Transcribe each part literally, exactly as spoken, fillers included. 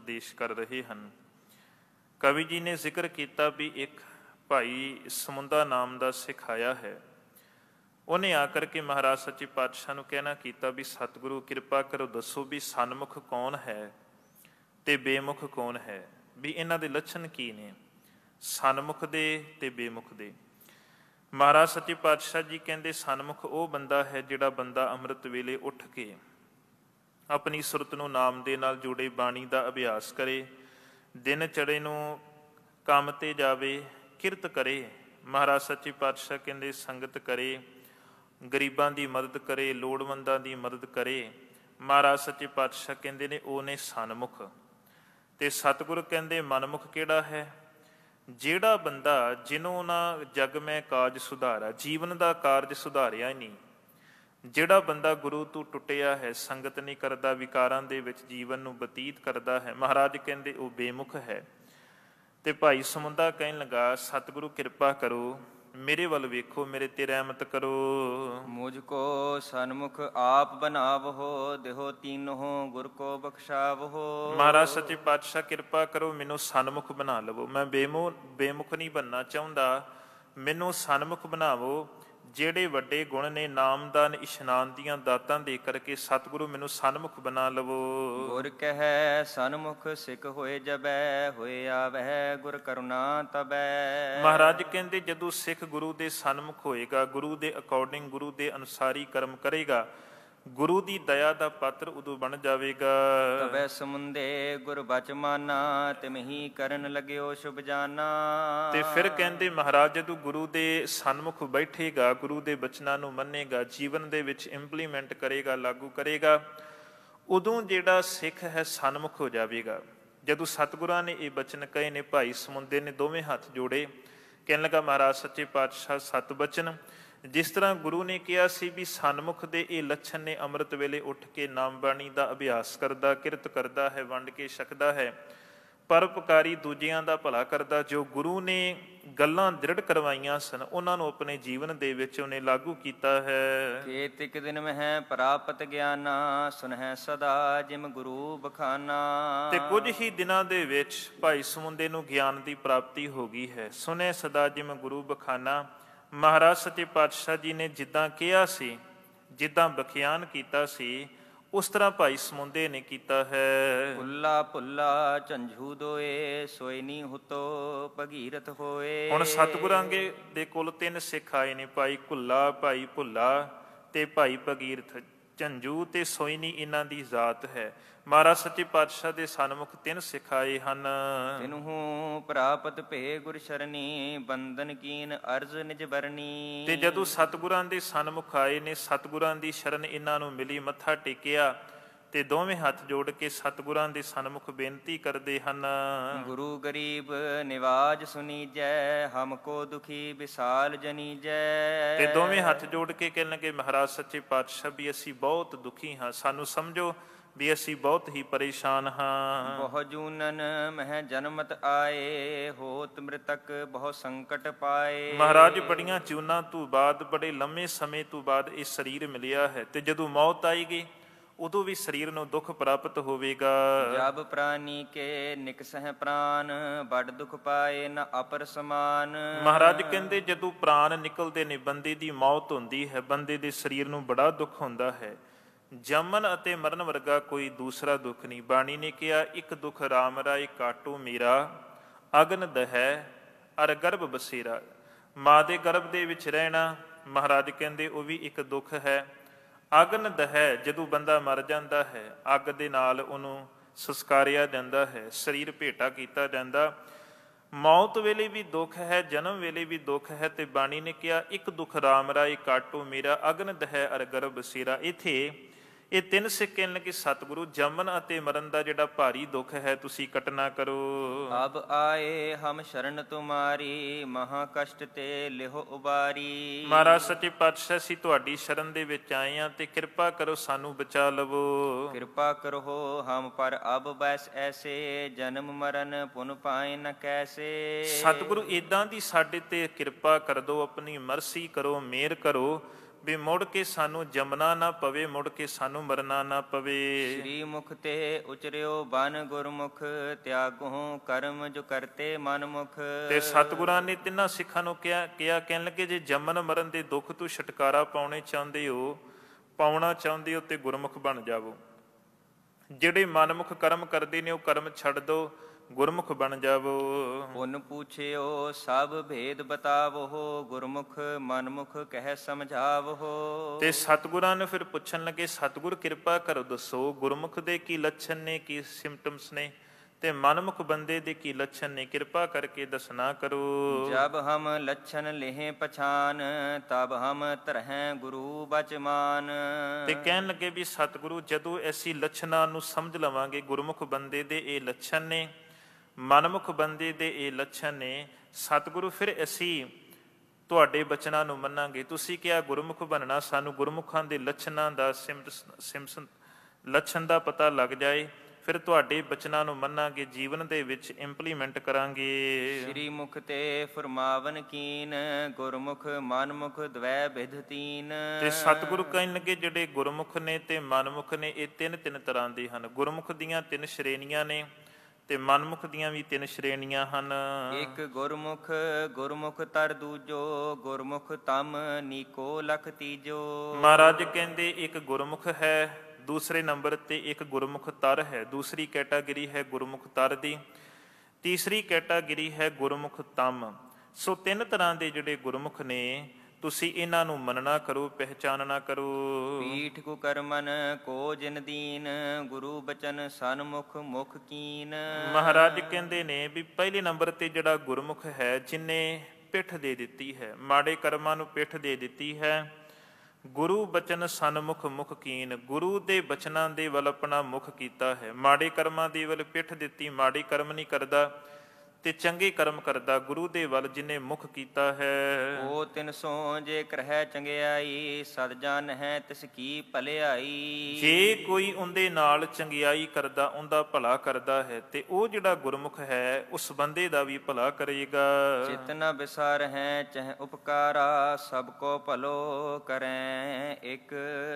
ਉਪਦੇਸ਼ ਕਰ ਰਹੇ ਹਨ। ਕਵੀ ਜੀ ਨੇ ਜ਼ਿਕਰ ਕੀਤਾ ਵੀ ਇੱਕ ਭਾਈ ਸਮੁੰਦਾ ਨਾਮ ਦਾ ਸਿੱਖ ਆਇਆ ਹੈ। ਉਹਨੇ ਆ ਕਰਕੇ ਮਹਾਰਾਜ ਸੱਚੇ ਪਾਤਸ਼ਾਹ ਨੂੰ ਕਹਿਣਾ ਕੀਤਾ ਵੀ ਸਤਿਗੁਰੂ ਕਿਰਪਾ ਕਰੋ, ਦੱਸੋ ਵੀ ਸਨਮੁਖ ਕੌਣ ਹੈ ਤੇ ਬੇਮੁਖ ਕੌਣ ਹੈ, ਵੀ ਇਹਨਾਂ ਦੇ ਲੱਛਣ ਕੀ ਨੇ, ਸਨਮੁਖ ਦੇ ਤੇ ਬੇਮੁਖ ਦੇ। ਮਹਾਰਾਜ ਸੱਚੇ ਪਾਤਸ਼ਾਹ ਜੀ ਕਹਿੰਦੇ ਸਨਮੁਖ ਉਹ ਬੰਦਾ ਹੈ ਜਿਹੜਾ ਬੰਦਾ ਅੰਮ੍ਰਿਤ ਵੇਲੇ ਉੱਠ ਕੇ ਆਪਣੀ ਸੁਰਤ ਨੂੰ ਨਾਮ ਦੇ ਨਾਲ ਜੋੜੇ, ਬਾਣੀ ਦਾ ਅਭਿਆਸ ਕਰੇ, ਦਿਨ ਚੜੇ ਨੂੰ ਕੰਮ ਤੇ ਜਾਵੇ, ਕਿਰਤ ਕਰੇ। ਮਹਾਰਾਜ ਸੱਚੇ ਪਾਤਸ਼ਾਹ ਕਹਿੰਦੇ ਸੰਗਤ ਕਰੇ, ਗਰੀਬਾਂ ਦੀ ਮਦਦ ਕਰੇ, ਲੋੜਵੰਦਾਂ ਦੀ ਮਦਦ ਕਰੇ। ਮਹਾਰਾਜ ਸੱਚੇ ਪਾਤਸ਼ਾਹ ਕਹਿੰਦੇ ਨੇ ਉਹ ਨੇ ਸਨਮੁਖ। ਤੇ ਸਤਿਗੁਰ ਕਹਿੰਦੇ ਮਨਮੁਖ ਕਿਹੜਾ ਹੈ? ਜਿਹੜਾ ਬੰਦਾ ਜਿਹਨੂੰ ਨਾ ਜਗ ਮੈਂ ਕਾਜ ਸੁਧਾਰਾ, ਜੀਵਨ ਦਾ ਕਾਰਜ ਸੁਧਾਰਿਆ ਹੀ ਨਹੀਂ। ਜਿਹੜਾ ਬੰਦਾ ਗੁਰੂ ਤੋਂ ਟੁੱਟਿਆ ਹੈ, ਸੰਗਤ ਨਹੀਂ ਕਰਦਾ, ਵਿਕਾਰਾਂ ਦੇ ਵਿੱਚ ਜੀਵਨ ਨੂੰ ਬਤੀਤ ਕਰਦਾ ਹੈ, ਮਹਾਰਾਜ ਕਹਿੰਦੇ ਉਹ ਬੇਮੁਖ ਹੈ। ਤੇ ਭਾਈ ਸਮੁੰਦਾ ਕਹਿਣ ਲੱਗਾ ਸਤਿਗੁਰੂ ਕਿਰਪਾ ਕਰੋ, ਮੇਰੇ ਵੱਲ ਵੇਖੋ, ਮੇਰੇ ਤੇ ਰਹਿਮਤ ਕਰੋ। ਮੁਝ ਕੋ ਸਨਮੁਖ ਆਪ ਬਨਾਵੋ, ਦੇਹੋ ਤੀਨੋ ਗੁਰ ਕੋ ਬਖਸ਼ਾਵੋ। ਮਹਾਰਾਜ ਸੱਚੇ ਪਾਤਸ਼ਾਹ ਕਿਰਪਾ ਕਰੋ, ਮੈਨੂੰ ਸਨਮੁਖ ਬਣਾ ਲਵੋ। ਮੈਂ ਬੇਮੁ ਬੇਮੁਖ ਨਹੀਂ ਬਣਨਾ ਚਾਹੁੰਦਾ, ਮੈਨੂੰ ਸਨਮੁਖ ਬਣਾਵੋ। ਜਿਹੜੇ ਵੱਡੇ ਗੁਣ ਨੇ, ਨਾਮਦਾਨ ਇਸ਼ਨਾਨ ਦੀਆਂ ਦਾਤਾਂ ਦੇ ਕਰਕੇ ਸਤਿਗੁਰੂ ਮੈਨੂੰ ਸਨਮੁਖ ਬਣਾ ਲਵੋ। ਗੁਰ ਕਹੈ ਸਨਮੁਖ ਸਿੱਖ ਹੋਏ ਜਬੈ, ਹੋਏ ਆਵਹਿ ਗੁਰ ਕਰੁਣਾ ਤਬੈ। ਮਹਾਰਾਜ ਕਹਿੰਦੇ ਜਦੋਂ ਸਿੱਖ ਗੁਰੂ ਦੇ ਸਨਮੁਖ ਹੋਏਗਾ, ਗੁਰੂ ਦੇ ਅਕੋਰਡਿੰਗ, ਗੁਰੂ ਦੇ ਅਨੁਸਾਰੀ ਕਰਮ ਕਰੇਗਾ, ਗੁਰੂ ਦੀ ਦਇਆ ਦਾ ਪਾਤਰ ਉਦੋਂ ਬਣ ਜਾਵੇਗਾ। ਤਬੈ ਸਮੁੰਦੇ ਗੁਰ ਬਚ ਮਾਨਾ, ਤਿਮਹੀ ਕਰਨ ਲੱਗਿਓ ਸ਼ੁਭ ਜਾਨਾ। ਤੇ ਫਿਰ ਕਹਿੰਦੇ ਮਹਾਰਾਜ ਜਦੋਂ ਗੁਰੂ ਦੇ ਸਨਮੁਖ ਬੈਠੇਗਾ, ਗੁਰੂ ਦੇ ਬਚਨਾਂ ਨੂੰ ਮੰਨੇਗਾ, ਜੀਵਨ ਦੇ ਵਿੱਚ ਇੰਪਲੀਮੈਂਟ ਕਰੇਗਾ, ਲਾਗੂ ਕਰੇਗਾ, ਉਦੋਂ ਜਿਹੜਾ ਸਿੱਖ ਹੈ ਸਨਮੁਖ ਹੋ ਜਾਵੇਗਾ। ਜਦੋਂ ਸਤਿਗੁਰਾਂ ਨੇ ਇਹ ਬਚਨ ਕਹੇ ਨੇ, ਭਾਈ ਸਮੁੰਦੇ ਨੇ ਦੋਵੇਂ ਹੱਥ ਜੋੜੇ, ਕਹਿਣ ਲੱਗਾ ਮਹਾਰਾਜ ਸੱਚੇ ਪਾਤਸ਼ਾਹ ਸਤ ਬਚਨ, ਜਿਸ ਤਰ੍ਹਾਂ ਗੁਰੂ ਨੇ ਕਿਹਾ ਸੀ ਵੀ ਸਨਮੁਖ ਦੇ ਇਹ ਲੱਛਣ ਨੇ, ਅੰਮ੍ਰਿਤ ਵੇਲੇ ਉੱਠ ਕੇ ਨਾਮ ਬਾਣੀ ਦਾ ਅਭਿਆਸ ਕਰਦਾ, ਕਿਰਤ ਕਰਦਾ ਹੈ, ਵੰਡ ਕੇ ਛਕਦਾ ਹੈ, ਪਰਉਪਕਾਰੀ, ਦੂਜਿਆਂ ਦਾ ਭਲਾ ਕਰਦਾ। ਜੋ ਗੁਰੂ ਨੇ ਗੱਲਾਂ ਦ੍ਰਿੜ ਕਰਵਾਈਆਂ ਸਨ ਉਹਨਾਂ ਨੂੰ ਆਪਣੇ ਜੀਵਨ ਦੇ ਵਿੱਚ ਉਹਨੇ ਲਾਗੂ ਕੀਤਾ ਹੈ। ਕੇਤਿਕ ਦਿਨ ਮਹਿ ਪ੍ਰਾਪਤ ਗਿਆਨਾ, ਸੁਨਹਿ ਸਦਾ ਜਿਮ ਗੁਰੂ ਬਖਾਨਾ। ਤੇ ਕੁਝ ਹੀ ਦਿਨਾਂ ਦੇ ਵਿੱਚ ਭਾਈ ਸਮੁੰਦੇ ਨੂੰ ਗਿਆਨ ਦੀ ਪ੍ਰਾਪਤੀ ਹੋ ਗਈ ਹੈ। ਸੁਨਹਿ ਸਦਾ ਜਿਮ ਗੁਰੂ ਬਖਾਨਾ। ਮਹਾਰਾਜ ਸੱਚੇ ਪਾਤਸ਼ਾਹ ਜੀ ਨੇ ਜਿੱਦਾਂ ਕਿਹਾ ਸੀ, ਜਿੱਦਾਂ ਬਖਿਆਨ ਕੀਤਾ ਸੀ, ਉਸ ਤਰ੍ਹਾਂ ਭਾਈ ਸਮੁੰਦੇ ਨੇ ਕੀਤਾ ਹੈ। ਭੁੱਲਾ ਭੁੱਲਾ ਝੰਝੂ ਦੋਏ, ਸੋਇ ਨੀ ਹੁਤੋ ਭਗੀਰਥ ਹੋਏ। ਹੁਣ ਸਤਿਗੁਰਾਂ ਦੇ ਕੋਲ ਤਿੰਨ ਸਿੱਖ ਆਏ ਨੇ, ਭਾਈ ਕੁੱਲਾ, ਭਾਈ ਭੁੱਲਾ ਤੇ ਭਾਈ ਭਗੀਰਥ। ਝੰਝੂ ਤੇ ਸੋਇਨੀ ਇਹਨਾਂ ਦੀ ਜ਼ਾਤ ਹੈ। ਮਹਾਰਾਜ ਸੱਚੇ ਪਾਤਸ਼ਾਹ ਦੇ ਸਨਮੁਖ ਤਿੰਨ ਸਿੱਖ ਆਏ ਹਨ। ਤਿਨਹੂ ਪ੍ਰਾਪਤ ਭੇ ਗੁਰ ਸ਼ਰਨੀ, ਬੰਧਨ ਕੀਨ ਅਰਜ਼ ਨਿਜ ਬਰਨੀ। ਤੇ ਜਦੋਂ ਸਤਿਗੁਰਾਂ ਦੇ ਸਨਮੁਖ ਆਏ ਨੇ, ਸਤਿਗੁਰਾਂ ਦੀ ਸ਼ਰਨ ਇਹਨਾਂ ਨੂੰ ਮਿਲੀ, ਮੱਥਾ ਟੇਕਿਆ ਤੇ ਦੋਵੇਂ ਹੱਥ ਜੋੜ ਕੇ ਸਤਿਗੁਰਾਂ ਦੇ ਸਨਮੁਖ ਬੇਨਤੀ ਕਰਦੇ ਹਨ। ਗੁਰੂ ਗਰੀਬ ਨਿਵਾਜ ਸੁਨੀਜੈ, ਹਮਕੋ ਦੁਖੀ ਵਿਸਾਲ ਜਨੀਜੈ। ਤੇ ਦੋਵੇਂ ਹੱਥ ਜੋੜ ਕੇ ਕਹਿਣ ਲੱਗੇ ਮਹਾਰਾਜ ਸੱਚੇ ਪਾਤਸ਼ਾਹ ਵੀ ਅਸੀਂ ਬਹੁਤ ਦੁਖੀ ਹਾਂ, ਸਾਨੂੰ ਸਮਝੋ ਵੀ ਅਸੀਂ ਬਹੁਤ ਹੀ ਪਰੇਸ਼ਾਨ ਹਾਂ। ਬਹੁ ਜੂਨਨ ਮਹਿ ਜਨਮਤ ਆਏ, ਹੋਤ ਮ੍ਰਿਤਕ ਬਹੁ ਸੰਕਟ ਪਾਏ। ਮਹਾਰਾਜ ਬੜੀਆਂ ਜੂਨਾਂ ਤੋਂ ਬਾਅਦ, ਬੜੇ ਲੰਮੇ ਸਮੇਂ ਤੋਂ ਬਾਅਦ ਇਹ ਸਰੀਰ ਮਿਲਿਆ ਹੈ, ਤੇ ਜਦੋਂ ਮੌਤ ਆਏਗੀ ਉਦੋਂ ਵੀ ਸਰੀਰ ਨੂੰ ਦੁੱਖ ਪ੍ਰਾਪਤ ਹੋਵੇਗਾ। ਜਬ ਪ੍ਰਾਨੀ ਕੇ ਨਿਕਸਹਿ ਪ੍ਰਾਨ, ਬੜ ਦੁਖ ਪਾਏ ਨ ਅਪਰ ਸਮਾਨ। ਮਹਾਰਾਜ ਕਹਿੰਦੇ ਜਦੋਂ ਪ੍ਰਾਣ ਨਿਕਲਦੇ ਨੇ, ਬੰਦੇ ਦੀ ਮੌਤ ਹੁੰਦੀ ਹੈ, ਬੰਦੇ ਦੇ ਸਰੀਰ ਨੂੰ ਬੜਾ ਦੁੱਖ ਹੁੰਦਾ ਹੈ। ਜੰਮਣ ਅਤੇ ਮਰਨ ਵਰਗਾ ਕੋਈ ਦੂਸਰਾ ਦੁੱਖ ਨਹੀਂ। ਬਾਣੀ ਨੇ ਕਿਹਾ ਇੱਕ ਦੁੱਖ ਰਾਮ ਰਾਏ ਕਾਟੋ ਮੇਰਾ, ਅਗਨ ਦਹੈ ਅਰ ਗਰਭ ਬਸੇਰਾ। ਮਾਂ ਦੇ ਗਰਭ ਦੇ ਵਿੱਚ ਰਹਿਣਾ, ਮਹਾਰਾਜ ਕਹਿੰਦੇ ਉਹ ਵੀ ਇੱਕ ਦੁੱਖ ਹੈ। ਅਗਨ ਦਹੈ, ਜਦੋਂ ਬੰਦਾ ਮਰ ਜਾਂਦਾ ਹੈ, ਅੱਗ ਦੇ ਨਾਲ ਉਹਨੂੰ ਸੰਸਕਾਰਿਆ ਜਾਂਦਾ ਹੈ, ਸਰੀਰ ਭੇਟਾ ਕੀਤਾ ਜਾਂਦਾ। ਮੌਤ ਵੇਲੇ ਵੀ ਦੁੱਖ ਹੈ, ਜਨਮ ਵੇਲੇ ਵੀ ਦੁੱਖ ਹੈ। ਤੇ ਬਾਣੀ ਨੇ ਕਿਹਾ ਇੱਕ ਦੁੱਖ ਰਾਮ ਰਾਏ ਕਾਟੋ ਮੇਰਾ, ਅਗਨ ਦਹੈ ਅਰ ਗਰਭ ਬਸੇਰਾ। ਇੱਥੇ ਇਹ ਤਿੰਨ ਸਿੱਖ ਕਹਿਣ ਲੱਗੇ ਸਤਿਗੁਰੂ ਜੰਮਣ ਅਤੇ ਮਰਨ ਦਾ ਜਿਹੜਾ ਭਾਰੀ ਦੁੱਖ ਹੈ ਤੁਸੀਂ ਕੱਟਣਾ ਕਰੋ। ਅਬ ਆਏ ਹਮ ਸ਼ਰਨ ਤੁਮਾਰੀ, ਮਹਾ ਕਸ਼ਟ ਤੇ ਲਿਹੋ ਉਬਾਰੀ। ਮਹਾਰਾਜ ਸੱਚੇ ਪਾਤਸ਼ਾਹ ਅਸੀਂ ਤੁਹਾਡੀ ਸ਼ਰਨ ਦੇ ਵਿੱਚ ਆਏ ਹਾਂ ਤੇ ਕਿਰਪਾ ਕਰੋ ਸਾਨੂੰ ਬਚਾ ਲਵੋ। ਕਿਰਪਾ ਕਰੋ ਹਮ ਪਰ ਅਬ ਬੈਸ ਐਸੇ, ਜਨਮ ਮਰਨ ਪੁਨ ਪਾਏ ਨ ਕੈਸੇ। ਸਤਿਗੁਰੂ ਏਦਾਂ ਦੀ ਸਾਡੇ ਤੇ ਕਿਰਪਾ ਕਰ ਦਿਓ, ਆਪਣੀ ਮਰਸੀ ਕਰੋ, ਮਿਹਰ ਕਰੋ ਵੀ ਮੁੜ ਕੇ ਸਾਨੂੰ ਜੰਮਣਾ ਨਾ ਪਵੇ, ਮੁੜ ਕੇ ਸਾਨੂੰ ਮਰਨਾ ਨਾ ਪਵੇ। ਸ੍ਰੀ ਮੁਖ ਤੇ ਉਚਰਿਓ ਬਨ ਗੁਰਮੁਖ, ਤਿਆਗੋ ਕਰਮ ਜੋ ਕਰਤੇ ਮਨ ਮੁਖ। ਤੇ ਸਤਿਗੁਰਾਂ ਨੇ ਤਿੰਨਾਂ ਸਿੱਖਾਂ ਨੂੰ ਕਿਹਾ ਕਿਹਾ ਕਹਿਣ ਲੱਗੇ, ਜੇ ਜੰਮਣ ਮਰਨ ਦੇ ਦੁੱਖ ਤੋਂ ਛੁਟਕਾਰਾ ਪਾਉਣੇ ਚਾਹੁੰਦੇ ਹੋ ਪਾਉਣਾ ਚਾਹੁੰਦੇ ਹੋ ਤੇ ਗੁਰਮੁਖ ਬਣ ਜਾਵੋ। ਜਿਹੜੇ ਮਨਮੁਖ ਕਰਮ ਕਰਦੇ ਨੇ ਉਹ ਕਰਮ ਛੱਡ ਦੋ, ਗੁਰਮੁਖ ਬਣ ਜਾਵੋ। ਪੁਨ ਪੁੱਛਿਓ ਸਭ ਭੇਦ ਬਤਾਵੋ, ਗੁਰਮੁਖ ਮਨਮੁਖ ਕਹਿ ਸਮਝਾਵੋ। ਤੇ ਸਤਿਗੁਰਾਂ ਨੇ ਫਿਰ ਪੁੱਛਣ ਲੱਗੇ, ਸਤਿਗੁਰ ਕਿਰਪਾ ਕਰੋ ਦੱਸੋ ਗੁਰਮੁਖ ਦੇ ਕੀ ਲੱਛਣ ਨੇ, ਕੀ ਸਿੰਪਟਮਸ ਨੇ, ਤੇ ਮਨਮੁਖ ਬੰਦੇ ਦੇ ਕੀ ਲੱਛਣ ਨੇ, ਕਿਰਪਾ ਕਰਕੇ ਦੱਸਣਾ ਕਰੋ। ਜਬ ਹਮ ਲੱਛਣ ਲੇਹ ਪਛਾਨ, ਤਬ ਹਮ ਤਰਹਿ ਗੁਰੂ ਬਚਮਾਨ। ਤੇ ਕਹਿਣ ਲੱਗੇ ਵੀ ਸਤਿਗੁਰੂ ਜਦੋਂ ਅਸੀਂ ਲੱਛਣਾਂ ਨੂੰ ਸਮਝ ਲਵਾਂਗੇ, ਗੁਰਮੁਖ ਬੰਦੇ ਦੇ ਇਹ ਲੱਛਣ ਨੇ, ਮਨਮੁਖ ਬੰਦੇ ਦੇ ਇਹ ਲੱਛਣ ਨੇ, ਸਤਿਗੁਰੂ ਫਿਰ ਅਸੀਂ ਤੁਹਾਡੇ ਬਚਨਾਂ ਨੂੰ ਮੰਨਾਂਗੇ। ਤੁਸੀਂ ਕਿਹਾ ਗੁਰਮੁਖ ਬਣਨਾ, ਸਾਨੂੰ ਗੁਰਮੁਖਾਂ ਦੇ ਲੱਛਣਾਂ ਦਾ ਸਿਮਸ ਲੱਛਣ ਦਾ ਪਤਾ ਲੱਗ ਜਾਏ, ਫਿਰ ਤੁਹਾਡੇ ਬਚਨਾਂ ਨੂੰ ਮੰਨਾਂਗੇ, ਜੀਵਨ ਦੇ ਵਿੱਚ ਇੰਪਲੀਮੈਂਟ ਕਰਾਂਗੇ। ਸ੍ਰੀ ਮੁਖ ਤੇ ਫਰਮਾਵਨ ਕੀਨ, ਗੁਰਮੁਖ ਮਨਮੁਖ ਦਵੈ ਬਿਧ ਤੀਨ। ਤੇ ਸਤਿਗੁਰੂ ਕਹਿਣ ਲੱਗੇ ਜਿਹੜੇ ਗੁਰਮੁਖ ਨੇ ਤੇ ਮਨਮੁਖ ਨੇ ਇਹ ਤਿੰਨ ਤਿੰਨ ਤਰ੍ਹਾਂ ਦੇ ਹਨ। ਗੁਰਮੁਖ ਦੀਆਂ ਤਿੰਨ ਸ਼੍ਰੇਣੀਆਂ ਨੇ ਤੇ ਮਨਮੁਖ ਦੀਆਂ ਵੀ ਤਿੰਨ ਸ਼੍ਰੇਣੀਆਂ ਹਨ। ਇੱਕ ਗੁਰਮੁਖ ਗੁਰਮੁਖ ਤਰ ਦੂਜੋ, ਗੁਰਮੁਖ ਤਮ ਨੀਕੋ ਲਖ ਤੀਜੋ। ਮਹਾਰਾਜ ਕਹਿੰਦੇ ਇੱਕ ਗੁਰਮੁਖ ਹੈ, ਦੂਸਰੇ ਨੰਬਰ ਤੇ ਇੱਕ ਗੁਰਮੁਖ ਤਰ ਹੈ, ਦੂਸਰੀ ਕੈਟਾਗਰੀ ਹੈ ਗੁਰਮੁਖ ਤਰ ਦੀ, ਤੀਸਰੀ ਕੈਟਾਗਰੀ ਹੈ ਗੁਰਮੁਖ ਤਮ। ਸੋ ਤਿੰਨ ਤਰ੍ਹਾਂ ਦੇ ਜਿਹੜੇ ਗੁਰਮੁਖ ਨੇ, ਤੁਸੀਂ ਇਹਨਾਂ ਨੂੰ ਮੰਨਣਾ ਕਰੋ, ਪਹਿਚਾਨਣਾ ਕਰੋ। ਪੀਠ ਕੁਕਰਮਨ ਕੋ ਜਿਨ ਦੀਨ, ਗੁਰੂ ਬਚਨ ਸਨਮੁਖ ਮੁਖ ਕੀਨ। ਮਹਾਰਾਜ ਕਹਿੰਦੇ ਨੇ ਵੀ ਪਹਿਲੇ ਨੰਬਰ ਤੇ ਜਿਹੜਾ ਗੁਰਮੁਖ ਹੈ, ਜਿਹਨੇ ਪਿੱਠ ਦੇ ਦਿੱਤੀ ਹੈ, ਮਾੜੇ ਕਰਮਾਂ ਨੂੰ ਪਿੱਠ ਦੇ ਦਿੱਤੀ ਹੈ। ਗੁਰੂ ਬਚਨ ਸਨਮੁਖ ਮੁਖ ਕੀਨ, ਗੁਰੂ ਦੇ ਬਚਨਾਂ ਦੇ ਵੱਲ ਆਪਣਾ ਮੁਖ ਕੀਤਾ ਹੈ। ਮਾੜੇ ਕਰਮਾਂ ਦੇ ਵੱਲ ਪਿੱਠ ਦਿੱਤੀ, ਮਾੜੇ ਕਰਮ ਨਹੀਂ ਕਰਦਾ ਤੇ ਚੰਗੇ ਕਰਮ ਕਰਦਾ, ਗੁਰੂ ਦੇ ਵੱਲ ਜਿਹਨੇ ਮੁਖ ਕੀਤਾ ਹੈ। ਉਹ ਤਿਨ ਸੋ ਜੇ ਕਰਹਿ ਚੰਗਿਆਈ, ਸਦ ਜਨ ਹੈ ਤਿਸ ਕੀ ਭਲਿਆਈ। ਜੇ ਕੋਈ ਉਹਦੇ ਨਾਲ ਚੰਗਿਆਈ ਕਰਦਾ, ਉਹਦਾ ਭਲਾ ਕਰਦਾ ਹੈ, ਤੇ ਉਹ ਜਿਹੜਾ ਗੁਰਮੁਖ ਹੈ ਉਸ ਬੰਦੇ ਦਾ ਵੀ ਭਲਾ ਕਰੇਗਾ। ਚਿਤ ਨ ਵਿਸਾਰ ਹੈ ਚਹ ਉਪਕਾਰਾ, ਸਭ ਕੋ ਭਲੋ ਕਰੈ ਇੱਕ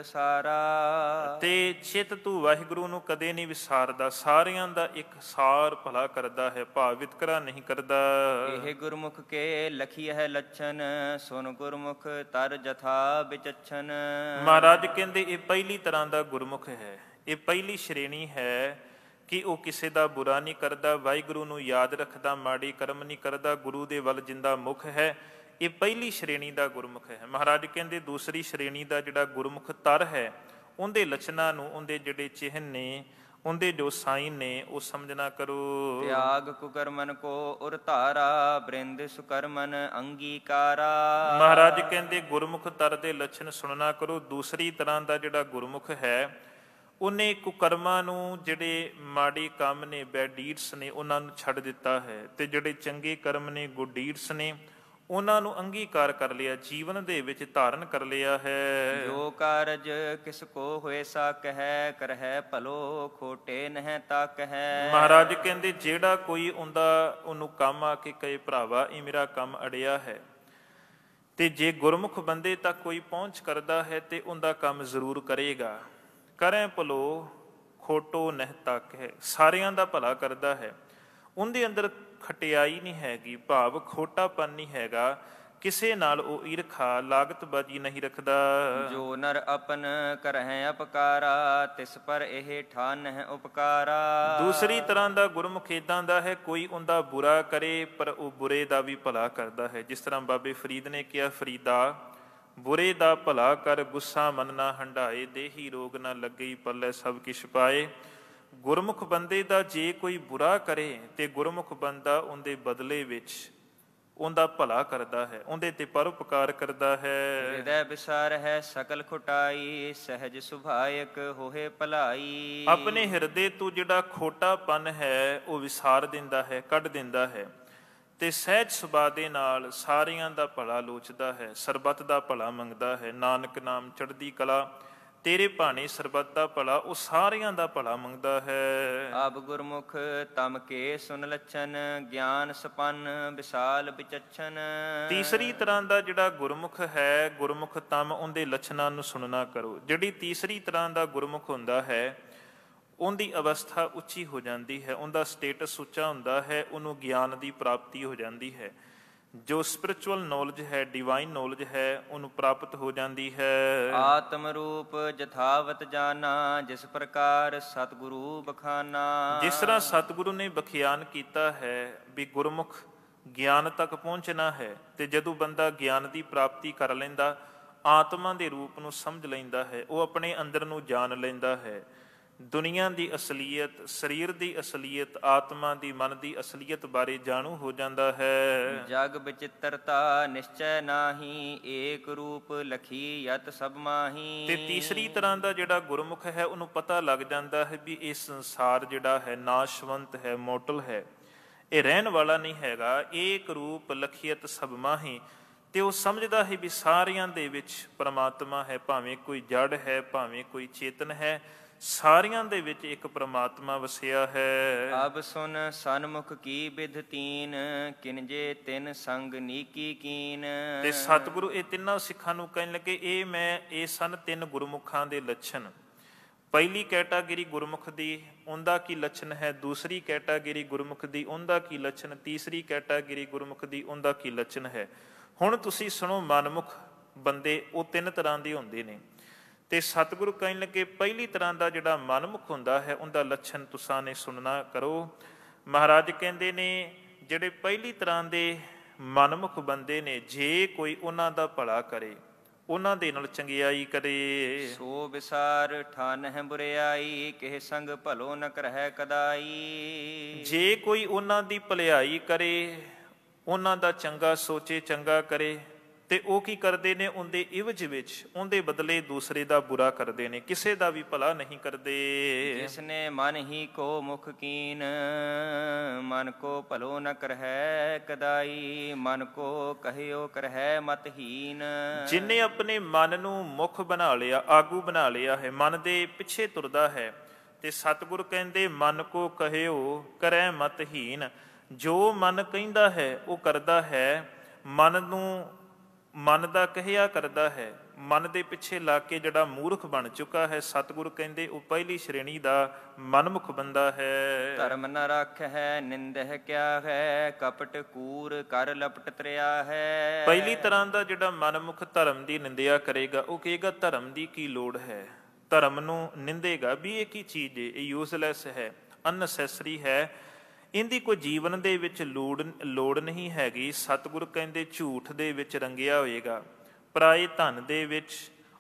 ਸਾਰਾ। ਤੇ ਚਿਤ ਤੂੰ ਵਾਹਿਗੁਰੂ ਨੂੰ ਕਦੇ ਨਹੀਂ ਵਿਸਾਰਦਾ, ਸਾਰਿਆਂ ਦਾ ਇੱਕ ਸਾਰ ਭਲਾ ਕਰਦਾ ਹੈ, ਭਾਵ ਵਿਤਕਰਾ ਨਹੀਂ ਕਰਦਾ। ਇਹ ਗੁਰਮੁਖ ਕੇ ਲਖੀ ਹੈ ਲੱਛਣ, ਸੁਨ ਗੁਰਮੁਖ ਤਰ ਜਥਾ ਵਿਚਛਨ। ਮਹਾਰਾਜ ਕਹਿੰਦੇ ਇਹ ਪਹਿਲੀ ਤਰ੍ਹਾਂ ਦਾ ਗੁਰਮੁਖ ਹੈ, ਇਹ ਪਹਿਲੀ ਸ਼੍ਰੇਣੀ ਹੈ ਕਿ ਉਹ ਕਿਸੇ ਦਾ ਬੁਰਾ ਨਹੀਂ ਕਰਦਾ, ਵਾਹਿਗੁਰੂ ਨੂੰ ਯਾਦ ਰੱਖਦਾ, ਮਾੜੀ ਕਰਮ ਨਹੀਂ ਕਰਦਾ, ਗੁਰੂ ਦੇ ਵੱਲ ਜਿੰਦਾ ਮੁਖ ਹੈ। ਇਹ ਪਹਿਲੀ ਸ਼੍ਰੇਣੀ ਦਾ ਗੁਰਮੁਖ ਹੈ। ਮਹਾਰਾਜ ਕਹਿੰਦੇ ਦੂਸਰੀ ਸ਼੍ਰੇਣੀ ਦਾ ਜਿਹੜਾ ਗੁਰਮੁਖ ਤਰ ਹੈ, ਉਹਦੇ ਲੱਛਣਾਂ ਨੂੰ, ਉਹਦੇ ਜਿਹੜੇ ਚਿਹਨ ਨੇ, ਉਹਦੇ ਜੋ ਸਾਈਨ ਨੇ, ਉਹ ਸਮਝਣਾ ਕਰੋ। ਤਿਆਗ ਕੁਕਰਮਨ ਕੋ ਉਰ ਧਾਰਾ, ਬ੍ਰਿੰਦ ਸੁਕਰਮਨ ਅੰਗੀਕਾਰਾ। ਮਹਾਰਾਜ ਕਹਿੰਦੇ ਗੁਰਮੁਖ ਤਰ ਦੇ ਲੱਛਣ ਸੁਣਨਾ ਕਰੋ। ਦੂਸਰੀ ਤਰ੍ਹਾਂ ਦਾ ਜਿਹੜਾ ਗੁਰਮੁਖ ਹੈ, ਉਹਨੇ ਕੁਕਰਮਾਂ ਨੂੰ, ਜਿਹੜੇ ਮਾੜੇ ਕੰਮ ਨੇ, ਬੈਡ ਡੀਡਸ ਨੇ, ਉਹਨਾਂ ਨੂੰ ਛੱਡ ਦਿੱਤਾ ਹੈ, ਤੇ ਜਿਹੜੇ ਚੰਗੇ ਕਰਮ ਨੇ, ਗੁੱਡ ਡੀਡਸ ਨੇ, ਉਹਨਾਂ ਨੂੰ ਅੰਗੀਕਾਰ ਕਰ ਲਿਆ, ਜੀਵਨ ਦੇ ਵਿੱਚ ਧਾਰਨ ਕਰ ਲਿਆ ਹੈ। ਜੋ ਕਾਰਜ ਕਿਸ ਕੋ ਹੋਏ ਸਾ ਕਹਿ, ਕਰਹਿ ਭਲੋ ਖੋਟੇ ਨਹਿ ਤਕ ਹੈ। ਮਹਾਰਾਜ ਕਹਿੰਦੇ ਜਿਹੜਾ ਕੋਈ ਉਹਦਾ ਉਹਨੂੰ ਕੰਮ ਆ ਕੇ ਕਹੇ ਭਰਾਵਾ ਇਹ ਮੇਰਾ ਕੰਮ ਅੜਿਆ ਹੈ, ਤੇ ਜੇ ਗੁਰਮੁਖ ਬੰਦੇ ਤੱਕ ਕੋਈ ਪਹੁੰਚ ਕਰਦਾ ਹੈ ਤੇ ਉਹਦਾ ਕੰਮ ਜ਼ਰੂਰ ਕਰੇਗਾ। ਕਰੈ ਭਲੋ ਖੋਟੋ ਨਹਿ ਤਕ ਹੈ, ਸਾਰਿਆਂ ਦਾ ਭਲਾ ਕਰਦਾ ਹੈ, ਉਹਦੇ ਅੰਦਰ ਖਟਿਆਈ ਨਹੀਂ ਹੈਗੀ, ਭਾਵ ਖੋਟਾਪਨ ਨਹੀਂ ਹੈਗਾ, ਕਿਸੇ ਨਾਲ ਉਹ ਈਰਖਾ ਲਾਗਤਬਾਜ਼ੀ ਨਹੀਂ ਰੱਖਦਾ। ਜੋ ਨਰ ਆਪਨ ਕਰਹਿ ਅਪਕਾਰਾ, ਤਿਸ ਪਰ ਇਹ ਠਾਨ ਹੈ ਉਪਕਾਰਾ। ਦੂਸਰੀ ਤਰ੍ਹਾਂ ਦਾ ਗੁਰਮੁਖ ਏਦਾਂ ਦਾ ਹੈ, ਕੋਈ ਉਹਦਾ ਬੁਰਾ ਕਰੇ ਪਰ ਉਹ ਬੁਰੇ ਦਾ ਵੀ ਭਲਾ ਕਰਦਾ ਹੈ। ਜਿਸ ਤਰ੍ਹਾਂ ਬਾਬੇ ਫਰੀਦ ਨੇ ਕਿਹਾ, ਫਰੀਦਾ ਬੁਰੇ ਦਾ ਭਲਾ ਕਰ, ਗੁੱਸਾ ਮਨ ਨਾ ਹੰਢਾਏ, ਦੇਹੀ ਰੋਗ ਨਾ ਲੱਗੇ, ਪੱਲੇ ਸਭ ਕਿਛ ਪਾਏ। ਗੁਰਮੁਖ ਬੰਦੇ ਦਾ ਜੇ ਕੋਈ ਬੁਰਾ ਕਰੇ ਤੇ ਗੁਰਮੁਖ ਬੰਦਾ ਉਹਦੇ ਬਦਲੇ ਵਿੱਚ ਉਹਦਾ ਭਲਾ ਕਰਦਾ ਹੈ, ਉਹਦੇ ਤੇ ਪਰਉਪਕਾਰ ਕਰਦਾ ਹੈ। ਹਿਰਦੈ ਵਿਸਾਰ ਹੈ ਸਕਲ ਖੁਟਾਈ, ਸਹਿਜ ਸੁਭਾਇਕ ਹੋਏ ਭਲਾਈ। ਆਪਣੇ ਹਿਰਦੇ ਤੋਂ ਜਿਹੜਾ ਖੋਟਾਪਨ ਹੈ ਉਹ ਵਿਸਾਰ ਦਿੰਦਾ ਹੈ, ਕੱਢ ਦਿੰਦਾ ਹੈ, ਤੇ ਸਹਿਜ ਸੁਭਾਅ ਦੇ ਨਾਲ ਸਾਰਿਆਂ ਦਾ ਭਲਾ ਲੋਚਦਾ ਹੈ, ਸਰਬੱਤ ਦਾ ਭਲਾ ਮੰਗਦਾ ਹੈ। ਨਾਨਕ ਨਾਮ ਚੜ੍ਹਦੀ ਕਲਾ, ਤੇਰੇ ਭਾਣੇ ਸਰਬੱਤ ਦਾ ਭਲਾ, ਉਹ ਸਾਰਿਆਂ ਦਾ ਭਲਾ ਮੰਗਦਾ ਹੈ। ਅਬ ਗੁਰਮੁਖ ਤਮ ਕੇ ਸੁਨ ਲੱਛਨ, ਗਿਆਨ ਸਪੰਨ ਵਿਸ਼ਾਲ ਵਿਚਛਨ। ਤੀਸਰੀ ਤਰ੍ਹਾਂ ਦਾ ਜਿਹੜਾ ਗੁਰਮੁਖ ਹੈ, ਗੁਰਮੁਖ ਤਮ ਉਹਦੇ ਲੱਛਣਾਂ ਨੂੰ ਸੁਣਨਾ ਕਰੋ। ਜਿਹੜੀ ਤੀਸਰੀ ਤਰ੍ਹਾਂ ਦਾ ਗੁਰਮੁਖ ਹੁੰਦਾ ਹੈ ਉਹਦੀ ਅਵਸਥਾ ਉੱਚੀ ਹੋ ਜਾਂਦੀ ਹੈ, ਉਹਦਾ ਸਟੇਟਸ ਉੱਚਾ ਹੁੰਦਾ ਹੈ, ਉਹਨੂੰ ਗਿਆਨ ਦੀ ਪ੍ਰਾਪਤੀ ਹੋ ਜਾਂਦੀ ਹੈ। ਜੋ ਸਪਿਰਿਚੁਅਲ ਨੌਲੇਜ ਹੈ, ਡਿਵਾਈਨ ਨੌਲੇਜ ਹੈ, ਉਹਨੂੰ ਪ੍ਰਾਪਤ ਹੋ ਜਾਂਦੀ ਹੈ। ਆਤਮ ਰੂਪ ਜਥਾਵਤ ਜਾਨਾ, ਜਿਸ ਪ੍ਰਕਾਰ ਸਤਿਗੁਰੂ ਬਖਾਨਾ। ਜਿਸ ਤਰ੍ਹਾਂ ਸਤਿਗੁਰੂ ਨੇ ਬਖਿਆਨ ਕੀਤਾ ਹੈ ਵੀ ਗੁਰਮੁਖ ਗਿਆਨ ਤੱਕ ਪਹੁੰਚਣਾ ਹੈ, ਤੇ ਜਦੋਂ ਬੰਦਾ ਗਿਆਨ ਦੀ ਪ੍ਰਾਪਤੀ ਕਰ ਲੈਂਦਾ, ਆਤਮਾ ਦੇ ਰੂਪ ਨੂੰ ਸਮਝ ਲੈਂਦਾ ਹੈ, ਉਹ ਆਪਣੇ ਅੰਦਰ ਨੂੰ ਜਾਣ ਲੈਂਦਾ ਹੈ। ਦੁਨੀਆ ਦੀ ਅਸਲੀਅਤ, ਸਰੀਰ ਦੀ ਅਸਲੀਅਤ, ਆਤਮਾ ਦੀ, ਮਨ ਦੀ ਅਸਲੀਅਤ ਬਾਰੇ ਜਾਣੂ ਹੋ ਜਾਂਦਾ ਹੈ। ਜਗ ਵਿਚਿਤਰਤਾ ਨਿਸ਼ਚੈ ਨਾਹੀ, ਏਕ ਰੂਪ ਲਖੀ ਯਤ ਸਭ ਮਾਹੀ। ਤੇ ਤੀਸਰੀ ਤਰ੍ਹਾਂ ਦਾ ਜਿਹੜਾ ਗੁਰਮੁਖ ਹੈ ਉਹਨੂੰ ਪਤਾ ਲੱਗ ਜਾਂਦਾ ਹੈ ਵੀ ਇਹ ਸੰਸਾਰ ਜਿਹੜਾ ਹੈ ਨਾਸ਼ਵੰਤ ਹੈ, ਮੋਟਲ ਹੈ, ਇਹ ਰਹਿਣ ਵਾਲਾ ਨਹੀਂ ਹੈਗਾ। ਏਕ ਰੂਪ ਲਖੀਅਤ ਸਭ ਮਾਹੀ, ਤੇ ਉਹ ਸਮਝਦਾ ਹੈ ਵੀ ਸਾਰਿਆਂ ਦੇ ਵਿੱਚ ਪਰਮਾਤਮਾ ਹੈ, ਭਾਵੇਂ ਕੋਈ ਜੜ ਹੈ, ਭਾਵੇਂ ਕੋਈ ਚੇਤਨ ਹੈ, ਸਾਰਿਆਂ ਦੇ ਵਿੱਚ ਇੱਕ ਪ੍ਰਮਾਤਮਾ ਵਸਿਆ ਹੈ। ਅਬ ਸੁਨ ਸਨਮੁਖ ਕੀ ਬਿਧ ਤੀਨ, ਕਿਨਜੇ ਤਿਨ ਸੰਗ ਨੀਕੀ ਕੀਨ। ਤੇ ਸਤਿਗੁਰੂ ਇਹ ਤਿੰਨਾਂ ਸਿੱਖਾਂ ਨੂੰ ਕਹਿਣ ਲੱਗੇ, ਇਹ ਮੈਂ ਇਹ ਸਨ ਤਿੰਨ ਗੁਰਮੁਖਾਂ ਦੇ ਲੱਛਣ। ਪਹਿਲੀ ਕੈਟਾਗਰੀ ਗੁਰਮੁਖ ਦੀ, ਉਹਦਾ ਕੀ ਲੱਛਣ ਹੈ। ਦੂਸਰੀ ਕੈਟਾਗਰੀ ਗੁਰਮੁਖ ਦੀ, ਉਹਦਾ ਕੀ ਲੱਛਣ। ਤੀਸਰੀ ਕੈਟਾਗਰੀ ਗੁਰਮੁਖ ਦੀ, ਉਹਦਾ ਕੀ ਲੱਛਣ ਹੈ। ਹੁਣ ਤੁਸੀਂ ਸੁਣੋ, ਮਨਮੁਖ ਬੰਦੇ ਉਹ ਤਿੰਨ ਤਰ੍ਹਾਂ ਦੇ ਹੁੰਦੇ ਨੇ। ਤੇ ਸਤਿਗੁਰੂ ਕਹਿਣ ਲੱਗੇ, ਪਹਿਲੀ ਤਰ੍ਹਾਂ ਦਾ ਜਿਹੜਾ ਮਨਮੁਖ ਹੁੰਦਾ ਹੈ ਉਹਦਾ ਲੱਛਣ ਤੁਸਾਂ ਨੇ ਸੁਣਨਾ ਕਰੋ। ਮਹਾਰਾਜ ਕਹਿੰਦੇ ਨੇ ਜਿਹੜੇ ਪਹਿਲੀ ਤਰ੍ਹਾਂ ਦੇ ਮਨਮੁਖ ਬੰਦੇ ਨੇ, ਜੇ ਕੋਈ ਉਹਨਾਂ ਦਾ ਭਲਾ ਕਰੇ, ਉਹਨਾਂ ਦੇ ਨਾਲ ਚੰਗਿਆਈ ਕਰੇ, ਸੋ ਵਿਸਾਰ ਠਾਨ ਹੈ ਬੁਰਿਆਈ, ਕਿਹ ਸੰਗ ਭਲੋ ਨ ਕਰਹਿ ਕਦਾਈ। ਜੇ ਕੋਈ ਉਹਨਾਂ ਦੀ ਭਲਾਈ ਕਰੇ, ਉਹਨਾਂ ਦਾ ਚੰਗਾ ਸੋਚੇ, ਚੰਗਾ ਕਰੇ, ਤੇ ਉਹ ਕੀ ਕਰਦੇ ਨੇ, ਉਹਦੇ ਇਵਜ ਵਿੱਚ, ਉਹਦੇ ਬਦਲੇ ਦੂਸਰੇ ਦਾ ਬੁਰਾ ਕਰਦੇ ਨੇ, ਕਿਸੇ ਦਾ ਵੀ ਭਲਾ ਨਹੀਂ ਕਰਦੇ। ਜਿਸਨੇ ਮਨ ਹੀ ਕੋ ਮੁਖ ਕੀਨ, ਮਨ ਕੋ ਭਲੋ ਨ ਕਰਹਿ ਕਦਾਈ, ਮਨ ਕੋ ਕਹਿਓ ਕਰਹਿ ਮਤਹੀਨ। ਜਿਨੇ ਆਪਣੇ ਮਨ ਨੂੰ ਮੁਖ ਬਣਾ ਲਿਆ, ਆਗੂ ਬਣਾ ਲਿਆ ਹੈ, ਮਨ ਦੇ ਪਿੱਛੇ ਤੁਰਦਾ ਹੈ, ਤੇ ਸਤਿਗੁਰ ਕਹਿੰਦੇ ਮਨ ਕੋ ਕਹਿਓ ਕਰਹਿ ਮਤਹੀਨ। ਜੋ ਮਨ ਕਹਿੰਦਾ ਹੈ ਉਹ ਕਰਦਾ ਹੈ, ਮਨ ਨੂੰ ਮਨ ਦਾ ਕਹਿਆ ਕਰਦਾ ਹੈ, ਮਨ ਦੇ ਪਿੱਛੇ ਲੱਗ ਕੇ ਜਿਹੜਾ ਮੂਰਖ ਬਣ ਚੁੱਕਾ ਹੈ, ਸਤਿਗੁਰੂ ਕਹਿੰਦੇ ਉਹ ਪਹਿਲੀ ਸ਼੍ਰੇਣੀ ਦਾ ਮਨਮੁਖ ਬੰਦਾ ਹੈ। ਧਰਮ ਨ ਰੱਖ ਹੈ ਨਿੰਦਹ ਕਿਆ ਹੈ, ਕਪਟ ਕੂਰ ਕਰ ਲਪਟ ਤਰਿਆ ਹੈ। ਪਹਿਲੀ ਤਰ੍ਹਾਂ ਦਾ ਜਿਹੜਾ ਮਨਮੁਖ ਧਰਮ ਦੀ ਨਿੰਦਿਆ ਕਰੇਗਾ, ਉਹ ਕਹੇਗਾ ਧਰਮ ਦੀ ਕੀ ਲੋੜ ਹੈ, ਧਰਮ ਨੂੰ ਨਿੰਦੇਗਾ ਵੀ ਇਹ ਕੀ ਚੀਜ਼ ਹੈ, ਇਹ ਯੂਜ਼ਲੈਸ ਹੈ, ਅਨਨੈਸੈਸਰੀ ਹੈ, ਇਹਦੀ ਕੋਈ ਜੀਵਨ ਦੇ ਵਿੱਚ ਲੋੜ ਲੋੜ ਨਹੀਂ ਹੈਗੀ। ਸਤਿਗੁਰੂ ਕਹਿੰਦੇ ਝੂਠ ਦੇ ਵਿੱਚ ਰੰਗਿਆ ਹੋਏਗਾ, ਪਰਾਏ ਧਨ ਦੇ ਵਿੱਚ,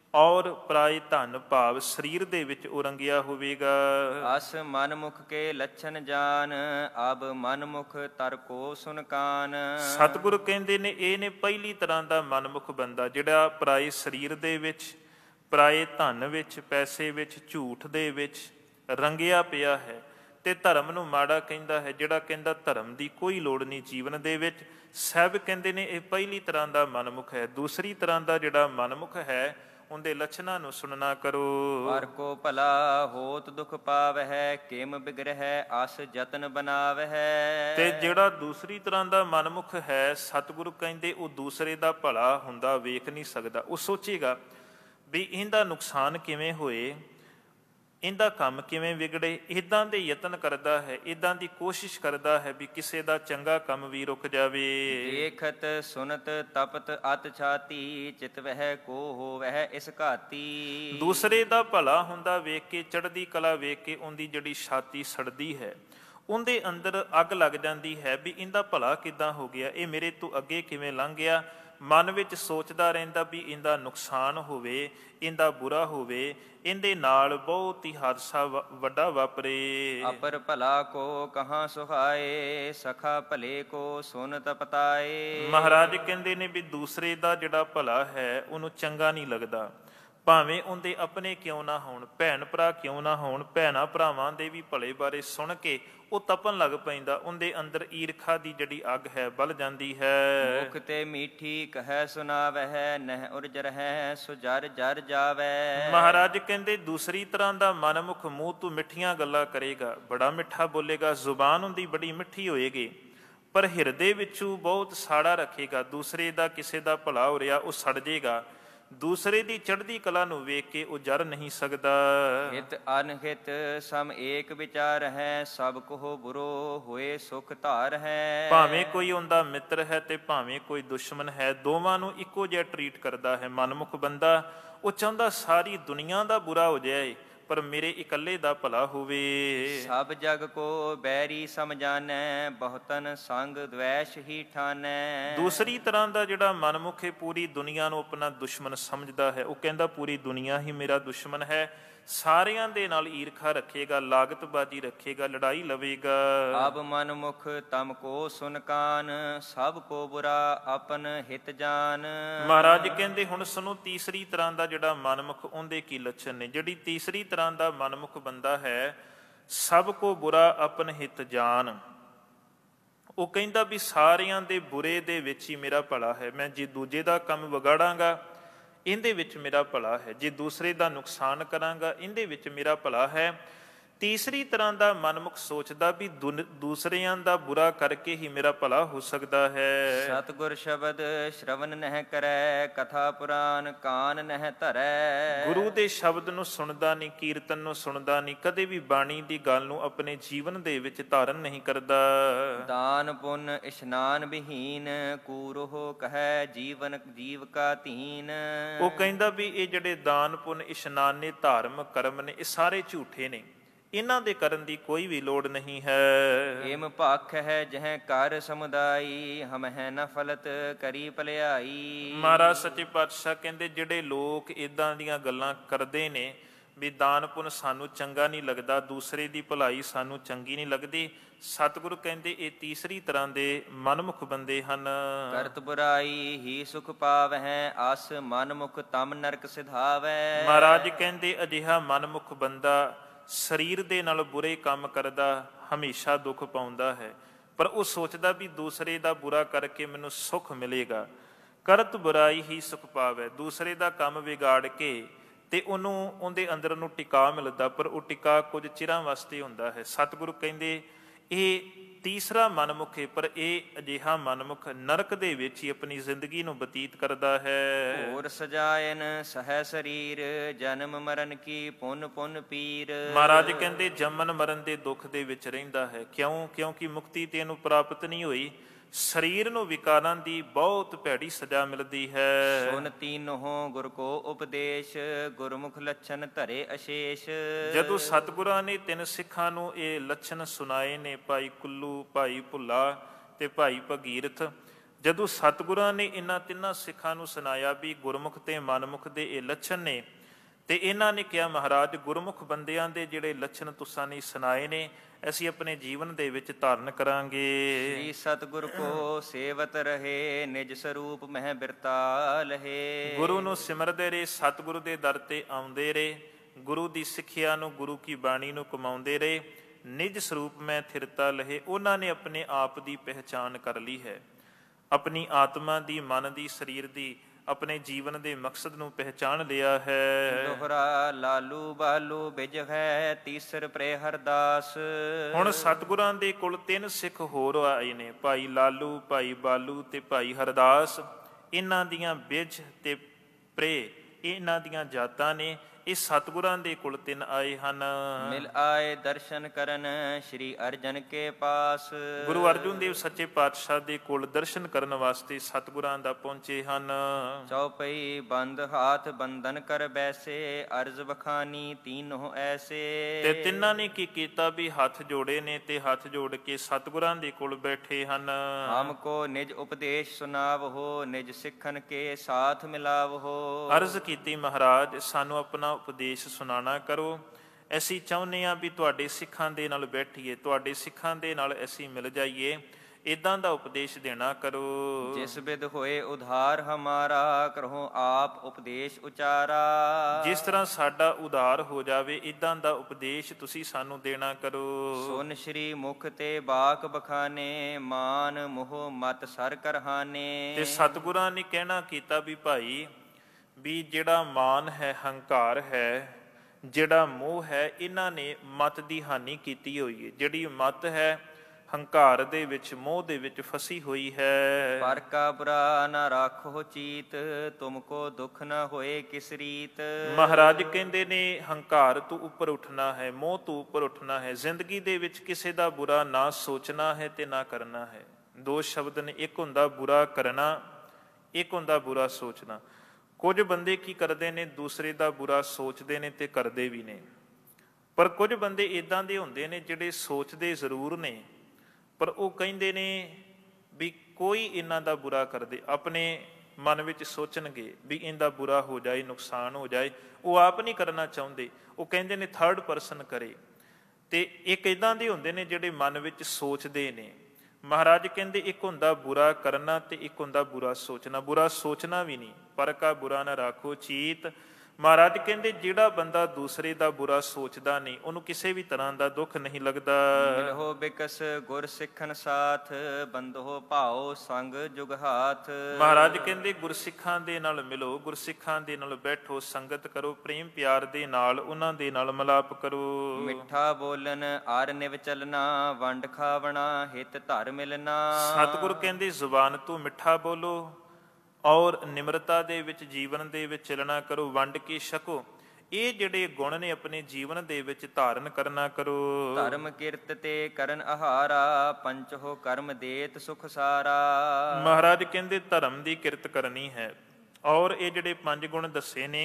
ਔਰ ਪਰਾਏ ਧਨ ਭਾਵ ਸਰੀਰ ਦੇ ਵਿੱਚ ਉਹ ਰੰਗਿਆ ਹੋਵੇਗਾ। ਅਸ ਮਨਮੁਖ ਕੇ ਲੱਛਣ ਜਾਨ, ਅਬ ਮਨਮੁਖ ਤਰ ਕੋ ਸੁਨਕਾਨ। ਸਤਿਗੁਰੂ ਕਹਿੰਦੇ ਨੇ ਇਹ ਨੇ ਪਹਿਲੀ ਤਰ੍ਹਾਂ ਦਾ ਮਨਮੁਖ ਬੰਦਾ, ਜਿਹੜਾ ਪਰਾਏ ਸਰੀਰ ਦੇ ਵਿੱਚ, ਪਰਾਏ ਧਨ ਵਿੱਚ, ਪੈਸੇ ਵਿੱਚ, ਝੂਠ ਦੇ ਵਿੱਚ ਰੰਗਿਆ ਪਿਆ ਹੈ, ਤੇ ਧਰਮ ਨੂੰ ਮਾੜਾ ਕਹਿੰਦਾ ਹੈ। ਜਿਹੜਾ ਕਹਿੰਦਾ ਧਰਮ ਦੀ ਕੋਈ ਲੋੜ ਨਹੀਂ ਜੀਵਨ ਦੇ ਵਿੱਚ, ਸਭ ਕਹਿੰਦੇ ਨੇ ਇਹ ਪਹਿਲੀ ਤਰ੍ਹਾਂ ਦਾ ਮਨਮੁਖ ਹੈ। ਦੂਸਰੀ ਤਰ੍ਹਾਂ ਦਾ ਜਿਹੜਾ ਮਨਮੁਖ ਹੈ ਉਹਦੇ ਲੱਛਣਾਂ ਨੂੰ ਸੁਣਨਾ ਕਰੋ। ਹਰ ਕੋ ਭਲਾ ਹੋਤ ਦੁਖ ਪਾਵਹਿ, ਕਿਮ ਬਿਗਰਹਿ ਆਸ ਜਤਨ ਬਣਾਵਹਿ। ਤੇ ਜਿਹੜਾ ਦੂਸਰੀ ਤਰ੍ਹਾਂ ਦਾ ਮਨਮੁਖ ਹੈ, ਸਤਿਗੁਰੂ ਕਹਿੰਦੇ ਉਹ ਦੂਸਰੇ ਦਾ ਭਲਾ ਹੁੰਦਾ ਵੇਖ ਨਹੀਂ ਸਕਦਾ। ਉਹ ਸੋਚੇਗਾ ਵੀ ਇਹਦਾ ਨੁਕਸਾਨ ਕਿਵੇਂ ਹੋਏ, ਇਹਦਾ ਕੰਮ ਕਿਵੇਂ ਵਿਗੜੇ, ਇੱਦਾਂ ਦੇ ਯਤਨ ਕਰਦਾ ਹੈ, ਇੱਦਾਂ ਦੀ ਕੋਸ਼ਿਸ਼ ਕਰਦਾ ਹੈ ਵੀ ਕਿਸੇ ਦਾ ਚੰਗਾ ਕੰਮ ਵੀ ਰੁਕ ਜਾਵੇ। ਦੇਖਤ ਸੁਨਤ ਤਪਤ ਅਤ ਛਾਤੀ, ਚਿਤ ਵਹਿ ਕੋ ਹੋਵਹਿ ਇਸ ਘਾਤੀ। ਦੂਸਰੇ ਦਾ ਭਲਾ ਹੁੰਦਾ ਵੇਖ ਕੇ, ਚੜ੍ਹਦੀ ਕਲਾ ਵੇਖ ਕੇ ਉਹਦੀ ਜਿਹੜੀ ਛਾਤੀ ਸੜਦੀ ਹੈ, ਉਹਦੇ ਅੰਦਰ ਅੱਗ ਲੱਗ ਜਾਂਦੀ ਹੈ ਵੀ ਇਹਦਾ ਭਲਾ ਕਿੱਦਾਂ ਹੋ ਗਿਆ, ਇਹ ਮੇਰੇ ਤੋਂ ਅੱਗੇ ਕਿਵੇਂ ਲੰਘ ਗਿਆ। ਮਨ ਵਿੱਚ ਸੋਚਦਾ ਰਹਿੰਦਾ ਵੀ ਇਹਦਾ ਨੁਕਸਾਨ ਹੋਵੇ, ਇਹਦਾ ਬੁਰਾ ਹੋਵੇ, ਇਹਦੇ ਨਾਲ ਬਹੁਤ ਹੀ ਹਾਦਸਾ ਵੱਡਾ ਵਾਪਰੇ। ਅਪਰ ਭਲਾ ਕੋ ਕਹਾਂ ਸੁਹਾਏ, ਸਖਾ ਭਲੇ ਕੋ ਸੁਨ ਤਪਤਾਏ। ਮਹਾਰਾਜ ਕਹਿੰਦੇ ਨੇ ਵੀ ਦੂਸਰੇ ਦਾ ਜਿਹੜਾ ਭਲਾ ਹੈ ਉਹਨੂੰ ਚੰਗਾ ਨਹੀਂ ਲੱਗਦਾ, ਭਾਵੇਂ ਉਹਦੇ ਆਪਣੇ ਕਿਉਂ ਨਾ ਹੋਣ, ਭੈਣ ਭਰਾ ਕਿਉਂ ਨਾ ਹੋਣ, ਭੈਣਾਂ ਭਰਾਵਾਂ ਦੇ ਵੀ ਭਲੇ ਬਾਰੇ ਸੁਣ ਕੇ ਉਹ ਤਪਣ ਲੱਗ ਪੈਂਦਾ। ਉਹਦੇ ਅੰਦਰ ਈਰਖਾ ਦੀ ਜਿਹੜੀ ਅੱਗ ਹੈ ਬਲ ਜਾਂਦੀ ਹੈ। ਮੁਖ ਤੇ ਮੀਠੀ ਕਹਿ ਸੁਣਾਵਹਿ, ਨਹਿ ਉਰਜ ਰਹਿ ਸੋ ਜਰ ਜਰ ਜਾਵੈ। ਮਹਾਰਾਜ ਕਹਿੰਦੇ ਦੂਸਰੀ ਤਰ੍ਹਾਂ ਦਾ ਮਨਮੁਖ ਮੂੰਹ ਤੋਂ ਮਿੱਠੀਆਂ ਗੱਲਾਂ ਕਰੇਗਾ, ਬੜਾ ਮਿੱਠਾ ਬੋਲੇਗਾ, ਜ਼ੁਬਾਨ ਹੁੰਦੀ ਬੜੀ ਮਿੱਠੀ ਹੋਏਗੀ, ਪਰ ਹਿਰਦੇ ਵਿੱਚੋਂ ਬਹੁਤ ਸਾੜਾ ਰੱਖੇਗਾ। ਦੂਸਰੇ ਦਾ ਕਿਸੇ ਦਾ ਭਲਾ ਹੋ ਰਿਹਾ ਉਹ ਸੜ ਜਾਏਗਾ, ਦੂਸਰੇ ਦੀ ਚੜ੍ਹਦੀ ਕਲਾ ਨੂੰ ਵੇਖ ਕੇ ਉਹ ਜਰ ਨਹੀਂ ਸਕਦਾ। ਹਿਤ ਅਨਹਿਤ ਸਮ ਏਕ ਵਿਚਾਰ ਹੈ, ਸਭ ਕੋ ਬੁਰੋ ਹੋਏ ਸੁਖ ਧਾਰ ਹੈ। ਭਾਵੇਂ ਕੋਈ ਉਹਦਾ ਮਿੱਤਰ ਹੈ ਤੇ ਭਾਵੇਂ ਕੋਈ ਦੁਸ਼ਮਣ ਹੈ, ਦੋਵਾਂ ਨੂੰ ਇੱਕੋ ਜਿਹਾ ਟਰੀਟ ਕਰਦਾ ਹੈ। ਮਨਮੁਖ ਬੰਦਾ ਉਹ ਚਾਹੁੰਦਾ ਸਾਰੀ ਦੁਨੀਆ ਦਾ ਬੁਰਾ ਹੋ ਜਾਏ ਪਰ ਮੇਰੇ ਇਕੱਲੇ ਦਾ ਭਲਾ ਹੋਵੇ। ਸਭ ਜਗ ਕੋ ਬੈਰੀ ਸਮਝਾਨੈ, ਬਹੁਤਨ ਸੰਗ ਦ્વੈਸ਼ ਹੀ ਠਾਨੈ। ਦੂਸਰੀ ਤਰ੍ਹਾਂ ਦਾ ਜਿਹੜਾ ਮਨਮੁਖ ਹੈ ਪੂਰੀ ਦੁਨੀਆ ਨੂੰ ਆਪਣਾ ਦੁਸ਼ਮਣ ਸਮਝਦਾ ਹੈ। ਉਹ ਕਹਿੰਦਾ ਪੂਰੀ ਦੁਨੀਆ ਹੀ ਮੇਰਾ ਦੁਸ਼ਮਣ ਹੈ, ਸਾਰਿਆਂ ਦੇ ਨਾਲ ਈਰਖਾ ਰੱਖੇਗਾ, ਲਾਗਤਬਾਜ਼ੀ ਰੱਖੇਗਾ, ਲੜਾਈ ਲਵੇਗਾ। ਅਬ ਮਨਮੁਖ ਤਮ ਕੋ ਸੁਨ ਕਾਨ, ਸਭ ਕੋ ਬੁਰਾ ਆਪਨ ਹਿਤ ਜਾਨ। ਮਹਾਰਾਜ ਕਹਿੰਦੇ ਹੁਣ ਸੁਣੋ ਤੀਸਰੀ ਤਰ੍ਹਾਂ ਦਾ ਜਿਹੜਾ ਮਨਮੁਖ ਉਹਦੇ ਕੀ ਲੱਛਣ ਨੇ। ਜਿਹੜੀ ਤੀਸਰੀ ਤਰ੍ਹਾਂ ਦਾ ਮਨਮੁਖ ਬੰਦਾ ਹੈ, ਸਭ ਕੋ ਬੁਰਾ ਆਪਨ ਹਿਤ ਜਾਨ। ਉਹ ਕਹਿੰਦਾ ਵੀ ਸਾਰਿਆਂ ਦੇ ਬੁਰੇ ਦੇ ਵਿੱਚ ਹੀ ਮੇਰਾ ਭਲਾ ਹੈ। ਮੈਂ ਜੇ ਦੂਜੇ ਦਾ ਕੰਮ ਵਿਗਾੜਾਂਗਾ ਇਹਦੇ ਵਿੱਚ ਮੇਰਾ ਭਲਾ ਹੈ, ਜੇ ਦੂਸਰੇ ਦਾ ਨੁਕਸਾਨ ਕਰਾਂਗਾ ਇਹਦੇ ਵਿੱਚ ਮੇਰਾ ਭਲਾ ਹੈ। ਤੀਸਰੀ ਤਰ੍ਹਾਂ ਦਾ ਮਨਮੁਖ ਸੋਚਦਾ ਵੀ ਦੂਸਰਿਆਂ ਦਾ ਬੁਰਾ ਕਰਕੇ ਹੀ ਮੇਰਾ ਭਲਾ ਹੋ ਸਕਦਾ ਹੈ। ਸਤਿਗੁਰ ਸ਼ਬਦ ਸ਼ਰਵਨ ਨਹਿ ਕਰੈ, ਕਥਾ ਪੁਰਾਨ ਕਾਨ ਨਹਿ ਧਰੈ। ਗੁਰੂ ਦੇ ਸ਼ਬਦ ਨੂੰ ਸੁਣਦਾ ਨਹੀਂ, ਕੀਰਤਨ ਨੂੰ ਸੁਣਦਾ ਨਹੀਂ, ਕਦੇ ਵੀ ਬਾਣੀ ਦੀ ਗੱਲ ਨੂੰ ਆਪਣੇ ਜੀਵਨ ਦੇ ਵਿੱਚ ਧਾਰਨ ਨਹੀਂ ਕਰਦਾ। ਦਾਨ ਪੁੰਨ ਇਸ਼ਨਾਨ ਵਿਹੀਨ, ਕੂਰੋ ਕਹੈ ਜੀਵਨ ਜੀਵ ਕਾ ਧੀਨ। ਉਹ ਕਹਿੰਦਾ ਵੀ ਇਹ ਜਿਹੜੇ ਦਾਨ ਪੁੰਨ ਇਸ਼ਨਾਨ ਨੇ, ਧਾਰਮ ਕਰਮ ਨੇ, ਇਹ ਸਾਰੇ ਝੂਠੇ ਨੇ, ਇਹਨਾਂ ਦੇ ਕਰਨ ਦੀ ਕੋਈ ਵੀ ਲੋੜ ਨਹੀਂ ਹੈ। ਏਮ ਭਖ ਹੈ ਜਹ ਕਰ ਸਮੁਦਾਈ, ਹਮ ਹੈ ਨ ਫਲਤ ਕਰੀ ਭਲਾਈ। ਮਹਾਰਾਜ ਸੱਚੇ ਪਾਤਸ਼ਾਹ ਕਹਿੰਦੇ ਜਿਹੜੇ ਲੋਕ ਇਦਾਂ ਦੀਆਂ ਗੱਲਾਂ ਕਰਦੇ ਨੇ ਵੀ ਦਾਨ ਪੁੰਨ ਸਾਨੂੰ ਚੰਗਾ ਨਹੀਂ ਲੱਗਦਾ, ਦੂਸਰੇ ਦੀ ਭਲਾਈ ਸਾਨੂੰ ਚੰਗੀ ਨਹੀਂ ਲੱਗਦੀ, ਸਤਿਗੁਰੂ ਕਹਿੰਦੇ ਇਹ ਤੀਸਰੀ ਤਰ੍ਹਾਂ ਦੇ ਮਨਮੁਖ ਬੰਦੇ ਹਨ। ਕਰਤ ਬੁਰਾਈ ਹੀ ਸੁਖ ਪਾਵਹਿ, ਆਸ ਮਨਮੁਖ ਤਮ ਨਰਕ ਸਿਧਾਵੈ। ਮਹਾਰਾਜ ਕਹਿੰਦੇ ਅਜਿਹਾ ਮਨਮੁਖ ਬੰਦਾ ਸਰੀਰ ਦੇ ਨਾਲ ਬੁਰੇ ਕੰਮ ਕਰਦਾ ਹਮੇਸ਼ਾ ਦੁੱਖ ਪਾਉਂਦਾ ਹੈ, ਪਰ ਉਹ ਸੋਚਦਾ ਵੀ ਦੂਸਰੇ ਦਾ ਬੁਰਾ ਕਰਕੇ ਮੈਨੂੰ ਸੁੱਖ ਮਿਲੇਗਾ। ਕਰਤ ਬੁਰਾਈ ਹੀ ਸੁਖ ਪਾਵੈ, ਦੂਸਰੇ ਦਾ ਕੰਮ ਵਿਗਾੜ ਕੇ ਤੇ ਉਹਨੂੰ ਉਹਦੇ ਅੰਦਰ ਨੂੰ ਟਿਕਾ ਮਿਲਦਾ, ਪਰ ਉਹ ਟਿਕਾ ਕੁਝ ਚਿਰਾਂ ਵਾਸਤੇ ਹੁੰਦਾ ਹੈ। ਸਤਿਗੁਰੂ ਕਹਿੰਦੇ ਇਹ ਤੀਸਰਾ ਮਨਮੁਖ ਹੈ, ਪਰ ਇਹ ਅਜਿਹਾ ਮਨਮੁਖ ਨਰਕ ਦੇ ਵਿੱਚ ਹੀ ਆਪਣੀ ਜ਼ਿੰਦਗੀ ਨੂੰ ਬਤੀਤ ਕਰਦਾ ਹੈ। ਹੋਰ ਸਜਾਇਨ ਸਹਿ ਸਰੀਰ, ਜਨਮ ਮਰਨ ਕੀ ਪੁੰਨ ਪੁੰਨ ਪੀਰ। ਮਹਾਰਾਜ ਕਹਿੰਦੇ ਜੰਮਨ ਮਰਨ ਦੇ ਦੁੱਖ ਦੇ ਵਿੱਚ ਰਹਿੰਦਾ ਹੈ। ਕਿਉਂ? ਕਿਉਂਕਿ ਮੁਕਤੀ ਤੇ ਇਹਨੂੰ ਪ੍ਰਾਪਤ ਨਹੀਂ ਹੋਈ, ਸਰੀਰ ਨੂੰ ਵਿਕਾਰਾਂ ਦੀ ਬਹੁਤ ਭੈੜੀ ਸਜ਼ਾ ਮਿਲਦੀ ਹੈ। ਸੁਨ ਤੀਨੋਂ ਗੁਰ ਕੋ ਉਪਦੇਸ਼, ਗੁਰਮੁਖ ਲੱਛਣ ਧਰੇ ਅਸ਼ੇਸ਼। ਜਦੋਂ ਸਤਿਗੁਰਾਂ ਨੇ ਤਿੰਨ ਸਿੱਖਾਂ ਨੂੰ ਇਹ ਲੱਛਣ ਸੁਣਾਏ ਨੇ, ਭਾਈ ਕੁੱਲੂ, ਭਾਈ ਭੁੱਲਾ ਤੇ ਭਾਈ ਭਗੀਰਥ, ਜਦੋਂ ਸਤਿਗੁਰਾਂ ਨੇ ਇਹਨਾਂ ਤਿੰਨਾਂ ਸਿੱਖਾਂ ਨੂੰ ਸੁਣਾਇਆ ਵੀ ਗੁਰਮੁਖ ਤੇ ਮਨਮੁਖ ਦੇ ਇਹ ਲੱਛਣ ਨੇ, ਤੇ ਇਹਨਾਂ ਨੇ ਕਿਹਾ ਮਹਾਰਾਜ ਗੁਰਮੁਖ ਬੰਦਿਆਂ ਦੇ ਜਿਹੜੇ ਲੱਛਣ ਤੁਸਾਂ ਨੇ ਸੁਣਾਏ ਨੇ ਅਸੀਂ ਆਪਣੇ ਜੀਵਨ ਦੇ ਵਿੱਚ ਧਾਰਨ ਕਰਾਂਗੇ। ਸ੍ਰੀ ਸਤਿਗੁਰ ਕੋ ਸੇਵਤ ਰਹੇ, ਨਿਜ ਸਰੂਪ ਮਹਿ ਬਿਰਤਾ ਲਹੇ। ਗੁਰੂ ਨੂੰ ਸਿਮਰਦੇ ਰਹੇ, ਸਤਿਗੁਰੂ ਦੇ ਦਰ ਤੇ ਆਉਂਦੇ ਰਹੇ, ਗੁਰੂ ਦੀ ਸਿੱਖਿਆ ਨੂੰ, ਗੁਰੂ ਕੀ ਬਾਣੀ ਨੂੰ ਕਮਾਉਂਦੇ ਰਹੇ, ਨਿਜ ਸਰੂਪ ਮੈਂ ਥਿਰਤਾ ਲਹੇ। ਉਹਨਾਂ ਨੇ ਆਪਣੇ ਆਪ ਦੀ ਪਹਿਚਾਣ ਕਰ ਲਈ ਹੈ, ਆਪਣੀ ਆਤਮਾ ਦੀ, ਮਨ ਦੀ, ਸਰੀਰ ਦੀ, ਆਪਣੇ ਜੀਵਨ ਦੇ ਮਕਸਦ ਨੂੰ ਪਹਿਚਾਣ ਲਿਆ ਹੈ। ਦੋਹਰਾ ਲਾਲੂ ਬਾਲੂ ਬਿਜ ਹੈ, ਤੀਸਰ ਪ੍ਰੇ ਹਰਦਾਸ। ਹੁਣ ਸਤਿਗੁਰਾਂ ਦੇ ਕੋਲ ਤਿੰਨ ਸਿੱਖ ਹੋਰ ਆਏ ਨੇ, ਭਾਈ ਲਾਲੂ, ਭਾਈ ਬਾਲੂ ਤੇ ਭਾਈ ਹਰਦਾਸ। ਇਹਨਾਂ ਦੀਆਂ ਬਿਜ ਤੇ ਪ੍ਰੇ ਇਹਨਾਂ ਦੀਆਂ ਜਾਤਾਂ ਨੇ। ਇਹ ਸਤਿਗੁਰਾਂ ਦੇ ਕੋਲ ਤਿੰਨ ਆਏ ਹਨ। ਮਿਲ ਆਏ ਦਰਸ਼ਨ ਕਰਨ ਸ਼੍ਰੀ ਅਰਜਨ ਕੇ ਪਾਸ। ਗੁਰੂ ਅਰਜੁਨ ਦੇਵ ਸੱਚੇ ਪਾਤਸ਼ਾਹ ਦੇ ਕੋਲ ਦਰਸ਼ਨ ਕਰਨ ਵਾਸਤੇ ਸਤਿਗੁਰਾਂ ਦਾ ਪਹੁੰਚੇ ਹਨ। ਚੌਪਈ ਬੰਦ ਹਾਥ ਬੰਧਨ ਕਰ ਬੈਸੇ, ਅਰਜ਼ ਬਖਾਨੀ ਤੀਨੋਂ ਐਸੇ। ਤੇ ਤਿੰਨਾਂ ਨੇ ਕੀ ਕੀਤਾ ਵੀ ਹੱਥ ਜੋੜੇ ਨੇ ਤੇ ਹੱਥ ਜੋੜ ਕੇ ਸਤਿਗੁਰਾਂ ਦੇ ਕੋਲ ਬੈਠੇ ਹਨ। ਹਮ ਕੋ ਨਿਜ ਉਪਦੇਸ਼ ਸੁਨਾਵ ਹੋ, ਨਿਜ ਸਿੱਖਨ ਕੇ ਸਾਥ ਮਿਲਾਵ ਹੋ। ਅਰਜ਼ ਕੀਤੀ ਮਹਾਰਾਜ ਸਾਨੂੰ ਆਪਣਾ ਉਪਦੇਸ਼ ਸੁਣਾਣਾ ਕਰੋ। ਅਸੀਂ ਚਾਹੁੰਦੇ ਹਾਂ ਵੀ ਤੁਹਾਡੇ ਸਿੱਖਾਂ ਦੇ ਨਾਲ ਬੈਠੀਏ, ਤੁਹਾਡੇ ਸਿੱਖਾਂ ਦੇ ਨਾਲ ਅਸੀਂ ਮਿਲ ਜਾਈਏ। ਇਦਾਂ ਦਾ ਉਪਦੇਸ਼ ਦੇਣਾ ਕਰੋ। ਜਿਸ ਬਿਦ ਹੋਏ ਉਧਾਰ ਹਮਾਰਾ, ਕਰਹੁ ਆਪ ਉਪਦੇਸ਼ ਉਚਾਰਾ। ਜਿਸ ਤਰ੍ਹਾਂ ਸਾਡਾ ਉਧਾਰ ਹੋ ਜਾਵੇ ਇਦਾਂ ਦਾ ਉਪਦੇਸ਼ ਤੁਸੀਂ ਸਾਨੂੰ ਦੇਣਾ ਕਰੋ। ਸੁਨ ਸ਼੍ਰੀ ਮੁਖ ਤੇ ਬਾਕ ਬਖਾਨੇ, ਮਾਨ ਮੋਹ ਮਤ ਸਰ ਕਰਹਾਨੇ। ਤੇ ਸਤਿਗੁਰਾਂ ਨੇ ਕਹਿਣਾ ਕੀਤਾ ਵੀ ਭਾਈ ਵੀ ਜਿਹੜਾ ਮਾਨ ਹੈ, ਹੰਕਾਰ ਹੈ, ਜਿਹੜਾ ਮੋਹ ਹੈ, ਇਹਨਾਂ ਨੇ ਮਤ ਦੀ ਹਾਨੀ ਕੀਤੀ ਹੋਈ ਹੈ। ਜਿਹੜੀ ਮਤ ਹੈ ਹੰਕਾਰ ਦੇ ਵਿੱਚ, ਮੋਹ ਦੇ ਵਿੱਚ ਫਸੀ ਹੋਈ ਹੈ। ਪਰ ਕਾ ਬੁਰਾ ਨਾ ਰਾਖੋ ਚੀਤ, ਤੁਮ ਕੋ ਦੁੱਖ ਨਾ ਹੋਏ ਕਿਸ ਰੀਤ। ਮਹਾਰਾਜ ਕਹਿੰਦੇ ਨੇ ਹੰਕਾਰ ਤੋਂ ਉੱਪਰ ਉੱਠਣਾ ਹੈ, ਮੋਹ ਤੋਂ ਉੱਪਰ ਉੱਠਣਾ ਹੈ। ਜ਼ਿੰਦਗੀ ਦੇ ਵਿੱਚ ਕਿਸੇ ਦਾ ਬੁਰਾ ਨਾ ਸੋਚਣਾ ਹੈ ਤੇ ਨਾ ਕਰਨਾ ਹੈ। ਦੋ ਸ਼ਬਦ ਨੇ, ਇੱਕ ਹੁੰਦਾ ਬੁਰਾ ਕਰਨਾ, ਇੱਕ ਹੁੰਦਾ ਬੁਰਾ ਸੋਚਣਾ। ਕੁਝ ਬੰਦੇ ਕੀ ਕਰਦੇ ਨੇ, ਦੂਸਰੇ ਦਾ ਬੁਰਾ ਸੋਚਦੇ ਨੇ ਤੇ ਕਰਦੇ ਵੀ ਨੇ। ਪਰ ਕੁਝ ਬੰਦੇ ਇੱਦਾਂ ਦੇ ਹੁੰਦੇ ਨੇ ਜਿਹੜੇ ਸੋਚਦੇ ਜ਼ਰੂਰ ਨੇ, ਪਰ ਉਹ ਕਹਿੰਦੇ ਨੇ ਵੀ ਕੋਈ ਇਹਨਾਂ ਦਾ ਬੁਰਾ ਕਰਦੇ, ਆਪਣੇ ਮਨ ਵਿੱਚ ਸੋਚਣਗੇ ਵੀ ਇਹਦਾ ਬੁਰਾ ਹੋ ਜਾਏ, ਨੁਕਸਾਨ ਹੋ ਜਾਏ। ਉਹ ਆਪ ਨਹੀਂ ਕਰਨਾ ਚਾਹੁੰਦੇ, ਉਹ ਕਹਿੰਦੇ ਨੇ ਥਰਡ ਪਰਸਨ ਕਰੇ। ਤੇ ਇੱਕ ਇੱਦਾਂ ਦੇ ਹੁੰਦੇ ਨੇ ਜਿਹੜੇ ਮਨ ਵਿੱਚ ਸੋਚਦੇ ਨੇ। ਮਹਾਰਾਜ ਕਹਿੰਦੇ ਇੱਕ ਹੁੰਦਾ ਬੁਰਾ ਕਰਨਾ ਤੇ ਇੱਕ ਹੁੰਦਾ ਬੁਰਾ ਸੋਚਣਾ। ਬੁਰਾ ਸੋਚਣਾ ਵੀ ਨਹੀਂ, ਪਰ ਕਾ ਬੁਰਾ ਨਾ ਰਾਖੋ ਚੀਤ। ਮਹਾਰਾਜ ਕਹਿੰਦੇ ਜਿਹੜਾ ਬੰਦਾ ਦੂਸਰੇ ਦਾ ਬੁਰਾ ਸੋਚਦਾ ਨਹੀਂ, ਉਹਨੂੰ ਕਿਸੇ ਵੀ ਤਰ੍ਹਾਂ ਦਾ ਦੁੱਖ ਨਹੀਂ ਲੱਗਦਾ। ਮਿਲਹੁ ਬਿਕਸ ਗੁਰ ਸਿੱਖਨ ਸਾਥ, ਬੰਧੋ ਭਾਉ ਸੰਗ ਜੁਗ ਹਾਥ। ਮਹਾਰਾਜ ਕਹਿੰਦੇ ਗੁਰਸਿੱਖਾਂ ਦੇ ਨਾਲ ਮਿਲੋ, ਗੁਰਸਿੱਖਾਂ ਦੇ ਨਾਲ ਬੈਠੋ, ਸੰਗਤ ਕਰੋ, ਪ੍ਰੇਮ ਪਿਆਰ ਦੇ ਨਾਲ ਉਹਨਾਂ ਦੇ ਨਾਲ ਮਿਲਾਪ ਕਰੋ। ਮਿੱਠਾ ਬੋਲਨ ਆਰ ਨਿਵ ਚਲਨਾ, ਵੰਡ ਖਾਵਣਾ ਹਿਤ ਧਰ ਮਿਲਣਾ। ਸਤਿਗੁਰ ਕਹਿੰਦੇ ਜ਼ੁਬਾਨ ਤੋਂ ਮਿੱਠਾ ਬੋਲੋ ਔਰ ਨਿਮਰਤਾ ਦੇ ਵਿੱਚ ਜੀਵਨ ਦੇ ਵਿੱਚ ਚੱਲਣਾ ਕਰੋ, ਵੰਡ ਕੇ ਛਕੋ। ਇਹ ਜਿਹੜੇ ਗੁਣ ਨੇ ਆਪਣੇ ਜੀਵਨ ਦੇ ਵਿੱਚ ਧਾਰਨ ਕਰਨਾ ਕਰੋ। ਧਰਮ ਕਿਰਤ ਤੇ ਕਰਨ ਆਹਾਰਾ, ਪੰਚੋ ਕਰਮ ਦੇਤ ਸੁਖ ਸਾਰਾ। ਮਹਾਰਾਜ ਕਹਿੰਦੇ ਧਰਮ ਦੀ ਕਿਰਤ ਕਰਨੀ ਹੈ ਔਰ ਇਹ ਜਿਹੜੇ ਪੰਜ ਗੁਣ ਦੱਸੇ ਨੇ,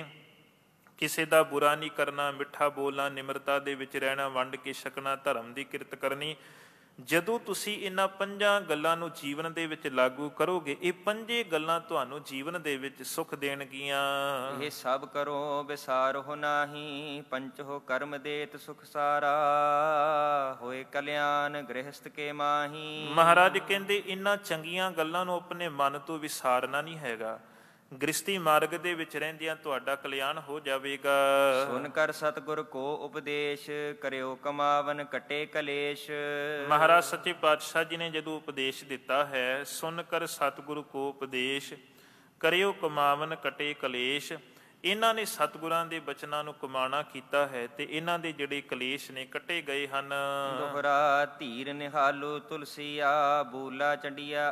ਕਿਸੇ ਦਾ ਬੁਰਾ ਨਹੀਂ ਕਰਨਾ, ਮਿੱਠਾ ਬੋਲਣਾ, ਨਿਮਰਤਾ ਦੇ ਵਿੱਚ ਰਹਿਣਾ, ਵੰਡ ਕੇ ਛਕਣਾ, ਧਰਮ ਦੀ ਕਿਰਤ ਕਰਨੀ। ਜਦੋਂ ਤੁਸੀਂ ਇਹਨਾਂ ਪੰਜਾਂ ਗੱਲਾਂ ਨੂੰ ਜੀਵਨ ਦੇ ਵਿੱਚ ਲਾਗੂ ਕਰੋਗੇ, ਇਹ ਪੰਜੇ ਗੱਲਾਂ ਤੁਹਾਨੂੰ ਜੀਵਨ ਦੇ ਵਿੱਚ ਸੁੱਖ ਦੇਣਗੀਆਂ। ਇਹ ਸਭ ਕਰੋ ਵਿਸਾਰੋ ਨਾਹੀ, ਪੰਚੋ ਕਰਮ ਦੇਤ ਸੁਖ ਸਾਰਾ। ਹੋਏ ਕਲਿਆਣ ਗ੍ਰਹਿਸਤ ਕੇ ਮਾਹੀ। ਮਹਾਰਾਜ ਕਹਿੰਦੇ ਇਹਨਾਂ ਚੰਗੀਆਂ ਗੱਲਾਂ ਨੂੰ ਆਪਣੇ ਮਨ ਤੋਂ ਵਿਸਾਰਨਾ ਨਹੀਂ ਹੈਗਾ। ਗ੍ਰਸਤੀ ਮਾਰਗ ਦੇ ਵਿੱਚ ਰਹਿੰਦਿਆਂ ਤੁਹਾਡਾ ਕਲਿਆਣ ਹੋ ਜਾਵੇਗਾ। ਸੁਨ ਕਰ ਸਤਿਗੁਰ ਕੋ ਉਪਦੇਸ਼, ਕਰਿਓ ਕਮਾਵਨ ਕਟੇ ਕਲੇਸ਼। ਮਹਾਰਾਜ ਸੱਚੇ ਪਾਤਸ਼ਾਹ ਜੀ ਨੇ ਜਦੋਂ ਉਪਦੇਸ਼ ਦਿੱਤਾ ਹੈ, ਸੁਨ ਕਰ ਸਤਿਗੁਰ ਕੋ ਉਪਦੇਸ਼, ਕਰਿਓ ਕਮਾਵਨ ਕਟੇ ਕਲੇਸ਼। ਇਹਨਾਂ ਨੇ ਸਤਿਗੁਰਾਂ ਦੇ ਬਚਨਾਂ ਨੂੰ ਕਮਾਣਾ ਕੀਤਾ ਹੈ ਤੇ ਇਹਨਾਂ ਦੇ ਜਿਹੜੇ ਕਲੇਸ਼ ਨੇ ਕੱਟੇ ਗਏ ਹਨ। ਦੋਹਰਾ ਧੀਰ ਨਿਹਾਲੋ ਤੁਲਸੀਆ, ਬੂਲਾ ਚੰਡੀਆ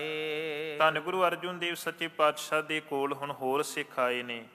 ਆਏ। ਧੰਨ ਗੁਰੂ ਅਰਜੁਨ ਦੇਵ ਸੱਚੇ ਪਾਤਸ਼ਾਹ ਦੇ ਕੋਲ ਹੁਣ ਹੋਰ ਸਿੱਖ ਆਏ ਨੇ,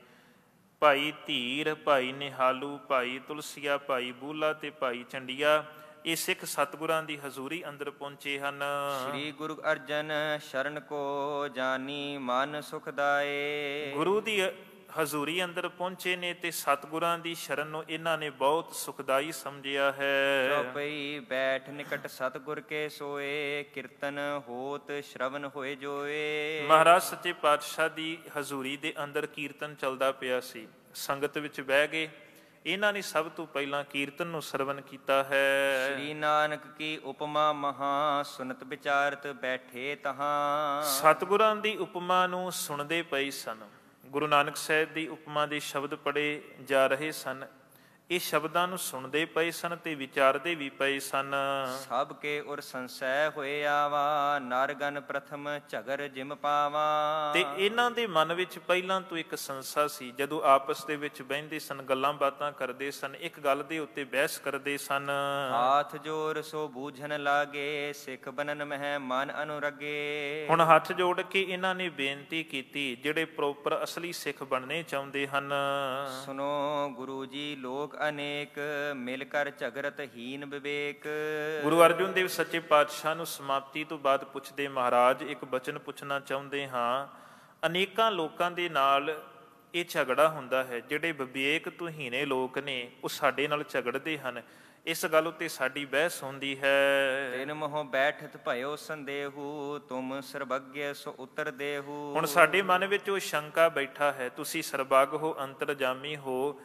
ਭਾਈ ਧੀਰ, ਭਾਈ ਨਿਹਾਲੂ, ਭਾਈ ਤੁਲਸੀਆ, ਭਾਈ ਬੂਲਾ ਤੇ ਭਾਈ ਚੰਡੀਆ। ਇਹ ਸਿੱਖ ਸਤਿਗੁਰਾਂ ਦੀ ਹਜ਼ੂਰੀ ਅੰਦਰ ਪਹੁੰਚੇ ਹਨ। ਸ੍ਰੀ ਗੁਰੂ ਅਰਜਨ ਸ਼ਰਨ ਕੋ ਜਾਨੀ, ਮਨ ਸੁਖਦਾਏ। ਗੁਰੂ ਦੀ ਹਜ਼ੂਰੀ ਅੰਦਰ ਪਹੁੰਚੇ ਨੇ ਤੇ ਸਤਿਗੁਰਾਂ ਦੀ ਸ਼ਰਨ ਨੂੰ ਇਹਨਾਂ ਨੇ ਬਹੁਤ ਸੁਖਦਾਈ ਸਮਝਿਆ ਹੈ। ਚੌਪਈ ਬੈਠ ਨਿਕਟ ਸਤਿਗੁਰ ਕੇ ਸੋਏ, ਕੀਰਤਨ ਹੋਤ ਸ਼ਰਵਨ ਹੋਏ ਜੋਏ। ਮਹਾਰਾਜ ਸੱਚੇ ਪਾਤਸ਼ਾਹ ਦੀ ਹਜ਼ੂਰੀ ਦੇ ਅੰਦਰ ਕੀਰਤਨ ਚੱਲਦਾ ਪਿਆ ਸੀ, ਸੰਗਤ ਵਿੱਚ ਬਹਿ ਗਏ। ਇਹਨਾਂ ਨੇ ਸਭ ਤੋਂ ਪਹਿਲਾਂ ਕੀਰਤਨ ਨੂੰ ਸਰਵਨ ਕੀਤਾ ਹੈ। ਸ੍ਰੀ ਨਾਨਕ ਕੀ ਉਪਮਾ ਮਹਾ, ਸੁਨਤ ਵਿਚਾਰਤ ਬੈਠੇ ਤਹਾਂ। ਸਤਿਗੁਰਾਂ ਦੀ ਉਪਮਾ ਨੂੰ ਸੁਣਦੇ ਪਏ ਸਨ। ਗੁਰੂ ਨਾਨਕ ਸਾਹਿਬ ਦੀ ਉਪਮਾ ਦੇ ਸ਼ਬਦ ਪੜ੍ਹੇ ਜਾ ਰਹੇ ਸਨ। ਇਹ ਸ਼ਬਦਾਂ ਨੂੰ ਸੁਣਦੇ ਪਏ ਸਨ ਤੇ ਵਿਚਾਰਦੇ ਵੀ ਪਏ ਸਨ। ਸਭ ਕੇ ਉਰ ਸੰਸੈ ਹੋਏ ਆਵਾ, ਨਰਗਨ ਪ੍ਰਥਮ ਝਗਰ ਜਿਮ ਪਾਵਾ। ਤੇ ਇਹਨਾਂ ਦੇ ਮਨ ਵਿੱਚ ਪਹਿਲਾਂ ਤੋਂ ਇੱਕ ਸੰਸਾ ਸੀ। ਜਦੋਂ ਆਪਸ ਦੇ ਵਿੱਚ ਬਹਿੰਦੇ ਸਨ, ਗੱਲਾਂ ਬਾਤਾਂ ਕਰਦੇ ਸਨ, ਇੱਕ ਗੱਲ ਦੇ ਉੱਤੇ ਬਹਿਸ ਕਰਦੇ ਸਨ। ਹਾਥ ਜੋਰ ਸੋ ਬੂਝਣ ਲਾਗੇ, ਸਿੱਖ ਬਨਨ ਮਹਿ ਮਨ ਅਨੁਰਗੇ। ਹੁਣ ਹੱਥ ਜੋੜ ਕੇ ਇਹਨਾਂ ਨੇ ਬੇਨਤੀ ਕੀਤੀ, ਜਿਹੜੇ ਪ੍ਰੋਪਰ ਅਸਲੀ ਸਿੱਖ ਬਣਨੇ ਚਾਹੁੰਦੇ ਹਨ। ਸੁਨੋ ਗੁਰੂ ਜੀ ਲੋਕ ਅਨੇਕ, ਮਿਲ ਕਰ ਝਗਰਤ ਹੀਨ ਵਿਵੇਕ। ਗੁਰੂ ਅਰਜੁਨ ਦੇਵ ਸੱਚੇ ਪਾਤਸ਼ਾਹ ਨੂੰ ਸਮਾਪਤੀ ਤੋਂ ਬਾਅਦ ਪੁੱਛਦੇ, ਮਹਾਰਾਜ ਇੱਕ ਬਚਨ ਪੁੱਛਣਾ ਚਾਹੁੰਦੇ ਹਾਂ। ਅਨੇਕਾਂ ਲੋਕਾਂ ਦੇ ਨਾਲ ਇਹ ਝਗੜਾ ਹੁੰਦਾ ਹੈ, ਜਿਹੜੇ ਵਿਵੇਕ ਤੋਂ ਹੀਣੇ ਲੋਕ ਨੇ ਉਹ ਸਾਡੇ ਨਾਲ ਝਗੜਦੇ ਹਨ। ਇਸ ਗੱਲ ਉੱਤੇ ਸਾਡੀ ਬਹਿਸ ਹੁੰਦੀ ਹੈ। ਤਿਨ ਮੋਹ ਬੈਠਤ ਭਇਓ ਸੰਦੇਹੂ, ਤੁਮ ਸਰਬੱਗਯ ਸੋ ਉਤਰ ਦੇਹੂ। ਹੁਣ ਸਾਡੇ ਮਨ ਵਿੱਚ ਉਹ ਸ਼ੰਕਾ ਬੈਠਾ ਹੈ, ਤੁਸੀਂ ਸਰਬੱਗ ਹੋ, ਅੰਤਰਜਾਮੀ ਹੋ,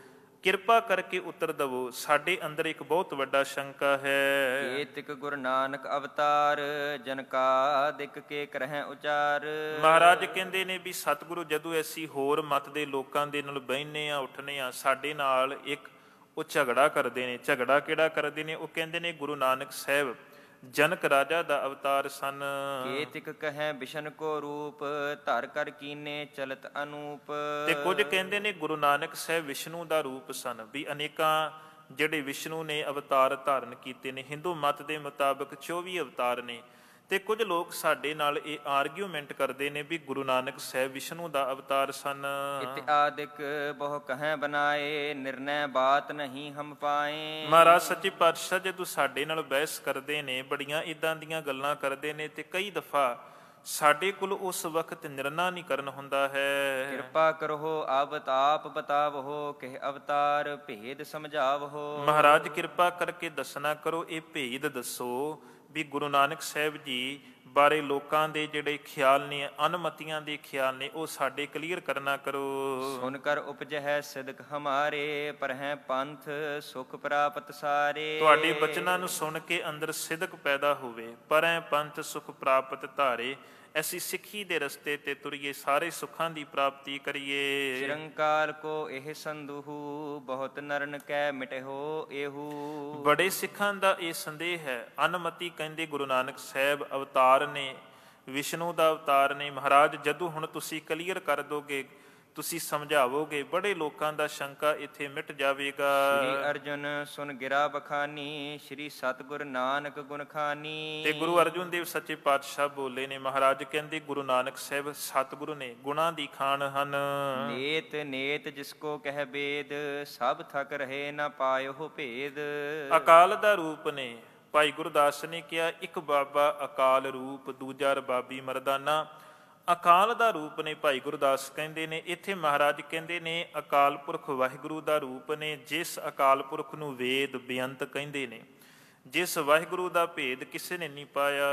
ਕਿਰਪਾ ਕਰਕੇ ਉੱਤਰ ਦਵੋ, ਸਾਡੇ ਅੰਦਰ ਇੱਕ ਬਹੁਤ ਵੱਡਾ ਸ਼ੰਕਾ ਹੈ। ਏਤਿਕ ਗੁਰੂ ਨਾਨਕ ਅਵਤਾਰ, ਜਨ ਕਾ ਦਿਕ ਕੇ ਕਰਹਿ ਉਚਾਰ। ਮਹਾਰਾਜ ਕਹਿੰਦੇ ਨੇ ਵੀ ਸਤਿਗੁਰੂ ਜਦੋਂ ਅਸੀਂ ਹੋਰ ਮਤ ਦੇ ਲੋਕਾਂ ਦੇ ਨਾਲ ਬਹਿਨੇ ਆ ਉੱਠਨੇ ਆ, ਸਾਡੇ ਨਾਲ ਇੱਕ ਉਹ ਝਗੜਾ ਕਰਦੇ ਨੇ। ਝਗੜਾ ਕਿਹੜਾ ਕਰਦੇ ਨੇ? ਉਹ ਕਹਿੰਦੇ ਨੇ ਗੁਰੂ ਨਾਨਕ ਸਾਹਿਬ ਜਨਕ ਰਾਜਾ ਦਾ ਅਵਤਾਰ ਸਨ। ਕੇਤਿਕ ਕਹੈ ਬਿਸ਼ਨ ਕੋ ਰੂਪ, ਧਰ ਕਰ ਕੀਨੇ ਚਲਤ ਅਨੂਪ। ਤੇ ਕੁਝ ਕਹਿੰਦੇ ਨੇ ਗੁਰੂ ਨਾਨਕ ਸਾਹਿਬ ਵਿਸ਼ਨੂੰ ਦਾ ਰੂਪ ਸਨ, ਵੀ ਅਨੇਕਾਂ ਜਿਹੜੇ ਵਿਸ਼ਨੂੰ ਨੇ ਅਵਤਾਰ ਧਾਰਨ ਕੀਤੇ ਨੇ। ਹਿੰਦੂ ਮਤ ਦੇ ਮੁਤਾਬਕ ਚੌਵੀ ਅਵਤਾਰ ਨੇ। ਤੇ ਕੁਝ ਲੋਕ ਸਾਡੇ ਨਾਲ ਇਹ ਆਰਗੂਮੈਂਟ ਕਰਦੇ ਨੇ ਵੀ ਗੁਰੂ ਨਾਨਕ ਸਾਹਿਬ ਵਿਸ਼ਨੂੰ ਦਾ ਅਵਤਾਰ ਸਨ। ਇਤਿਆਦਿਕ ਬਹੁ ਕਹੈ ਬਨਾਏ, ਨਿਰਣੈ ਬਾਤ ਨਹੀਂ ਹਮ ਪਾਏ। ਮਹਾਰਾਜ ਸੱਚੇ ਪਾਤਸ਼ਾਹ ਜਦੋਂ ਸਾਡੇ ਨਾਲ ਬਹਿਸ ਕਰਦੇ ਨੇ, ਬੜੀਆਂ ਇਦਾਂ ਦੀਆਂ ਗੱਲਾਂ ਕਰਦੇ ਨੇ, ਤੇ ਕਈ ਦਫਾ ਸਾਡੇ ਕੋਲ ਉਸ ਵਕਤ ਨਿਰਣਾ ਨਹੀਂ ਕਰਨ ਹੁੰਦਾ ਹੈ। ਕਿਰਪਾ ਕਰੋ ਆਪ ਤਾਪ ਬਤਾਵੋ, ਕਿਹ ਅਵਤਾਰ ਭੇਦ ਸਮਝਾਵੋ। ਮਹਾਰਾਜ ਕਿਰਪਾ ਕਰਕੇ ਦੱਸਣਾ ਕਰੋ, ਇਹ ਭੇਦ ਦੱਸੋ ਵੀ ਗੁਰੂ ਨਾਨਕ ਸਾਹਿਬ ਜੀ ਬਾਰੇ ਲੋਕਾਂ ਦੇ ਜਿਹੜੇ ਖਿਆਲ ਨੇ, ਅਨਮਤੀਆਂ ਦੇ ਖਿਆਲ ਨੇ, ਉਹ ਸਾਡੇ ਕਲੀਅਰ ਕਰਨਾ ਕਰੋ। ਸੁਨ ਕਰ ਉਪਜਹਿ ਸਿਦਕ ਹਮਾਰੇ, ਪਰਹਿ ਪੰਥ ਸੁਖ ਪ੍ਰਾਪਤ ਸਾਰੇ। ਤੁਹਾਡੇ ਬਚਨਾਂ ਨੂੰ ਸੁਣ ਕੇ ਅੰਦਰ ਸਿਦਕ ਪੈਦਾ ਹੋਵੇ, ਪਰਹਿ ਪੰਥ ਸੁਖ ਪ੍ਰਾਪਤ ਧਾਰੇ। ਅਸੀਂ ਸਿੱਖੀ ਦੇ ਰਸਤੇ ਤੇ ਤੁਰੀਏ, ਸਾਰੇ ਸੁੱਖਾਂ ਦੀ ਪ੍ਰਾਪਤੀ ਕਰੀਏ। ਚਿਰੰਕਾਲ ਕੋ ਇਹ ਸੰਦੂਹੂ, ਬਹੁਤ ਨਰਨ ਕੈ ਮਿਟਿਓ ਇਹੂ। ਬੜੇ ਸਿੱਖਾਂ ਦਾ ਇਹ ਸੰਦੇਹ ਹੈ। ਅਨਮਤੀ ਕਹਿੰਦੇ ਗੁਰੂ ਨਾਨਕ ਸਾਹਿਬ ਅਵਤਾਰ ਨੇ, ਵਿਸ਼ਨੂੰ ਦਾ ਅਵਤਾਰ ਨੇ। ਮਹਾਰਾਜ ਜਦੋਂ ਹੁਣ ਤੁਸੀਂ ਕਲੀਅਰ ਕਰ ਦੋਗੇ, ਤੁਸੀਂ ਸਮਝਾਵੋਗੇ, ਬੜੇ ਲੋਕਾਂ ਦਾ ਸ਼ੰਕਾ ਇੱਥੇ ਮਿਟ ਜਾਵੇਗਾ। ਸ੍ਰੀ ਅਰਜੁਨ ਸੁਨ ਗਿਰਾ ਬਖਾਨੀ, ਸ੍ਰੀ ਸਤਿਗੁਰ ਨਾਨਕ ਗੁਣ ਖਾਨੀ। ਤੇ ਗੁਰੂ ਅਰਜੁਨ ਦੇਵ ਸੱਚੇ ਪਾਤਸ਼ਾਹ ਬੋਲੇ ਨੇ, ਮਹਾਰਾਜ ਕਹਿੰਦੇ ਗੁਰੂ ਨਾਨਕ ਸਾਹਿਬ ਸਤਿਗੁਰੂ ਨੇ, ਗੁਣਾਂ ਦੀ ਖਾਨ ਹਨ। ਨੇਤ ਨੇਤ ਜਿਸ ਕੋ ਕਹਿ ਬੇਦ, ਸਭ ਥਕ ਰਹੇ ਨਾ ਪਾਇਓ ਭੇਦ। ਅਕਾਲ ਦਾ ਰੂਪ ਨੇ। ਭਾਈ ਗੁਰਦਾਸ ਨੇ ਕਿਹਾ, ਇੱਕ ਬਾਬਾ ਅਕਾਲ ਰੂਪ, ਦੂਜਾ ਰਬਾਬੀ ਮਰਦਾਨਾ। ਅਕਾਲ ਦਾ ਰੂਪ ਨੇ ਭਾਈ ਗੁਰਦਾਸ ਕਹਿੰਦੇ ਨੇ। ਇੱਥੇ ਮਹਾਰਾਜ ਕਹਿੰਦੇ ਨੇ ਅਕਾਲ ਪੁਰਖ ਵਾਹਿਗੁਰੂ ਦਾ ਰੂਪ ਨੇ, ਜਿਸ ਅਕਾਲ ਪੁਰਖ ਨੂੰ ਵੇਦ ਬੇਅੰਤ ਕਹਿੰਦੇ ਨੇ, ਜਿਸ ਵਾਹਿਗੁਰੂ ਦਾ ਭੇਦ ਕਿਸੇ ਨੇ ਨਹੀਂ ਪਾਇਆ।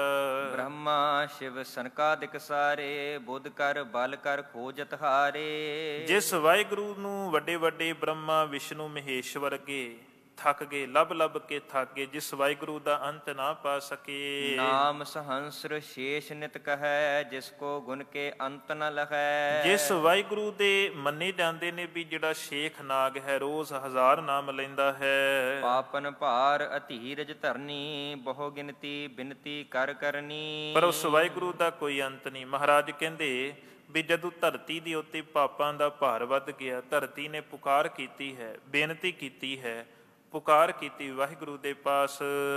ਬ੍ਰਹਮਾ ਸ਼ਿਵ ਸਨਕਾਦਿਕ ਸਾਰੇ, ਬੁੱਧ ਕਰ ਬਲ ਕਰ ਖੋਜਤ ਹਾਰੇ। ਜਿਸ ਵਾਹਿਗੁਰੂ ਨੂੰ ਵੱਡੇ ਵੱਡੇ ਬ੍ਰਹਮਾ ਵਿਸ਼ਨੂੰ ਮਹੇਸ਼ ਵਰਗੇ ਥੱਕ ਗਏ, ਲੱਭ ਲੱਭ ਕੇ ਥੱਕ ਗਏ, ਜਿਸ ਵਾਹਿਗੁਰੂ ਦਾ ਅੰਤ ਨਾ ਪਾ ਸਕੇ। ਨਾਮ ਸਹੰਸਰ ਸ਼ੇਸ਼ ਨਿਤ ਕਹੈ, ਜਿਸ ਕੋ ਗੁਣ ਕੇ ਅੰਤ ਨ ਲਹੈ। ਜਿਸ ਵਾਹਿਗੁਰੂ ਦੇ ਮੰਨੇ ਜਾਂਦੇ ਨੇ ਵੀ ਜਿਹੜਾ ਸ਼ੇਖ ਨਾਗ ਹੈ, ਰੋਜ਼ ਹਜ਼ਾਰ ਨਾਮ ਲੈਂਦਾ ਹੈ। ਪਾਪਨ ਭਾਰ ਅਧੀਰਜ ਧਰਨੀ, ਬਹੁ ਗਿਣਤੀ ਬਿਨਤੀ ਕਰ ਕਰਨੀ। ਪਰ ਉਸ ਵਾਹਿਗੁਰੂ ਦਾ ਕੋਈ ਅੰਤ ਨਹੀਂ। ਮਹਾਰਾਜ ਕਹਿੰਦੇ ਵੀ ਜਦੋਂ ਧਰਤੀ ਦੇ ਉੱਤੇ ਪਾਪਾਂ ਦਾ ਭਾਰ ਵੱਧ ਗਿਆ, ਧਰਤੀ ਨੇ ਪੁਕਾਰ ਕੀਤੀ ਹੈ, ਬੇਨਤੀ ਕੀਤੀ ਹੈ, ਪੁਕਾਰ ਕੀਤੀ ਵਾਹਿਗੁਰੂ ਦੇ ਪਾਸ।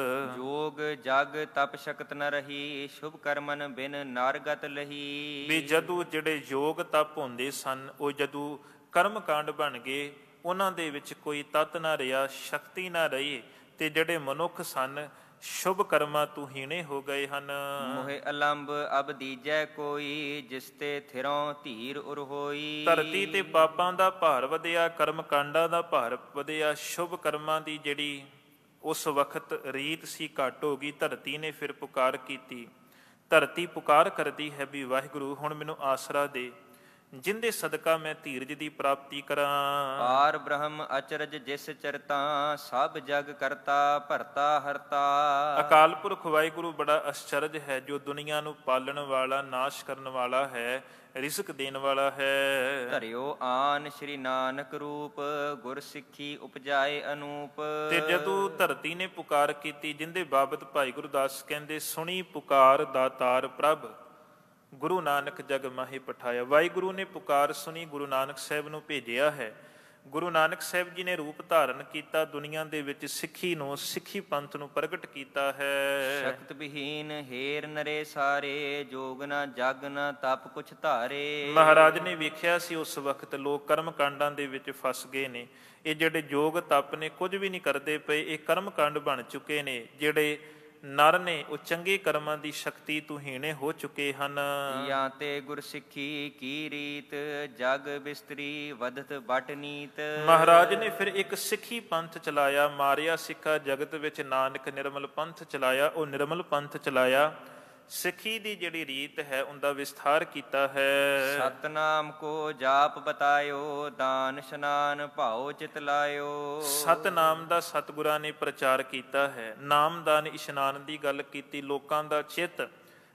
ਜੋਗ ਜਗ ਤਪ ਸ਼ਕਤ ਨ ਰਹੀ, ਸ਼ੁਭ ਕਰਮਨ ਬਿਨ ਨਾਰਗਤ ਲਹੀ। ਵੀ ਜਦੋਂ ਜਿਹੜੇ ਯੋਗ ਤਪ ਹੁੰਦੇ ਸਨ, ਉਹ ਜਦੋਂ ਕਰਮ ਕਾਂਡ ਬਣ ਗਏ, ਉਹਨਾਂ ਦੇ ਵਿੱਚ ਕੋਈ ਤਤ ਨਾ ਰਿਹਾ, ਸ਼ਕਤੀ ਨਾ ਰਹੀ, ਤੇ ਜਿਹੜੇ ਮਨੁੱਖ ਸਨ ਸ਼ੁਭ ਕਰਮਾਂ ਤੋਂ ਹੀਣੇ ਹੋ ਗਏ ਹਨ। ਮੋਹਿ ਅਲੰਬ ਅਬ ਦੀਜੈ ਕੋਈ, ਜਿਸ ਤੇ ਥਿਰੋਂ ਧੀਰ ਉਰ ਹੋਈ। ਧਰਤੀ ਤੇ ਪਾਪਾਂ ਦਾ ਭਾਰ ਵਧਿਆ, ਕਰਮ ਕਾਂਡਾਂ ਦਾ ਭਾਰ ਵਧਿਆ, ਸ਼ੁਭ ਕਰਮਾਂ ਦੀ ਜਿਹੜੀ ਉਸ ਵਕਤ ਰੀਤ ਸੀ ਘੱਟ ਹੋ ਗਈ। ਧਰਤੀ ਨੇ ਫਿਰ ਪੁਕਾਰ ਕੀਤੀ। ਧਰਤੀ ਪੁਕਾਰ ਕਰਦੀ ਹੈ ਵੀ ਵਾਹਿਗੁਰੂ ਹੁਣ ਮੈਨੂੰ ਆਸਰਾ ਦੇ, ਜਿੰਦੇ ਸਦਕਾ ਮੈਂ ਧੀਰਜ ਦੀ ਪ੍ਰਾਪਤੀ ਕਰਾਂ। ਪਾਰ ਬ੍ਰਹਮ ਅਚਰਜ ਜਿਸ ਚਰਤਾ, ਸਭ ਜਗ ਕਰਤਾ ਭਰਤਾ ਹਰਤਾ। ਅਕਾਲ ਪੁਰਖ ਵਾਹਿਗੁਰੂ ਬੜਾ ਅਚਰਜ ਹੈ, ਜੋ ਦੁਨੀਆ ਨੂੰ ਪਾਲਣ ਵਾਲਾ, ਨਾਸ਼ ਕਰਨ ਵਾਲਾ ਹੈ, ਰਿਜ਼ਕ ਦੇਣ ਵਾਲਾ ਹੈ। ਧਰਿਓ ਆਨ ਸ੍ਰੀ ਨਾਨਕ ਰੂਪ, ਗੁਰ ਸਿੱਖੀ ਉਪਜਾਏ ਅਨੂਪ। ਤੇ ਜਦੋਂ ਧਰਤੀ ਨੇ ਪੁਕਾਰ ਕੀਤੀ, ਜਿੰਦੇ ਬਾਬਤ ਭਾਈ ਗੁਰਦਾਸ ਕਹਿੰਦੇ, ਸੁਣੀ ਪੁਕਾਰ ਦਾਤਾਰ ਪ੍ਰਭ, ਗੁਰੂ ਨਾਨਕ ਜਗ ਮਾਹੀ ਪਠਾਇਆ। ਵਾਹਿਗੁਰੂ ਨੇ ਪੁਕਾਰ ਸੁਣੀ, ਗੁਰੂ ਨਾਨਕ ਸਾਹਿਬ ਨੂੰ ਭੇਜਿਆ ਹੈ। ਗੁਰੂ ਨਾਨਕ ਸਾਹਿਬ ਜੀ ਨੇ ਰੂਪ ਧਾਰਨ ਕੀਤਾ, ਦੁਨੀਆ ਦੇ ਵਿੱਚ ਸਿੱਖੀ ਨੂੰ, ਸਿੱਖੀ ਪੰਥ ਨੂੰ ਪ੍ਰਗਟ ਕੀਤਾ ਹੈ। ਸ਼ਕਤ ਵਿਹੀਨ ਹੇਰ ਨਰੇ ਸਾਰੇ, ਜੋਗ ਨਾ ਜਗ ਨਾ ਤਪ ਕੁਛ ਧਾਰੇ। ਮਹਾਰਾਜ ਨੇ ਵੇਖਿਆ ਸੀ ਉਸ ਵਕਤ ਲੋਕ ਕਰਮ ਕਾਂਡਾਂ ਦੇ ਵਿੱਚ ਫਸ ਗਏ ਨੇ। ਇਹ ਜਿਹੜੇ ਜੋਗ ਤਪ ਨੇ ਕੁਝ ਵੀ ਨਹੀਂ ਕਰਦੇ ਪਏ, ਇਹ ਕਰਮ ਕਾਂਡ ਬਣ ਚੁੱਕੇ ਨੇ। ਜਿਹੜੇ ਨਰ ਨੇ ਉਹ ਚੰਗੇ ਕਰਮਾਂ ਦੀ ਸ਼ਕਤੀ ਤੋਂ ਹੀਣੇ ਹੋ ਚੁੱਕੇ ਹਨ। ਜਾਂ ਤੇ ਗੁਰ ਸਿੱਖੀ ਕੀ ਰੀਤ, ਜਗ ਬਿਸਤਰੀ ਵਧਤ ਬਟ ਨੀਤ। ਮਹਾਰਾਜ ਨੇ ਫਿਰ ਇੱਕ ਸਿੱਖੀ ਪੰਥ ਚਲਾਇਆ, ਮਾਰਿਆ ਸਿੱਖਾ ਜਗਤ ਵਿੱਚ ਨਾਨਕ ਨਿਰਮਲ ਪੰਥ ਚਲਾਇਆ। ਉਹ ਨਿਰਮਲ ਪੰਥ ਚਲਾਇਆ, ਸਿੱਖੀ ਦੀ ਜਿਹੜੀ ਰੀਤ ਹੈ ਉਹਦਾ ਵਿਸਥਾਰ ਕੀਤਾ ਹੈ। ਸਤਨਾਮ ਕੋ ਜਾਪ ਬਤਾਇਓ, ਦਾਨ ਇਸ਼ਨਾਨ ਭਾਉ ਚਿਤ ਲਾਇਓ। ਸਤਨਾਮ ਦਾ ਸਤਿਗੁਰਾਂ ਨੇ ਪ੍ਰਚਾਰ ਕੀਤਾ ਹੈ। ਨਾਮਦਾਨ ਇਸ਼ਨਾਨ ਦੀ ਗੱਲ ਕੀਤੀ, ਲੋਕਾਂ ਦਾ ਚਿੱਤ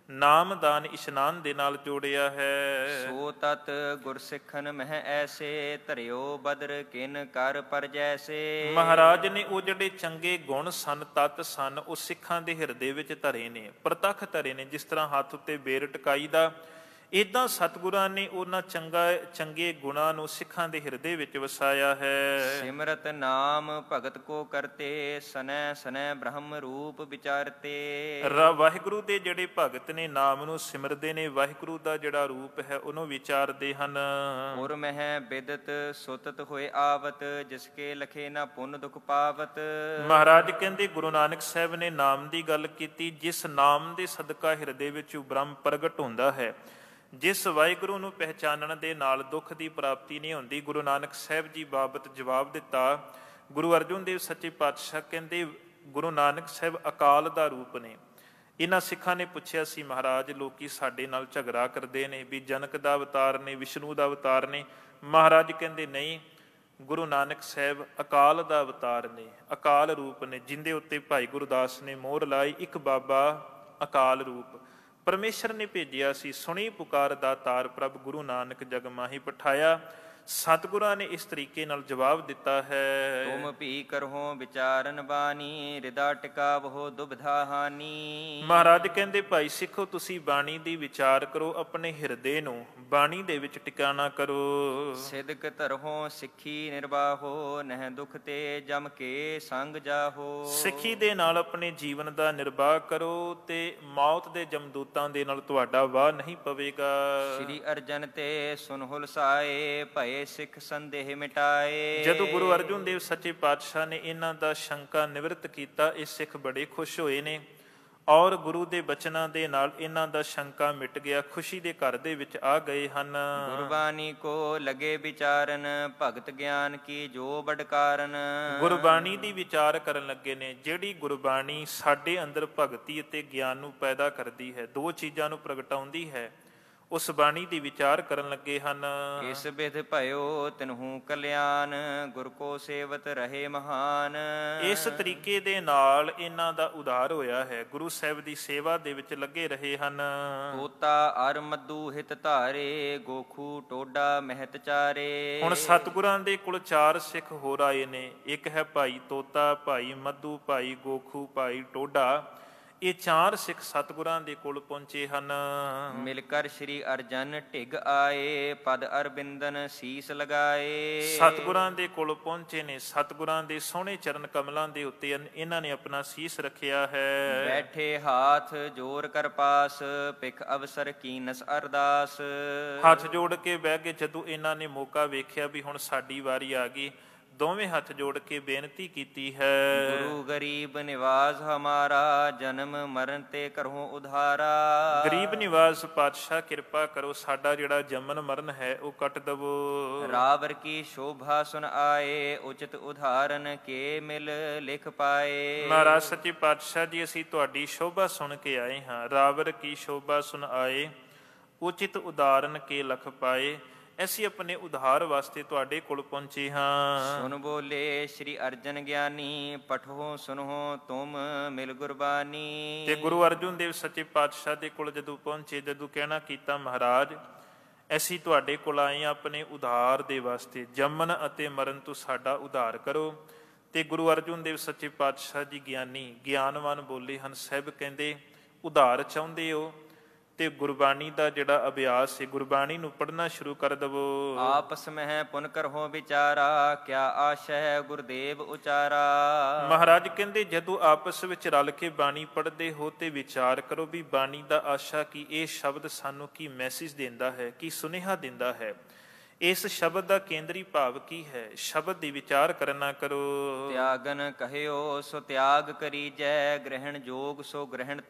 ਨਾਮਦਾਨ ਇਸ਼ਨਾਨ ਦੇ ਨਾਲ ਜੋੜਿਆ ਹੈ। ਸੋ ਤਤ ਗੁਰਸਿੱਖਨ ਮਹਿ ਐਸੇ, ਧਰਿਓ ਬਦਰ ਕਿਨ ਕਰ ਪਰ ਜੈਸੇ। ਮਹਾਰਾਜ ਨੇ ਉਹ ਜਿਹੜੇ ਚੰਗੇ ਗੁਣ ਸਨ, ਤਤ ਸਨ, ਉਹ ਸਿੱਖਾਂ ਦੇ ਹਿਰਦੇ ਵਿੱਚ ਧਰੇ ਨੇ, ਪ੍ਰਤੱਖ ਧਰੇ ਨੇ। ਜਿਸ ਤਰ੍ਹਾਂ ਹੱਥ ਉੱਤੇ ਬੇਰ ਟਿਕਾਈ ਦਾ, ਇੱਦਾਂ ਸਤਿਗੁਰਾਂ ਨੇ ਉਹਨਾਂ ਚੰਗਾ ਚੰਗੇ ਗੁਣਾਂ ਨੂੰ ਸਿੱਖਾਂ ਦੇ ਹਿਰਦੇ ਵਿੱਚ ਵਸਾਇਆ ਹੈ। ਸਿਮਰਤ ਨਾਮ ਭਗਤ ਕੋ ਕਰਤੇ, ਸਨੈ ਸਨੈ ਬ੍ਰਹਮ ਰੂਪ ਵਿਚਾਰਤੇ। ਵਾਹਿਗੁਰੂ ਦੇ ਜਿਹੜੇ ਭਗਤ ਨੇ ਨਾਮ ਨੂੰ ਸਿਮਰਦੇ ਨੇ, ਵਾਹਿਗੁਰੂ ਦਾ ਜਿਹੜਾ ਰੂਪ ਹੈ ਉਹਨੂੰ ਵਿਚਾਰਦੇ ਹਨ। ਪੁਰ ਮਹਿ ਬਿਦਤ ਸੁਤਤ ਹੋਏ ਆਵਤ, ਜਿਸਕੇ ਲਖੇ ਨਾ ਪੁੰਨ ਦੁਖ ਪਾਵਤ। ਮਹਾਰਾਜ ਕਹਿੰਦੇ ਗੁਰੂ ਨਾਨਕ ਸਾਹਿਬ ਨੇ ਨਾਮ ਦੀ ਗੱਲ ਕੀਤੀ, ਜਿਸ ਨਾਮ ਦੇ ਸਦਕਾ ਹਿਰਦੇ ਵਿੱਚ ਬ੍ਰਹਮ ਪ੍ਰਗਟ ਹੁੰਦਾ ਹੈ, ਜਿਸ ਵਾਹਿਗੁਰੂ ਨੂੰ ਪਹਿਚਾਨਣ ਦੇ ਨਾਲ ਦੁੱਖ ਦੀ ਪ੍ਰਾਪਤੀ ਨਹੀਂ ਹੁੰਦੀ। ਗੁਰੂ ਨਾਨਕ ਸਾਹਿਬ ਜੀ ਬਾਬਤ ਜਵਾਬ ਦਿੱਤਾ ਗੁਰੂ ਅਰਜਨ ਦੇਵ ਸੱਚੇ ਪਾਤਸ਼ਾਹ, ਕਹਿੰਦੇ ਗੁਰੂ ਨਾਨਕ ਸਾਹਿਬ ਅਕਾਲ ਦਾ ਰੂਪ ਨੇ। ਇਹਨਾਂ ਸਿੱਖਾਂ ਨੇ ਪੁੱਛਿਆ ਸੀ, ਮਹਾਰਾਜ ਲੋਕੀ ਸਾਡੇ ਨਾਲ ਝਗੜਾ ਕਰਦੇ ਨੇ ਵੀ ਜਨਕ ਦਾ ਅਵਤਾਰ ਨੇ, ਵਿਸ਼ਨੂੰ ਦਾ ਅਵਤਾਰ ਨੇ। ਮਹਾਰਾਜ ਕਹਿੰਦੇ ਨਹੀਂ, ਗੁਰੂ ਨਾਨਕ ਸਾਹਿਬ ਅਕਾਲ ਦਾ ਅਵਤਾਰ ਨੇ, ਅਕਾਲ ਰੂਪ ਨੇ, ਜਿੰਦੇ ਉੱਤੇ ਭਾਈ ਗੁਰਦਾਸ ਨੇ ਮੋਹਰ ਲਾਈ, ਇੱਕ ਬਾਬਾ ਅਕਾਲ ਰੂਪ ਪਰਮੇਸ਼ਰ ਨੇ ਭੇਜਿਆ ਸੀ। ਸੁਣੀ ਪੁਕਾਰ ਦਾ ਤਾਰ ਪ੍ਰਭ ਗੁਰੂ ਨਾਨਕ ਜਗ ਮਾਹੀ ਪਠਾਇਆ। ਸਤਿਗੁਰਾਂ ਨੇ ਇਸ ਤਰੀਕੇ ਨਾਲ ਜਵਾਬ ਦਿੱਤਾ ਹੈ। ਤੁਮ ਭੀ ਕਰਹੁ ਵਿਚਾਰਨ ਬਾਣੀ, ਹਿਰਦਾ ਟਿਕਾਵਹੁ ਦੁਬਿਧਾ ਹਾਨੀ। ਮਹਾਰਾਜ ਕਹਿੰਦੇ ਭਾਈ ਸਿੱਖੋ, ਤੁਸੀਂ ਬਾਣੀ ਦੀ ਵਿਚਾਰ ਕਰੋ, ਆਪਣੇ ਹਿਰਦੇ ਨੂੰ ਬਾਣੀ ਦੇ ਵਿੱਚ ਟਿਕਾਣਾ ਕਰੋ। ਸਿਦਕ ਧਰਹੁ ਸਿੱਖੀ ਨਿਰਵਾਹੋ, ਨਹਿ ਦੁਖ ਤੇ ਜਮ ਕੇ ਸੰਗ ਜਾਹੋ। ਸਿੱਖੀ ਦੇ ਨਾਲ ਆਪਣੇ ਜੀਵਨ ਦਾ ਨਿਰਵਾਹ ਕਰੋ ਤੇ ਮੌਤ ਦੇ ਜਮਦੂਤਾਂ ਦੇ ਨਾਲ ਤੁਹਾਡਾ ਵਾਹ ਨਹੀਂ ਪਵੇਗਾ। ਸ੍ਰੀ ਅਰਜਨ ਤੇ ਸੁਨਹੁ ਲਸਾਏ, ਭਏ ਸਿੱਖ ਸੰਦੇਹ ਮਿਟਾਏ। ਜਦੋਂ ਗੁਰੂ ਅਰਜਨ ਦੇਵ ਸੱਚੇ ਪਾਤਸ਼ਾਹ ਨੇ ਇਹਨਾਂ ਦਾ ਸ਼ੰਕਾ ਨਿਵਰਤ ਕੀਤਾ, ਇਹ ਸਿੱਖ ਬੜੇ ਖੁਸ਼ ਹੋਏ ਨੇ ਔਰ ਗੁਰੂ ਦੇ ਬਚਨਾਂ ਦੇ ਨਾਲ ਇਹਨਾਂ ਦਾ ਸ਼ੰਕਾ ਮਿਟ ਗਿਆ, ਖੁਸ਼ੀ ਦੇ ਘਰ ਦੇ ਵਿੱਚ ਆ ਗਏ ਹਨ। ਗੁਰਬਾਣੀ ਕੋ ਲਗੇ ਵਿਚਾਰਨ, ਭਗਤ ਗਿਆਨ ਕੀ ਜੋ ਬੜ ਕਾਰਨ। ਗੁਰਬਾਣੀ ਦੀ ਵਿਚਾਰ ਕਰਨ ਲੱਗੇ ਨੇ। ਜਿਹੜੀ ਗੁਰਬਾਣੀ ਸਾਡੇ ਅੰਦਰ ਭਗਤੀ ਅਤੇ ਗਿਆਨ ਨੂੰ ਪੈਦਾ ਕਰਦੀ ਹੈ, ਦੋ ਚੀਜ਼ਾਂ ਨੂੰ ਪ੍ਰਗਟਾਉਂਦੀ ਹੈ, ਉਸ ਬਾਣੀ ਦੀ ਵਿਚਾਰ ਕਰਨ ਲੱਗੇ ਹਨ। ਇਸ ਬਿਧ ਭਇਓ ਤਿਨਹੂ ਕਲਿਆਣ, ਗੁਰ ਕੋ ਸੇਵਤ ਰਹੇ ਮਹਾਨ। ਇਸ ਤਰੀਕੇ ਦੇ ਨਾਲ ਇਹਨਾਂ ਦਾ ਉਧਾਰ ਹੋਇਆ ਹੈ, ਗੁਰੂ ਸਾਹਿਬ ਦੀ ਸੇਵਾ ਦੇ ਵਿੱਚ ਲੱਗੇ ਰਹੇ ਹਨ। ਤੋਤਾ ਅਰ ਮੱਧੂ ਹਿਤ ਧਾਰੇ, ਗੋਖੂ ਟੋਡਾ ਮਹਿਤ ਚਾਰੇ। ਹੁਣ ਸਤਿਗੁਰਾਂ ਦੇ ਕੁਲ ਚਾਰ ਸਿੱਖ ਹੋਰ ਆਏ ਨੇ। ਇੱਕ ਹੈ ਭਾਈ ਤੋਤਾ, ਭਾਈ ਮੱਧੂ, ਭਾਈ ਗੋਖੂ, ਭਾਈ ਟੋਡਾ। ਇਹ ਚਾਰ ਸਿੱਖ ਸਤਿਗੁਰਾਂ ਦੇ ਕੋਲ ਪਹੁੰਚੇ ਹਨ। ਮਿਲ ਕਰ ਸ੍ਰੀ ਅਰਜਨ ਢਿਗ ਆਏ, ਪਦ ਅਰਬਿੰਦਨ ਸੀਸ ਲਗਾਏ। ਸਤਿਗੁਰਾਂ ਦੇ ਕੋਲ ਪਹੁੰਚੇ ਨੇ, ਸਤਿਗੁਰਾਂ ਦੇ ਸੋਹਣੇ ਚਰਨ ਕਮਲਾਂ ਦੇ ਉੱਤੇ ਇਹਨਾਂ ਨੇ ਆਪਣਾ ਸੀਸ ਰੱਖਿਆ ਹੈ। ਬੈਠੇ ਹਾਥ ਜੋਰ ਕਰ ਪਾਸ, ਭਿਖ ਅਵਸਰ ਕੀਨਸ ਅਰਦਾਸ। ਹੱਥ ਜੋੜ ਕੇ ਬਹਿ ਗਏ। ਜਦੋਂ ਇਹਨਾਂ ਨੇ ਮੌਕਾ ਵੇਖਿਆ ਵੀ ਹੁਣ ਸਾਡੀ ਵਾਰੀ ਆ ਗਈ, ਦੋਵੇਂ ਹੱਥ ਜੋੜ ਕੇ ਬੇਨਤੀ ਕੀਤੀ ਹੈ। ਗੁਰੂ ਗਰੀਬ ਨਿਵਾਸ ਹਮਾਰਾ, ਜਨਮ ਮਰਨ ਤੇ ਕਰਹੁ ਉਧਾਰਾ। ਗਰੀਬ ਨਿਵਾਸ ਪਾਤਸ਼ਾਹ ਕਿਰਪਾ ਕਰੋ, ਸਾਡਾ ਜਿਹੜਾ ਜੰਮਨ ਮਰਨ ਹੈ ਉਹ ਕੱਟ ਦਵੋ। ਰਾਵਰ ਕੀ ਸ਼ੋਭਾ ਸੁਨ ਆਏ, ਉਚਿਤ ਉਦਾਹਰਨ ਕੇ ਮਿਲ ਲਿਖ ਪਾਏ। ਮਹਾਰਾਜ ਸੱਚੇ ਪਾਤਸ਼ਾਹ ਜੀ, ਅਸੀਂ ਤੁਹਾਡੀ ਸ਼ੋਭਾ ਸੁਣ ਕੇ ਆਏ ਹਾਂ। ਰਾਵਰ ਕੀ ਸ਼ੋਭਾ ਸੁਨ ਆਏ, ਉਚਿਤ ਉਦਾਹਰਨ ਕੇ ਲਖ ਪਾਏ। ਅਸੀਂ ਆਪਣੇ ਉਧਾਰ ਵਾਸਤੇ ਤੁਹਾਡੇ ਕੋਲ ਪਹੁੰਚੇ ਹਾਂ। ਸੁਨ ਬੋਲੇ ਸ੍ਰੀ ਅਰਜਨ ਗਿਆਨੀ, ਪਠੋ ਸੁਨੋ ਤੁਮ ਮਿਲ ਗੁਰਬਾਨੀ। ਤੇ ਗੁਰੂ ਅਰਜਨ ਦੇਵ ਸੱਚੇ ਪਾਤਸ਼ਾਹ ਦੇ ਕੋਲ ਜਦੋਂ ਪਹੁੰਚੇ, ਜਦੋਂ ਕਹਿਣਾ ਕੀਤਾ ਮਹਾਰਾਜ ਅਸੀਂ ਤੁਹਾਡੇ ਕੋਲ ਆਏ ਹਾਂ ਆਪਣੇ ਉਧਾਰ ਦੇ ਵਾਸਤੇ, ਜੰਮਨ ਅਤੇ ਮਰਨ ਤੋਂ ਸਾਡਾ ਉਧਾਰ ਕਰੋ। ਤੇ ਗੁਰੂ ਅਰਜਨ ਦੇਵ ਸੱਚੇ ਪਾਤਸ਼ਾਹ ਜੀ ਗਿਆਨੀ ਗਿਆਨਵਾਨ ਬੋਲੇ ਹਨ। ਸਾਹਿਬ ਕਹਿੰਦੇ ਉਧਾਰ ਚਾਹੁੰਦੇ ਹੋ ਤੇ ਗੁਰਬਾਣੀ ਦਾ ਜਿਹੜਾ ਅਭਿਆਸ ਹੈ, ਗੁਰਬਾਣੀ ਨੂੰ ਪੜ੍ਹਨਾ ਸ਼ੁਰੂ ਕਰ ਦਵੋ। ਆਪਸ ਮਹਿ ਪੁਨ ਕਰਹੁ ਵਿਚਾਰਾ, ਕਿਆ ਆਸ਼ੈ ਗੁਰਦੇਵ ਉਚਾਰਾ। ਮਹਾਰਾਜ ਕਹਿੰਦੇ ਜਦੋਂ ਆਪਸ ਵਿੱਚ ਰਲ ਕੇ ਬਾਣੀ ਪੜ੍ਹਦੇ ਹੋ ਤੇ ਵਿਚਾਰ ਕਰੋ ਵੀ ਬਾਣੀ ਦਾ ਆਸ਼ਾ ਕੀ, ਇਹ ਸ਼ਬਦ ਸਾਨੂੰ ਕੀ ਮੈਸੇਜ ਦਿੰਦਾ ਹੈ, ਕੀ ਸੁਨੇਹਾ ਦਿੰਦਾ ਹੈ, ਇਸ ਸ਼ਬਦ ਦਾ ਕੇਂਦਰੀ ਭਾਵ ਕੀ ਹੈ। ਸ਼ਬਦ ਦੀ ਵਿਚਾਰ ਕਰਨਾ ਕਰੋ। ਤਿਆਗਨ ਕਹਿਓ ਸੋ ਤਿਆਗ ਕਰੀਜੈ, ਗ੍ਰਹਿਣ ਜੋਗ ਸੋ ਗ੍ਰਹਿਣ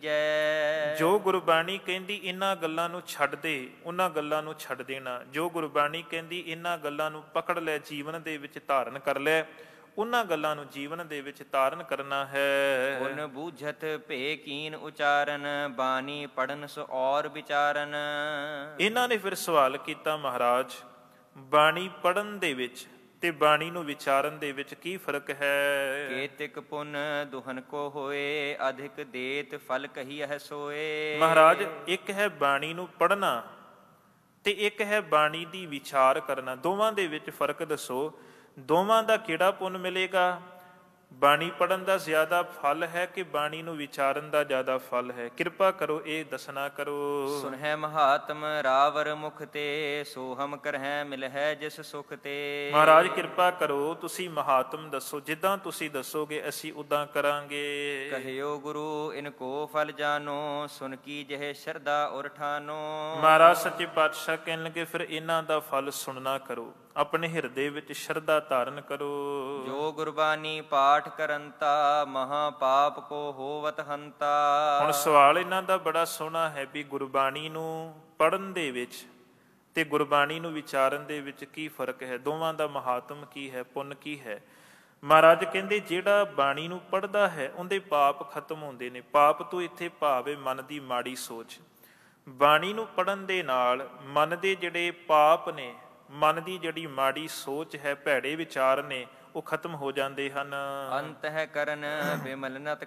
ਧਰੀਜੈ। ਜੋ ਗੁਰਬਾਣੀ ਕਹਿੰਦੀ ਇਹਨਾਂ ਗੱਲਾਂ ਨੂੰ ਛੱਡ ਦੇ, ਉਹਨਾਂ ਗੱਲਾਂ ਨੂੰ ਛੱਡ ਦੇਣਾ। ਜੋ ਗੁਰਬਾਣੀ ਕਹਿੰਦੀ ਇਹਨਾਂ ਗੱਲਾਂ ਨੂੰ ਪਕੜ ਲੈ, ਜੀਵਨ ਦੇ ਵਿੱਚ ਧਾਰਨ ਕਰ ਲੈ, ਉਹਨਾਂ ਗੱਲਾਂ ਨੂੰ ਜੀਵਨ ਦੇ ਵਿੱਚ ਧਾਰਨ ਕਰਨਾ ਹੈ। ਉਨ ਬੂਝਤ ਭੇ ਕੀਨ ਉਚਾਰਨ, ਬਾਣੀ ਪੜਨ ਸੋ ਔਰ ਵਿਚਾਰਨ। ਇਹਨਾਂ ਨੇ ਫਿਰ ਸਵਾਲ ਕੀਤਾ, ਮਹਾਰਾਜ ਬਾਣੀ ਪੜਨ ਦੇ ਵਿੱਚ ਤੇ ਬਾਣੀ ਨੂੰ ਵਿਚਾਰਨ ਦੇ ਵਿੱਚ ਕੀ ਫਰਕ ਹੈ? ਕੇਤਿਕ ਪੁਨ ਦੁਹਨ ਕੋ ਹੋਏ, ਅਧਿਕ ਦੇਤ ਫਲ ਕਹੀਐ ਸੋਏ। ਮਹਾਰਾਜ ਇੱਕ ਹੈ ਬਾਣੀ ਨੂੰ ਪੜਨਾ ਤੇ ਇੱਕ ਹੈ ਬਾਣੀ ਦੀ ਵਿਚਾਰ ਕਰਨਾ, ਦੋਵਾਂ ਦੇ ਵਿੱਚ ਫਰਕ ਦੱਸੋ। ਦੋਵਾਂ ਦਾ ਕਿਹੜਾ ਪੁੰਨ ਮਿਲੇਗਾ? ਬਾਣੀ ਪੜਨ ਦਾ ਜ਼ਿਆਦਾ ਫਲ ਹੈ ਕਿ ਬਾਣੀ ਨੂੰ ਵਿਚਾਰਨ ਦਾ ਜ਼ਿਆਦਾ ਫਲ ਹੈ? ਕਿਰਪਾ ਕਰੋ ਇਹ ਦੱਸਣਾ ਕਰੋ। ਸੁਨਹਿ ਮਹਾਤਮ ਰਾਵਰ ਮੁਖ ਤੇ, ਸੋਹਮ ਕਰਹਿ ਮਿਲਹਿ ਜਿਸ ਸੁਖ ਤੇ। ਮਹਾਰਾਜ ਕਿਰਪਾ ਕਰੋ ਤੁਸੀਂ ਮਹਾਤਮ ਦੱਸੋ, ਜਿੱਦਾਂ ਤੁਸੀਂ ਦੱਸੋਗੇ ਅਸੀਂ ਉਦਾਂ ਕਰਾਂਗੇ। ਕਹਿਓ ਗੁਰੂ ਇਨ ਕੋ ਫਲ ਜਾਨੋ, ਸੁਨ ਕੀ ਜਿਹੇ ਸ਼ਰਧਾ ਔਰ ਠਾਨੋ। ਮਹਾਰਾਜ ਸੱਚੇ ਪਾਤਸ਼ਾਹ ਕਹਿਣ ਲੱਗੇ ਫਿਰ ਇਹਨਾਂ ਦਾ ਫਲ ਸੁਣਨਾ ਕਰੋ, ਆਪਣੇ ਹਿਰਦੇ ਵਿੱਚ ਸ਼ਰਧਾ ਧਾਰਨ ਕਰੋ। ਜੋ ਗੁਰਬਾਣੀ ਪਾਠ ਕਰੰਤਾ, ਮਹਾ ਪਾਪ ਕੋ ਹੋਵਤ ਹੰਤਾ। ਹੁਣ ਸਵਾਲ ਇਹਨਾਂ ਦਾ ਬੜਾ ਸੋਹਣਾ ਹੈ ਵੀ ਗੁਰਬਾਣੀ ਨੂੰ ਪੜਨ ਦੇ ਵਿੱਚ ਤੇ ਗੁਰਬਾਣੀ ਨੂੰ ਵਿਚਾਰਨ ਦੇ ਵਿੱਚ ਕੀ ਫਰਕ ਹੈ? ਦੋਵਾਂ ਦਾ ਮਹਾਤਮ ਕੀ ਹੈ, ਪੁੰਨ ਕੀ ਹੈ? ਮਹਾਰਾਜ ਕਹਿੰਦੇ ਜਿਹੜਾ ਬਾਣੀ ਨੂੰ ਪੜ੍ਹਦਾ ਹੈ ਉਹਦੇ ਪਾਪ ਖਤਮ ਹੁੰਦੇ ਨੇ। ਪਾਪ ਤੋਂ ਇੱਥੇ ਭਾਵ ਹੈ ਮਨ ਦੀ ਮਾੜੀ ਸੋਚ। ਬਾਣੀ ਨੂੰ ਪੜਨ ਦੇ ਨਾਲ ਮਨ ਦੇ ਜਿਹੜੇ ਪਾਪ ਨੇ, ਮਨ ਦੀ ਜਿਹੜੀ ਮਾੜੀ ਸੋਚ ਹੈ, ਭੈੜੇ ਵਿਚਾਰ ਨੇ, ਉਹ ਖਤਮ ਹੋ ਜਾਂਦੇ ਹਨ। ਅੰਤ ਹੈ ਕਰਨ ਬਿਮਲ ਨਤ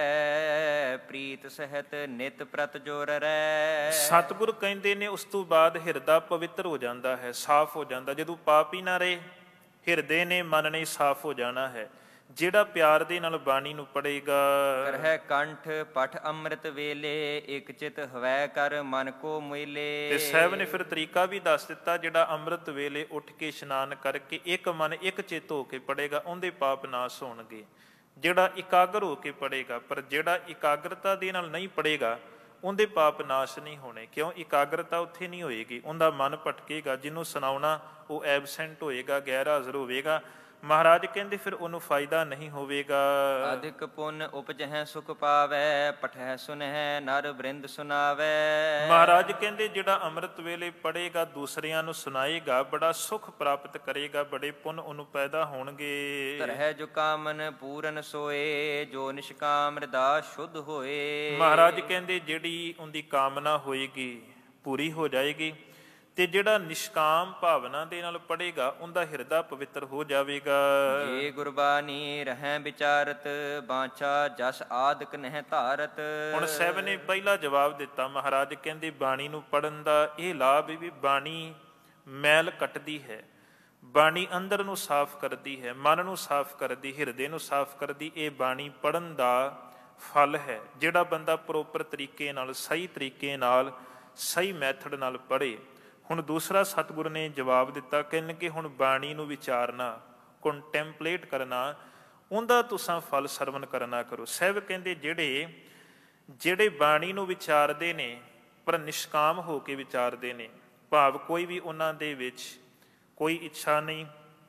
ਕਰੈ, ਪ੍ਰੀਤ ਸਹਿਤ ਨਿਤ ਪ੍ਰਤ ਜੋਰ ਰੈ। ਸਤਿਗੁਰ ਕਹਿੰਦੇ ਨੇ ਉਸ ਤੋਂ ਬਾਅਦ ਹਿਰਦਾ ਪਵਿੱਤਰ ਹੋ ਜਾਂਦਾ ਹੈ, ਸਾਫ਼ ਹੋ ਜਾਂਦਾ। ਜਦੋਂ ਪਾਪ ਹੀ ਨਾ ਰਹੇ, ਹਿਰਦੇ ਨੇ, ਮਨ ਨੇ ਸਾਫ਼ ਹੋ ਜਾਣਾ ਹੈ। ਜਿਹੜਾ ਪਿਆਰ ਦੇ ਨਾਲ ਬਾਣੀ ਨੂੰ ਪੜੇਗਾ। ਕਰਹਿ ਕੰਠ ਪਠ ਅੰਮ੍ਰਿਤ ਵੇਲੇ, ਇਕ ਚਿਤ ਹਵੈ ਕਰ ਮਨ ਕੋ ਮੁਇਲੇ। ਤੇ ਸਾਹਿਬ ਨੇ ਫਿਰ ਤਰੀਕਾ ਵੀ ਦੱਸ ਦਿੱਤਾ, ਜਿਹੜਾ ਅੰਮ੍ਰਿਤ ਵੇਲੇ ਉੱਠ ਕੇ ਇਸ਼ਨਾਨ ਕਰਕੇ ਇੱਕ ਮਨ ਇੱਕ ਚਿੱਤ ਹੋ ਕੇ ਪੜੇਗਾ ਉਹਦੇ ਪਾਪ ਨਾਸ ਹੋਣਗੇ। ਜਿਹੜਾ ਇਕਾਗਰ ਹੋ ਕੇ ਪੜੇਗਾ, ਪਰ ਜਿਹੜਾ ਇਕਾਗਰਤਾ ਦੇ ਨਾਲ ਨਹੀਂ ਪੜੇਗਾ ਉਹਦੇ ਪਾਪ ਨਾਸ਼ ਨਹੀਂ ਹੋਣੇ। ਕਿਉਂ? ਇਕਾਗਰਤਾ ਉੱਥੇ ਨਹੀਂ ਹੋਏਗੀ, ਉਹਦਾ ਮਨ ਭਟਕੇਗਾ। ਜਿਹਨੂੰ ਸੁਣਾਉਣਾ ਉਹ ਐਬਸੈਂਟ ਹੋਏਗਾ, ਗੈਰ ਹਾਜ਼ਰ ਹੋਵੇਗਾ। ਮਹਾਰਾਜ ਕਹਿੰਦੇ ਫਿਰ ਉਹਨੂੰ ਫਾਇਦਾ ਨਹੀਂ ਹੋਵੇਗਾ। ਅਧਿਕ ਪੁੰਨ ਉਪਜਹਿ ਸੁਖ ਪਾਵੈ, ਪਠਹਿ ਸੁਨਹਿ ਨਰ ਬ੍ਰਿੰਦ ਸੁਨਾਵੈ। ਮਹਾਰਾਜ ਕਹਿੰਦੇ ਜਿਹੜਾ ਅੰਮ੍ਰਿਤ ਵੇਲੇ ਪੜੇਗਾ, ਦੂਸਰਿਆਂ ਨੂੰ ਸੁਣਾਏਗਾ, ਬੜਾ ਸੁਖ ਪ੍ਰਾਪਤ ਕਰੇਗਾ, ਬੜੇ ਪੁੰਨ ਉਹਨੂੰ ਪੈਦਾ ਹੋਣਗੇ। ਧਰਹਿ ਜੋ ਕਾਮਨ ਪੂਰਨ ਸੋਏ, ਜੋ ਨਿਸ਼ਕਾਮ ਹਿਰਦਾ ਸ਼ੁੱਧ ਹੋਏ। ਮਹਾਰਾਜ ਕਹਿੰਦੇ ਜਿਹੜੀ ਉਹਦੀ ਕਾਮਨਾ ਹੋਏਗੀ ਪੂਰੀ ਹੋ ਜਾਏਗੀ, ਤੇ ਜਿਹੜਾ ਨਿਸ਼ਕਾਮ ਭਾਵਨਾ ਦੇ ਨਾਲ ਪੜੇਗਾ ਉਹਦਾ ਹਿਰਦਾ ਪਵਿੱਤਰ ਹੋ ਜਾਵੇਗਾ। ਜੇ ਗੁਰਬਾਣੀ ਰਹਿ ਵਿਚਾਰਤ, ਬਾਂਛਾ ਜਸ ਆਦਿਕ ਨਹਿ ਧਾਰਤ। ਹੁਣ ਸਾਹਿਬ ਨੇ ਪਹਿਲਾ ਜਵਾਬ ਦਿੱਤਾ। ਮਹਾਰਾਜ ਕਹਿੰਦੇ ਬਾਣੀ ਨੂੰ ਪੜਨ ਦਾ ਇਹ ਲਾਭ ਵੀ ਬਾਣੀ ਮੈਲ ਕੱਟਦੀ ਹੈ, ਬਾਣੀ ਅੰਦਰ ਨੂੰ ਸਾਫ਼ ਕਰਦੀ ਹੈ, ਮਨ ਨੂੰ ਸਾਫ਼ ਕਰਦੀ, ਹਿਰਦੇ ਨੂੰ ਸਾਫ਼ ਕਰਦੀ। ਇਹ ਬਾਣੀ ਪੜਨ ਦਾ ਫਲ ਹੈ। ਜਿਹੜਾ ਬੰਦਾ ਪ੍ਰੋਪਰ ਤਰੀਕੇ ਨਾਲ, ਸਹੀ ਤਰੀਕੇ ਨਾਲ, ਸਹੀ ਮੈਥਡ ਨਾਲ ਪੜ੍ਹੇ। ਹੁਣ ਦੂਸਰਾ ਸਤਿਗੁਰ ਨੇ ਜਵਾਬ ਦਿੱਤਾ, ਕਹਿੰਦੇ ਕਿ ਹੁਣ ਬਾਣੀ ਨੂੰ ਵਿਚਾਰਨਾ, ਕੰਟੈਂਪਲੇਟ ਕਰਨਾ, ਉਹਦਾ ਤੁਸੀਂ ਫਲ ਸਰਵਣ ਕਰਨਾ ਕਰੋ। ਸਾਹਿਬ ਕਹਿੰਦੇ ਜਿਹੜੇ ਜਿਹੜੇ ਬਾਣੀ ਨੂੰ ਵਿਚਾਰਦੇ ਨੇ ਪਰ ਨਿਸ਼ਕਾਮ ਹੋ ਕੇ ਵਿਚਾਰਦੇ ਨੇ, ਭਾਵ ਕੋਈ ਵੀ ਉਹਨਾਂ ਦੇ ਵਿੱਚ ਕੋਈ ਇੱਛਾ ਨਹੀਂ,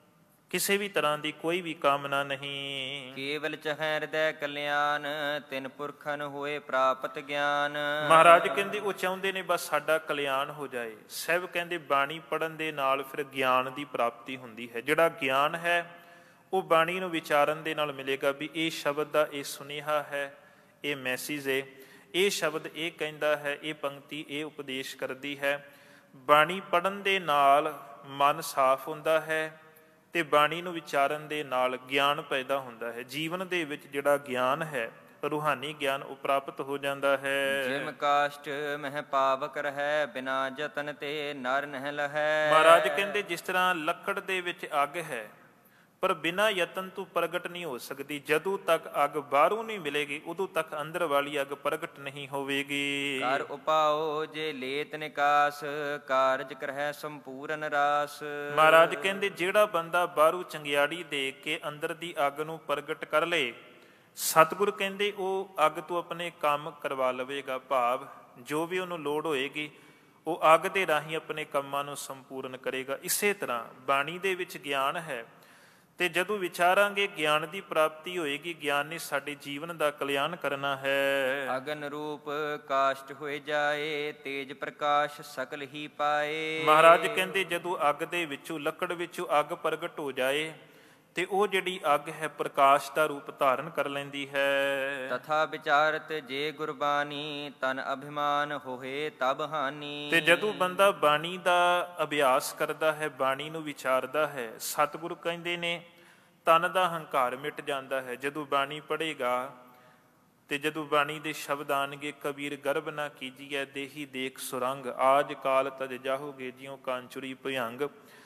ਕਿਸੇ ਵੀ ਤਰ੍ਹਾਂ ਦੀ ਕੋਈ ਵੀ ਕਾਮਨਾ ਨਹੀਂ। ਕੇਵਲ ਚਹੈ ਹਿਰਦੈ ਕਲਿਆਣ, ਤਿਨ ਪੁਰਖਨ ਹੋਏ ਪ੍ਰਾਪਤ ਗਿਆਨ। ਮਹਾਰਾਜ ਕਹਿੰਦੇ ਉਹ ਚਾਹੁੰਦੇ ਨੇ ਬਸ ਸਾਡਾ ਕਲਿਆਣ ਹੋ ਜਾਏ। ਸਾਹਿਬ ਕਹਿੰਦੇ ਬਾਣੀ ਪੜਨ ਦੇ ਨਾਲ ਫਿਰ ਗਿਆਨ ਦੀ ਪ੍ਰਾਪਤੀ ਹੁੰਦੀ ਹੈ। ਜਿਹੜਾ ਗਿਆਨ ਹੈ ਉਹ ਬਾਣੀ ਨੂੰ ਵਿਚਾਰਨ ਦੇ ਨਾਲ ਮਿਲੇਗਾ ਵੀ ਇਹ ਸ਼ਬਦ ਦਾ ਇਹ ਸੁਨੇਹਾ ਹੈ, ਇਹ ਮੈਸੇਜ ਹੈ, ਇਹ ਸ਼ਬਦ ਇਹ ਕਹਿੰਦਾ ਹੈ, ਇਹ ਪੰਕਤੀ ਇਹ ਉਪਦੇਸ਼ ਕਰਦੀ ਹੈ। ਬਾਣੀ ਪੜਨ ਦੇ ਨਾਲ ਮਨ ਸਾਫ਼ ਹੁੰਦਾ ਹੈ ਤੇ ਬਾਣੀ ਨੂੰ ਵਿਚਾਰਨ ਦੇ ਨਾਲ ਗਿਆਨ ਪੈਦਾ ਹੁੰਦਾ ਹੈ। ਜੀਵਨ ਦੇ ਵਿੱਚ ਜਿਹੜਾ ਗਿਆਨ ਹੈ, ਰੂਹਾਨੀ ਗਿਆਨ, ਉਹ ਪ੍ਰਾਪਤ ਹੋ ਜਾਂਦਾ ਹੈ। ਜਿਮ ਕਾਸ਼ਟ ਮਹਿ ਪਾਵਕ ਰਹੈ, ਬਿਨਾ ਯਤਨ ਤੇ ਨਰ ਨਹਿ ਲਹੈ। ਮਹਾਰਾਜ ਕਹਿੰਦੇ ਜਿਸ ਤਰ੍ਹਾਂ ਲੱਕੜ ਦੇ ਵਿੱਚ ਅੱਗ ਹੈ ਪਰ ਬਿਨਾਂ ਯਤਨ ਤੋਂ ਪ੍ਰਗਟ ਨਹੀਂ ਹੋ ਸਕਦੀ। ਜਦੋਂ ਤੱਕ ਅੱਗ ਬਾਹਰੋਂ ਨਹੀਂ ਮਿਲੇਗੀ ਉਦੋਂ ਤੱਕ ਅੰਦਰ ਵਾਲੀ ਅੱਗ ਪ੍ਰਗਟ ਨਹੀਂ ਹੋਵੇਗੀ। ਕਰ ਉਪਾਓ ਜੇ ਲੇਤ ਨਿਕਾਸ, ਕਾਰਜ ਕਰਹਿ ਸੰਪੂਰਨ ਰਾਸ। ਮਹਾਰਾਜ ਕਹਿੰਦੇ ਜਿਹੜਾ ਬੰਦਾ ਬਾਹਰੋਂ ਚੰਗਿਆੜੀ ਦੇਖ ਕੇ ਅੰਦਰ ਦੀ ਅੱਗ ਨੂੰ ਪ੍ਰਗਟ ਕਰ ਲੇ, ਸਤਿਗੁਰ ਕਹਿੰਦੇ ਉਹ ਅੱਗ ਤੋਂ ਆਪਣੇ ਕੰਮ ਕਰਵਾ ਲਵੇਗਾ। ਭਾਵ ਜੋ ਵੀ ਉਹਨੂੰ ਲੋੜ ਹੋਏਗੀ ਉਹ ਅੱਗ ਦੇ ਰਾਹੀਂ ਆਪਣੇ ਕੰਮਾਂ ਨੂੰ ਸੰਪੂਰਨ ਕਰੇਗਾ। ਇਸੇ ਤਰ੍ਹਾਂ ਬਾਣੀ ਦੇ ਵਿੱਚ ਗਿਆਨ ਹੈ ਤੇ ਜਦੋਂ ਵਿਚਾਰਾਂਗੇ ਗਿਆਨ ਦੀ ਪ੍ਰਾਪਤੀ ਹੋਏਗੀ। ਗਿਆਨ ਨੇ ਸਾਡੇ ਜੀਵਨ ਦਾ ਕਲਿਆਣ ਕਰਨਾ ਹੈ। ਅਗਨ ਰੂਪ ਕਾਸ਼ਟ ਹੋਏ ਜਾਏ, ਤੇਜ ਪ੍ਰਕਾਸ਼ ਸਕਲ ਹੀ ਪਾਏ। ਮਹਾਰਾਜ ਕਹਿੰਦੇ ਜਦੋਂ ਅੱਗ ਦੇ ਵਿੱਚੋਂ, ਲੱਕੜ ਵਿੱਚੋਂ ਅੱਗ ਪ੍ਰਗਟ ਹੋ ਜਾਏ ਤੇ ਉਹ ਜਿਹੜੀ ਅੱਗ ਹੈ ਪ੍ਰਕਾਸ਼ ਦਾ ਰੂਪ ਧਾਰਨ ਕਰ ਲੈਂਦੀ ਹੈ। ਤਥਾ ਵਿਚਾਰਤ ਜੇ ਗੁਰਬਾਣੀ ਤਨ ਅਭਿਮਾਨ ਹੋਏ ਤਬ ਹਾਨੀ। ਤੇ ਜਦੋਂ ਬੰਦਾ ਬਾਣੀ ਦਾ ਅਭਿਆਸ ਕਰਦਾ ਹੈ, ਬਾਣੀ ਨੂੰ ਵਿਚਾਰਦਾ ਹੈ, ਸਤਿਗੁਰੂ ਕਹਿੰਦੇ ਨੇ ਤਨ ਦਾ ਹੰਕਾਰ ਮਿਟ ਜਾਂਦਾ ਹੈ। ਜਦੋਂ ਬਾਣੀ ਪੜ੍ਹੇਗਾ ਤੇ ਜਦੋਂ ਬਾਣੀ ਦੇ ਸ਼ਬਦ ਆਣਗੇ, ਕਬੀਰ ਗਰਭ ਨਾ ਕੀਜੀਐ ਦੇਹੀ ਦੇਖ ਸੁਰੰਗ, ਆਜ ਕਾਲ ਤਜ ਜਾਹੋਗੇ ਜਿਉ ਕਾਂਚੁਰੀ ਭਯੰਗ।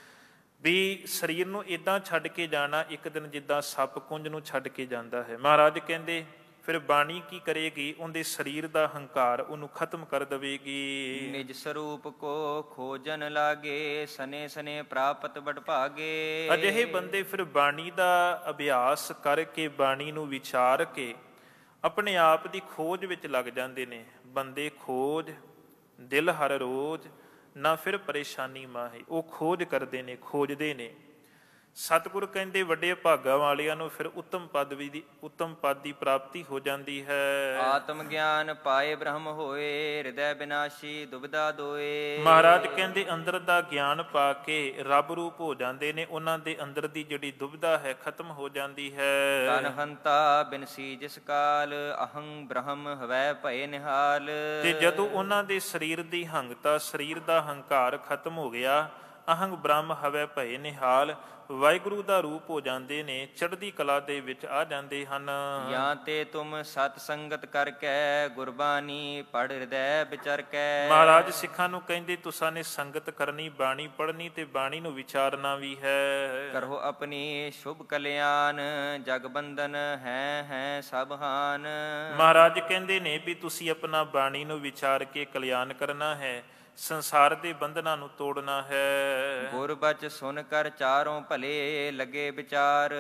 ਵੀ ਸਰੀਰ ਨੂੰ ਇਦਾਂ ਛੱਡ ਕੇ ਜਾਣਾ ਇੱਕ ਦਿਨ ਜਿੱਦਾਂ ਸੱਪ ਕੁੰਜ ਨੂੰ ਛੱਡ ਕੇ ਜਾਂਦਾ ਹੈ। ਮਹਾਰਾਜ ਕਹਿੰਦੇ ਫਿਰ ਬਾਣੀ ਕੀ ਕਰੇਗੀ? ਉਹਦੇ ਸਰੀਰ ਦਾ ਹੰਕਾਰ ਉਹਨੂੰ ਖਤਮ ਕਰ ਦੇਵੇਗੀ। ਨਿਜ ਸਰੂਪ ਕੋ ਖੋਜਨ ਲਾਗੇ ਸਨੇ ਸਨੇ ਪ੍ਰਾਪਤ ਬੜ ਭਾਗੇ। ਅਜਿਹੇ ਬੰਦੇ ਫਿਰ ਬਾਣੀ ਦਾ ਅਭਿਆਸ ਕਰਕੇ, ਬਾਣੀ ਨੂੰ ਵਿਚਾਰ ਕੇ ਆਪਣੇ ਆਪ ਦੀ ਖੋਜ ਵਿੱਚ ਲੱਗ ਜਾਂਦੇ ਨੇ। ਬੰਦੇ ਖੋਜ ਦਿਲ ਹਰ ਰੋਜ਼ ਨਾ ਫਿਰ ਪਰੇਸ਼ਾਨੀ ਮਾਹੀ। ਉਹ ਖੋਜ ਕਰਦੇ ਨੇ, ਖੋਜਦੇ ਨੇ। ਸਤਿਗੁਰ ਕਹਿੰਦੇ ਵੱਡੇ ਭਾਗਾਂ ਵਾਲਿਆਂ ਨੂੰ ਫਿਰ ਉੱਤਮ ਪਦਵੀ ਦੀ ਉੱਤਮ ਪਦ ਦੀ ਪ੍ਰਾਪਤੀ ਹੋ ਜਾਂਦੀ ਹੈ। ਆਤਮ ਗਿਆਨ ਪਾਏ ਬ੍ਰਹਮ ਹੋਏ ਹਿਰਦੈ ਬਿਨਾਸ਼ੀ ਦੁਬਿਧਾ ਦੋਏ। ਮਹਾਰਾਜ ਕਹਿੰਦੇ ਅੰਦਰ ਦਾ ਗਿਆਨ ਪਾ ਕੇ ਰੱਬ ਰੂਪ ਹੋ ਜਾਂਦੇ ਨੇ। ਉਹਨਾਂ ਦੇ ਅੰਦਰ ਦੀ ਜਿਹੜੀ ਦੁਬਿਧਾ ਹੈ ਖਤਮ ਹੋ ਜਾਂਦੀ ਹੈ। ਤਨ ਹੰਤਾ ਬਿਨਸੀ ਜਿਸ ਕਾਲ ਅਹੰ ਬ੍ਰਹਮ ਹਵੈ ਭਏ ਨਿਹਾਲ। ਤੇ ਜਦੋਂ ਉਹਨਾਂ ਦੇ ਸਰੀਰ ਦੀ ਹੰਗਤਾ, ਸਰੀਰ ਦਾ ਹੰਕਾਰ ਖਤਮ ਹੋ ਗਿਆ, ਅਹੰਗ ਬ੍ਰਹਮ ਹਵੈ ਭਏ ਨਿਹਾਲ, ਵਾਹਿਗੁਰੂ ਦਾ ਰੂਪ ਹੋ ਜਾਂਦੇ ਨੇ, ਚੜ੍ਹਦੀ ਕਲਾ ਦੇ ਵਿੱਚ ਆ ਜਾਂਦੇ ਹਨ। ਜਾਂ ਤੇ ਤੁਮ ਸਤ ਸੰਗਤ ਕਰਕੇ ਗੁਰਬਾਣੀ ਪੜ੍ਹ ਹਿਰਦੈ ਵਿਚਰ ਕੇ। ਮਹਾਰਾਜ ਸਿੱਖਾਂ ਨੂੰ ਕਹਿੰਦੇ ਤੁਸਾਂ ਨੇ ਸੰਗਤ ਕਰਨੀ, ਬਾਣੀ ਪੜ੍ਹਨੀ ਤੇ ਬਾਣੀ ਨੂੰ ਵਿਚਾਰਨਾ ਵੀ ਹੈ। ਕਰੋ ਆਪਣੀ ਸ਼ੁਭ ਕਲਿਆਣ ਜਗ ਬੰਧਨ ਹੈ ਹੈ ਸਭ ਹਾਨ। ਮਹਾਰਾਜ ਕਹਿੰਦੇ ਨੇ ਵੀ ਤੁਸੀਂ ਆਪਣਾ ਬਾਣੀ ਨੂੰ ਵਿਚਾਰ ਕੇ ਕਲਿਆਣ ਕਰਨਾ ਹੈ, ਸੰਸਾਰ ਦੇ ਬੰਧਨਾਂ ਨੂੰ ਤੋੜਨਾ ਹੈ। ਗੁਰਬਚ ਸੁਨ ਕਰ ਚਾਰੋਂ ਭਲੇ ਲੱਗੇ ਵਿਚਾਰ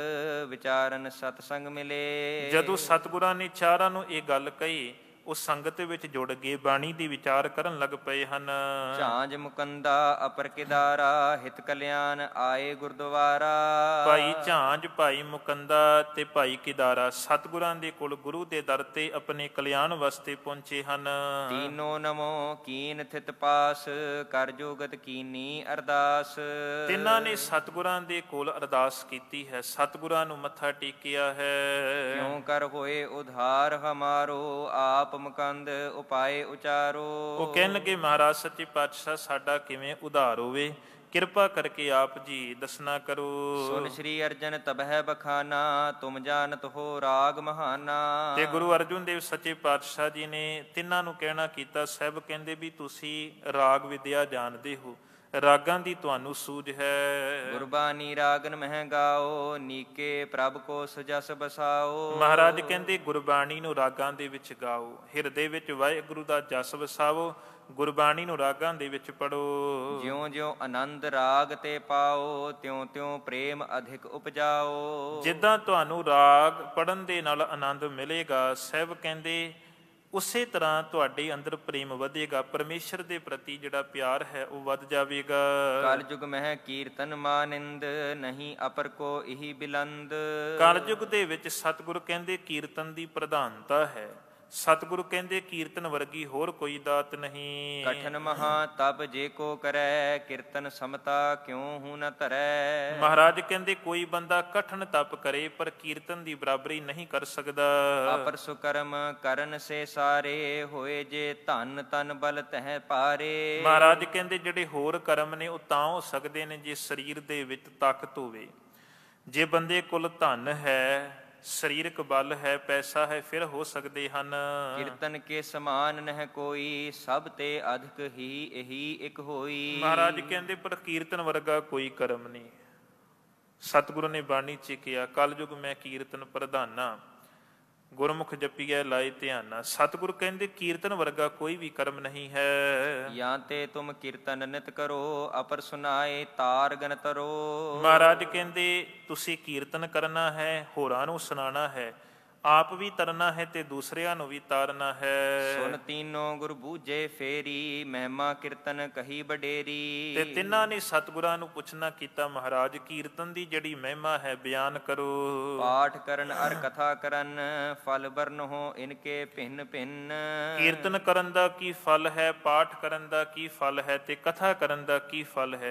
ਵਿਚਾਰਨ ਸਤਸੰਗ ਮਿਲੇ। ਜਦੋਂ ਸਤਿਗੁਰਾਂ ਨੇ ਚਾਰਾਂ ਨੂੰ ਇਹ ਗੱਲ ਕਹੀ, ਉਹ ਸੰਗਤ ਵਿੱਚ ਜੁੜ ਗਏ, ਬਾਣੀ ਦੀ ਵਿਚਾਰ ਕਰਨ ਲੱਗ ਪਏ ਹਨ। ਝਾਂਜ ਮੁਕੰਦਾ ਅਪਰ ਕਿਦਾਰਾ ਹਿਤ ਕਲਿਆਣ ਆਏ ਗੁਰਦੁਆਰਾ। ਭਾਈ ਝਾਂਜ, ਭਾਈ ਮੁਕੰਦਾ ਤੇ ਭਾਈ ਕਿਦਾਰਾ ਸਤਿਗੁਰਾਂ ਦੇ ਕੋਲ ਗੁਰੂ ਦੇ ਦਰ ਤੇ ਆਪਣੇ ਕਲਿਆਣ ਵਾਸਤੇ ਪਹੁੰਚੇ ਹਨ। ਤੀਨੋ ਨਮੋ ਕੀਨ ਥਿਤ ਪਾਸ ਕਰ ਜੋਗਤ ਕੀਨੀ ਅਰਦਾਸ। ਤਿੰਨਾਂ ਨੇ ਸਤਿਗੁਰਾਂ ਦੇ ਕੋਲ ਅਰਦਾਸ ਕੀਤੀ ਹੈ, ਸਤਿਗੁਰਾਂ ਨੂੰ ਮੱਥਾ ਟੇਕਿਆ ਹੈ। ਕਿਉਂ ਕਰ ਹੋਏ ਉਧਾਰ ਹਮਾਰੋ ਆਪ ਮੁਕੰਦ ਉਪਾਏ ਉਚਾਰੋ। ਉਹ ਕਹਿਣਗੇ ਮਹਾਰਾਜ ਸੱਚੇ ਪਾਤਸ਼ਾਹ ਸਾਡਾ ਕਿਵੇਂ ਉਧਾਰ ਹੋਵੇ, ਕਿਰਪਾ ਕਰਕੇ ਆਪ ਜੀ ਦੱਸਣਾ ਕਰੋ। ਸੁਨ ਸ੍ਰੀ ਅਰਜਨ ਤਬਹਿ ਬਖਾਨਾ ਤੁਮ ਜਾਣਤ ਹੋ ਰਾਗ ਮਹਾਨਾ। ਤੇ ਗੁਰੂ ਅਰਜੁਨ ਦੇਵ ਸੱਚੇ ਪਾਤਸ਼ਾਹ ਜੀ ਨੇ ਤਿੰਨਾਂ ਨੂੰ ਕਹਿਣਾ ਕੀਤਾ। ਸਾਹਿਬ ਕਹਿੰਦੇ ਵੀ ਤੁਸੀਂ ਰਾਗ ਵਿਦਿਆ ਜਾਣਦੇ ਹੋ, ਰਾਗਾਂ ਦੀ ਤੁਹਾਨੂੰ ਸੂਝ ਹੈ। ਗੁਰਬਾਣੀ ਰਾਗਨ ਮਹਿ ਗਾਓ ਨੀਕੇ ਪ੍ਰਭ ਕੋ ਸਜਸ ਬਸਾਓ। ਮਹਾਰਾਜ ਕਹਿੰਦੇ ਗੁਰਬਾਣੀ ਨੂੰ ਰਾਗਾਂ ਦੇ ਵਿੱਚ ਗਾਓ, ਹਿਰਦੇ ਵਿੱਚ ਵਾਹਿਗੁਰੂ ਦਾ ਜਸ ਵਸਾਵੋ, ਗੁਰਬਾਣੀ ਨੂੰ ਰਾਗਾਂ ਦੇ ਵਿੱਚ ਪੜੋ। ਜਿਉਂ ਜਿਉਂ ਆਨੰਦ ਰਾਗ ਤੇ ਪਾਓ ਤਿਉਂ ਤਿਉਂ ਪ੍ਰੇਮ ਅਧਿਕ ਉਪਜਾਓ। ਜਿੱਦਾਂ ਤੁਹਾਨੂੰ ਰਾਗ ਪੜਨ ਦੇ ਨਾਲ ਆਨੰਦ ਮਿਲੇਗਾ, ਸਾਹਿਬ ਕਹਿੰਦੇ ਉਸੇ ਤਰ੍ਹਾਂ ਤੁਹਾਡੇ ਅੰਦਰ ਪ੍ਰੇਮ ਵਧੇਗਾ, ਪਰਮੇਸ਼ਰ ਦੇ ਪ੍ਰਤੀ ਜਿਹੜਾ ਪਿਆਰ ਹੈ ਉਹ ਵੱਧ ਜਾਵੇਗਾ। ਕਲਯੁਗ ਮਹਿ ਕੀਰਤਨ ਮਾਨਿੰਦ ਨਹੀਂ ਅਪਰ ਕੋ ਇਹੀ ਬਿਲੰਦ। ਕਲਯੁਗ ਦੇ ਵਿੱਚ ਸਤਿਗੁਰੂ ਕਹਿੰਦੇ ਕੀਰਤਨ ਦੀ ਪ੍ਰਧਾਨਤਾ ਹੈ। ਸਤਿਗੁਰੂ ਕਹਿੰਦੇ ਕੀਰਤਨ ਵਰਗੀ ਹੋਰ ਕੋਈ ਦਾਤ ਨਹੀਂ। ਕਠਨ ਮਹਾ ਤਪ ਜੇ ਕੋ ਕਰੈ ਕੀਰਤਨ ਸਮਤਾ ਕਿਉ ਹੂ ਨ ਧਰੈ। ਮਹਾਰਾਜ ਕਹਿੰਦੇ ਕੋਈ ਬੰਦਾ ਕਠਨ ਤਪ ਕਰੇ ਪਰ ਕੀਰਤਨ ਦੀ ਬਰਾਬਰੀ ਨਹੀਂ ਕਰ ਸਕਦਾ। ਅਪਰ ਸੁਕਰਮ ਕਰਨ ਸੇ ਸਾਰੇ ਹੋਏ ਜੇ ਧਨ ਤਨ ਬਲ ਤਹਿ ਭਾਰੇ। ਮਹਾਰਾਜ ਕਹਿੰਦੇ ਜਿਹੜੇ ਹੋਰ ਕਰਮ ਨੇ ਉਹ ਤਾਂ ਹੋ ਸਕਦੇ ਨੇ ਜੇ ਸਰੀਰ ਦੇ ਵਿੱਚ ਤਾਕਤ ਹੋਵੇ। ਜੇ ਬੰਦੇ ਕੋਲ ਧਨ ਹੈ, ਸਰੀਰਕ ਬਲ ਹੈ, ਪੈਸਾ ਹੈ, ਫਿਰ ਹੋ ਸਕਦੇ ਹਨ। ਕੀਰਤਨ ਕੇ ਸਮਾਨ ਨਹਿ ਕੋਈ ਸਭ ਤੇ ਅਧਿਕ ਹੀ ਇਹੀ ਇੱਕ ਹੋਈ। ਮਹਾਰਾਜ ਕਹਿੰਦੇ ਪਰ ਕੀਰਤਨ ਵਰਗਾ ਕੋਈ ਕਰਮ ਨਹੀਂ। ਸਤਿਗੁਰੂ ਨੇ ਬਾਣੀ ਚ ਕਿਹਾ ਕਲਯੁਗ ਮੈਂ ਕੀਰਤਨ ਪ੍ਰਧਾਨਾ, ਗੁਰਮੁਖ ਜਪੀਐ ਲਾਏ ਧਿਆਨਾ। ਸਤਿਗੁਰੂ ਕਹਿੰਦੇ ਕੀਰਤਨ ਵਰਗਾ ਕੋਈ ਵੀ ਕਰਮ ਨਹੀਂ ਹੈ। ਜਾਂ ਤੇ ਤੁਮ ਕੀਰਤਨ ਨਿਤ ਕਰੋ ਅਪਰ ਸੁਨਾਏ ਤਾਰ ਗਨ ਤਰੋ। ਮਹਾਰਾਜ ਕਹਿੰਦੇ ਤੁਸੀਂ ਕੀਰਤਨ ਕਰਨਾ ਹੈ, ਹੋਰਾਂ ਨੂੰ ਸੁਣਾਉਣਾ ਹੈ, ਆਪ ਵੀ ਤਰਨਾ ਹੈ ਤੇ ਦੂਸਰਿਆਂ ਨੂੰ ਵੀ ਤਾਰਨਾ ਹੈ। ਸੁਨ ਤੀਨੋ ਗੁਰ ਬੂਝੇ ਫੇਰੀ ਮਹਿਮਾ ਕੀਰਤਨ ਕਹੀ ਬਡੇਰੀ। ਤੇ ਤਿੰਨਾਂ ਨੇ ਸਤਿਗੁਰਾਂ ਨੂੰ ਪੁੱਛਣਾ ਕੀਤਾ ਮਹਾਰਾਜ ਕੀਰਤਨ ਦੀ ਜਿਹੜੀ ਮਹਿਮਾ ਹੈ ਬਿਆਨ ਕਰੋ। ਪਾਠ ਕਰਨ ਅਰ ਕਥਾ ਕਰਨ ਫਲ ਬਰਨ ਹੋ ਇਨਕੇ ਭਿੰਨ ਭਿੰਨ। ਕੀਰਤਨ ਕਰਨ ਦਾ ਕੀ ਫਲ ਹੈ, ਪਾਠ ਕਰਨ ਦਾ ਕੀ ਫਲ ਹੈ ਤੇ ਕਥਾ ਕਰਨ ਦਾ ਕੀ ਫਲ ਹੈ,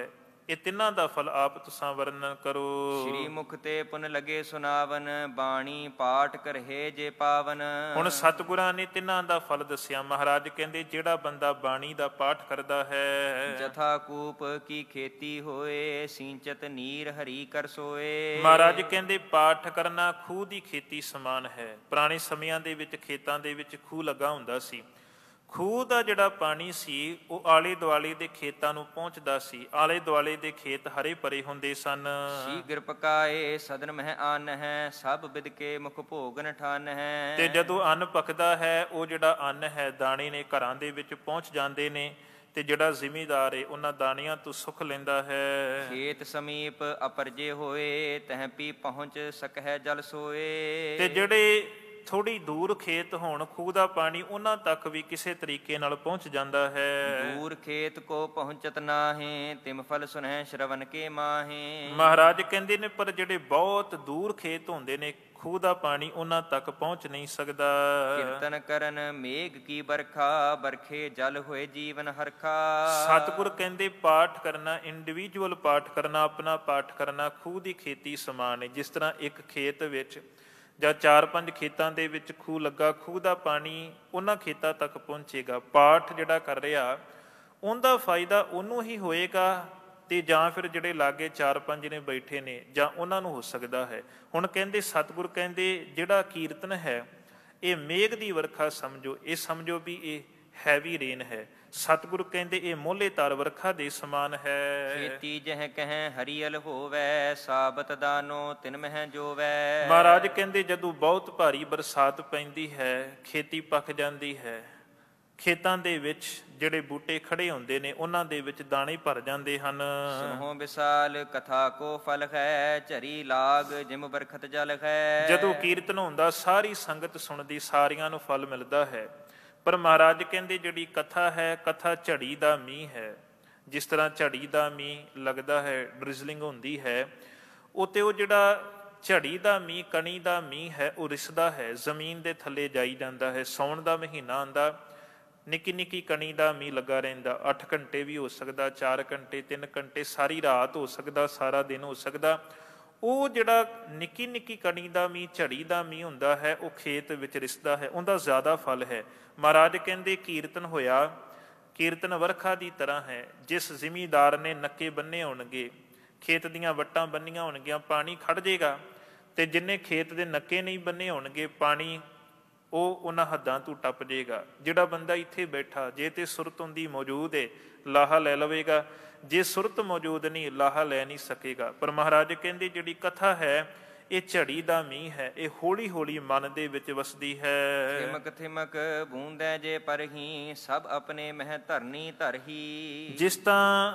ਇਹ ਤਿੰਨਾਂ ਦਾ ਫਲ ਆਪ ਤੁਸਾਂ ਵਰਣਨ ਕਰੋ। ਸ਼੍ਰੀ ਮੁਖ ਤੇ ਪੁਨ ਲਗੇ ਸੁਨਾਵਨ, ਬਾਣੀ ਪਾਠ ਕਰਹੇ ਜੇ ਪਾਵਨ। ਹੁਣ ਸਤਿਗੁਰਾਂ ਨੇ ਤਿੰਨਾਂ ਦਾ ਫਲ ਦੱਸਿਆ। ਮਹਾਰਾਜ ਕਹਿੰਦੇ ਜਿਹੜਾ ਬੰਦਾ ਬਾਣੀ ਦਾ ਪਾਠ ਕਰਦਾ ਹੈ, ਜਥਾ ਕੂਪ ਕੀ ਖੇਤੀ ਹੋਏ, ਸਿੰਚਤ ਨੀਰ ਹਰੀ ਕਰ ਸੋਏ। ਮਹਾਰਾਜ ਕਹਿੰਦੇ ਪਾਠ ਕਰਨਾ ਖੂਹ ਦੀ ਖੇਤੀ ਸਮਾਨ ਹੈ। ਪੁਰਾਣੇ ਸਮਿਆਂ ਦੇ ਵਿੱਚ ਖੇਤਾਂ ਦੇ ਵਿੱਚ ਖੂਹ ਲੱਗਾ ਹੁੰਦਾ ਸੀ। ਖੂਹ ਦਾ ਜਿਹੜਾ ਪਾਣੀ ਸੀ ਉਹ ਆਲੇ ਦੁਆਲੇ ਦੇ ਖੇਤਾਂ ਨੂੰ ਪਹੁੰਚਦਾ ਸੀ। ਆਲੇ ਦੁਆਲੇ ਦੇ ਖੇਤ ਹਰੇ ਭਰੇ ਹੁੰਦੇ ਸਨ। ਸ਼ੀਘਰ ਪਕਾਏ ਸਦਨ ਮਹਿ ਅੰਨ ਹੈ, ਸਭ ਬਿਦ ਕੇ ਮੁਖ ਭੋਗਨ ਠਾਨ ਹੈ। ਤੇ ਜਦੋਂ ਅੰਨ ਪੱਕਦਾ ਹੈ, ਉਹ ਜਿਹੜਾ ਅੰਨ ਹੈ, ਦਾਣੇ ਨੇ ਘਰਾਂ ਦੇ ਵਿੱਚ ਪਹੁੰਚ ਜਾਂਦੇ ਨੇ, ਤੇ ਜਿਹੜਾ ਜ਼ਿਮੀਦਾਰ ਏ ਉਹਨਾਂ ਦਾਣਿਆਂ ਤੋਂ ਸੁੱਖ ਲੈਂਦਾ ਹੈ। ਖੇਤ ਸਮੀਪ ਅਪਰਜੇ ਹੋਏ, ਤਹ ਪੀ ਪਹੁੰਚ ਸਕਹਿ ਜਲ ਸੋਏ। ਤੇ ਜਿਹੜੇ ਥੋੜੀ ਦੂਰ ਖੇਤ ਹੋਣ, ਖੂਹ ਦਾ ਪਾਣੀ ਉਹਨਾਂ ਤੱਕ ਵੀ ਕਿਸੇ ਤਰੀਕੇ ਨਾਲ ਪਹੁੰਚ ਜਾਂਦਾ ਹੈ। ਦੂਰ ਖੇਤ ਕੋ ਪਹੁੰਚਤ ਨਾਹੀਂ, ਤਿਮ ਫਲ ਸੁਨਹਿ ਸ਼ਰਵਨ ਕੇ ਮਾਹੇ। ਮਹਾਰਾਜ ਕਹਿੰਦੇ ਨੇ ਪਰ ਜਿਹੜੇ ਬਹੁਤ ਦੂਰ ਖੇਤ ਹੁੰਦੇ ਨੇ, ਖੂਹ ਦਾ ਪਾਣੀ ਉਹਨਾਂ ਤੱਕ ਪਹੁੰਚ ਨਹੀਂ ਸਕਦਾ। ਕੀਰਤਨ ਕਰਨ ਮੇਘ ਕੀ ਬਰਖਾ, ਬਰਖੇ ਜਲ ਹੋਏ ਜੀਵਨ ਹਰਖਾ। ਸਤਿਗੁਰ ਕਹਿੰਦੇ ਪਾਠ ਕਰਨਾ, ਇੰਡੀਵਿਜੂਅਲ ਪਾਠ ਕਰਨਾ, ਆਪਣਾ ਪਾਠ ਕਰਨਾ ਖੂਹ ਦੀ ਖੇਤੀ ਸਮਾਨ ਹੈ। ਜਿਸ ਤਰ੍ਹਾਂ ਇੱਕ ਖੇਤ ਵਿੱਚ ਜਾਂ ਚਾਰ ਪੰਜ ਖੇਤਾਂ ਦੇ ਵਿੱਚ ਖੂਹ ਲੱਗਾ, ਖੂਹ ਦਾ ਪਾਣੀ ਉਹਨਾਂ ਖੇਤਾਂ ਤੱਕ ਪਹੁੰਚੇਗਾ। ਪਾਠ ਜਿਹੜਾ ਕਰ ਰਿਹਾ ਉਹਦਾ ਫਾਇਦਾ ਉਹਨੂੰ ਹੀ ਹੋਏਗਾ, ਤੇ ਜਾਂ ਫਿਰ ਜਿਹੜੇ ਲਾਗੇ ਚਾਰ ਪੰਜ ਨੇ ਬੈਠੇ ਨੇ ਜਾਂ ਉਹਨਾਂ ਨੂੰ ਹੋ ਸਕਦਾ ਹੈ। ਹੁਣ ਕਹਿੰਦੇ ਸਤਿਗੁਰ ਕਹਿੰਦੇ ਜਿਹੜਾ ਕੀਰਤਨ ਹੈ ਇਹ ਮੇਘ ਦੀ ਵਰਖਾ ਸਮਝੋ, ਇਹ ਸਮਝੋ ਵੀ ਇਹ ਹੈਵੀ ਰੇਨ ਹੈ। ਸਤਿਗੁਰ ਕਹਿੰਦੇ ਇਹ ਮੋਲੇ ਤਾਰ ਵਰਖਾ ਦੇ ਸਮਾਨ ਹੈ। ਖੇਤੀ ਜਹ ਕਹਿ ਹਰੀਅਲ ਹੋਵੈ, ਸਾਬਤ ਦਾਨੋ ਤਿਨ ਮਹਿ ਜੋਵੈ। ਮਹਾਰਾਜ ਕਹਿੰਦੇ ਜਦੋਂ ਬਹੁਤ ਭਾਰੀ ਬਰਸਾਤ ਪੈਂਦੀ ਹੈ, ਖੇਤੀ ਪੱਕ ਜਾਂਦੀ ਹੈ, ਖੇਤਾਂ ਦੇ ਵਿੱਚ ਜਿਹੜੇ ਬੂਟੇ ਖੜੇ ਹੁੰਦੇ ਨੇ ਉਹਨਾਂ ਦੇ ਵਿੱਚ ਦਾਣੇ ਭਰ ਜਾਂਦੇ ਹਨ। ਸੁਨਹੁ ਵਿਸਾਲ ਕਥਾ ਕੋ ਫਲ ਹੈ, ਝਰੀ ਲਾਗ ਜਿਮ ਬਰਖਤ ਜਲ ਹੈ। ਜਦੋਂ ਕੀਰਤਨ ਹੁੰਦਾ ਸਾਰੀ ਸੰਗਤ ਸੁਣਦੀ, ਸਾਰਿਆਂ ਨੂੰ ਫਲ ਮਿਲਦਾ ਹੈ। ਪਰ ਮਹਾਰਾਜ ਕਹਿੰਦੇ ਜਿਹੜੀ ਕਥਾ ਹੈ, ਕਥਾ ਝੜੀ ਦਾ ਮੀਂਹ ਹੈ। ਜਿਸ ਤਰ੍ਹਾਂ ਝੜੀ ਦਾ ਮੀਂਹ ਲੱਗਦਾ ਹੈ, ਡਰਿਜ਼ਲਿੰਗ ਹੁੰਦੀ ਹੈ, ਉਹ ਤੇ ਉਹ ਜਿਹੜਾ ਝੜੀ ਦਾ ਮੀਂਹ, ਕਣੀ ਦਾ ਮੀਂਹ ਹੈ, ਉਹ ਰਿਸਦਾ ਹੈ, ਜ਼ਮੀਨ ਦੇ ਥੱਲੇ ਜਾਈ ਜਾਂਦਾ ਹੈ। ਸਾਉਣ ਦਾ ਮਹੀਨਾ ਆਉਂਦਾ, ਨਿੱਕੀ ਨਿੱਕੀ ਕਣੀ ਦਾ ਮੀਂਹ ਲੱਗਾ ਰਹਿੰਦਾ। ਅੱਠ ਘੰਟੇ ਵੀ ਹੋ ਸਕਦਾ, ਚਾਰ ਘੰਟੇ, ਤਿੰਨ ਘੰਟੇ, ਸਾਰੀ ਰਾਤ ਹੋ ਸਕਦਾ, ਸਾਰਾ ਦਿਨ ਹੋ ਸਕਦਾ। ਉਹ ਜਿਹੜਾ ਨਿੱਕੀ ਨਿੱਕੀ ਕਣੀ ਦਾ ਮੀਂਹ, ਝੜੀ ਦਾ ਮੀਂਹ ਹੁੰਦਾ ਹੈ, ਉਹ ਖੇਤ ਵਿੱਚ ਰਿਸਦਾ ਹੈ, ਉਹਦਾ ਜ਼ਿਆਦਾ ਫਲ ਹੈ। ਮਹਾਰਾਜ ਕਹਿੰਦੇ ਕੀਰਤਨ ਹੋਇਆ, ਕੀਰਤਨ ਵਰਖਾ ਦੀ ਤਰ੍ਹਾਂ ਹੈ। ਜਿਸ ਜ਼ਿਮੀਦਾਰ ਨੇ ਨੱਕੇ ਬੰਨੇ ਹੋਣਗੇ, ਖੇਤ ਦੀਆਂ ਵੱਟਾਂ ਬੰਨੀਆਂ ਹੋਣਗੀਆਂ, ਪਾਣੀ ਖੜ ਜਾਏਗਾ। ਤੇ ਜਿੰਨੇ ਖੇਤ ਦੇ ਨੱਕੇ ਨਹੀਂ ਬੰਨੇ ਹੋਣਗੇ, ਪਾਣੀ ਉਹ ਉਹਨਾਂ ਹੱਦਾਂ ਤੋਂ ਟੱਪ ਜਾਏਗਾ। ਜਿਹੜਾ ਬੰਦਾ ਇੱਥੇ ਬੈਠਾ, ਜੇ ਤੇ ਸੁਰਤ ਹੁੰਦੀ ਮੌਜੂਦ ਹੈ, ਲਾਹਾ ਲੈ ਲਵੇਗਾ। ਜੇ ਸੁਰਤ ਮੌਜੂਦ ਨਹੀਂ, ਲਾਹਾ ਲੈ ਨਹੀਂ ਸਕੇਗਾ। ਪਰ ਮਹਾਰਾਜ ਕਹਿੰਦੇ ਜਿਹੜੀ ਕਥਾ ਹੈ ਇਹ ਝੜੀ ਦਾ ਮੀਂਹ ਹੈ, ਇਹ ਹੌਲੀ ਹੌਲੀ ਮਨ ਦੇ ਵਿੱਚ ਵਸਦੀ ਹੈ। ਥਿਮਕ ਥਿਮਕ ਬੂੰਦੈ ਜੇ ਪਰਹੀ, ਸਭ ਆਪਣੇ ਮਹਿ ਧਰਨੀ ਧਰਹੀ। ਜਿਸ ਤਾਂ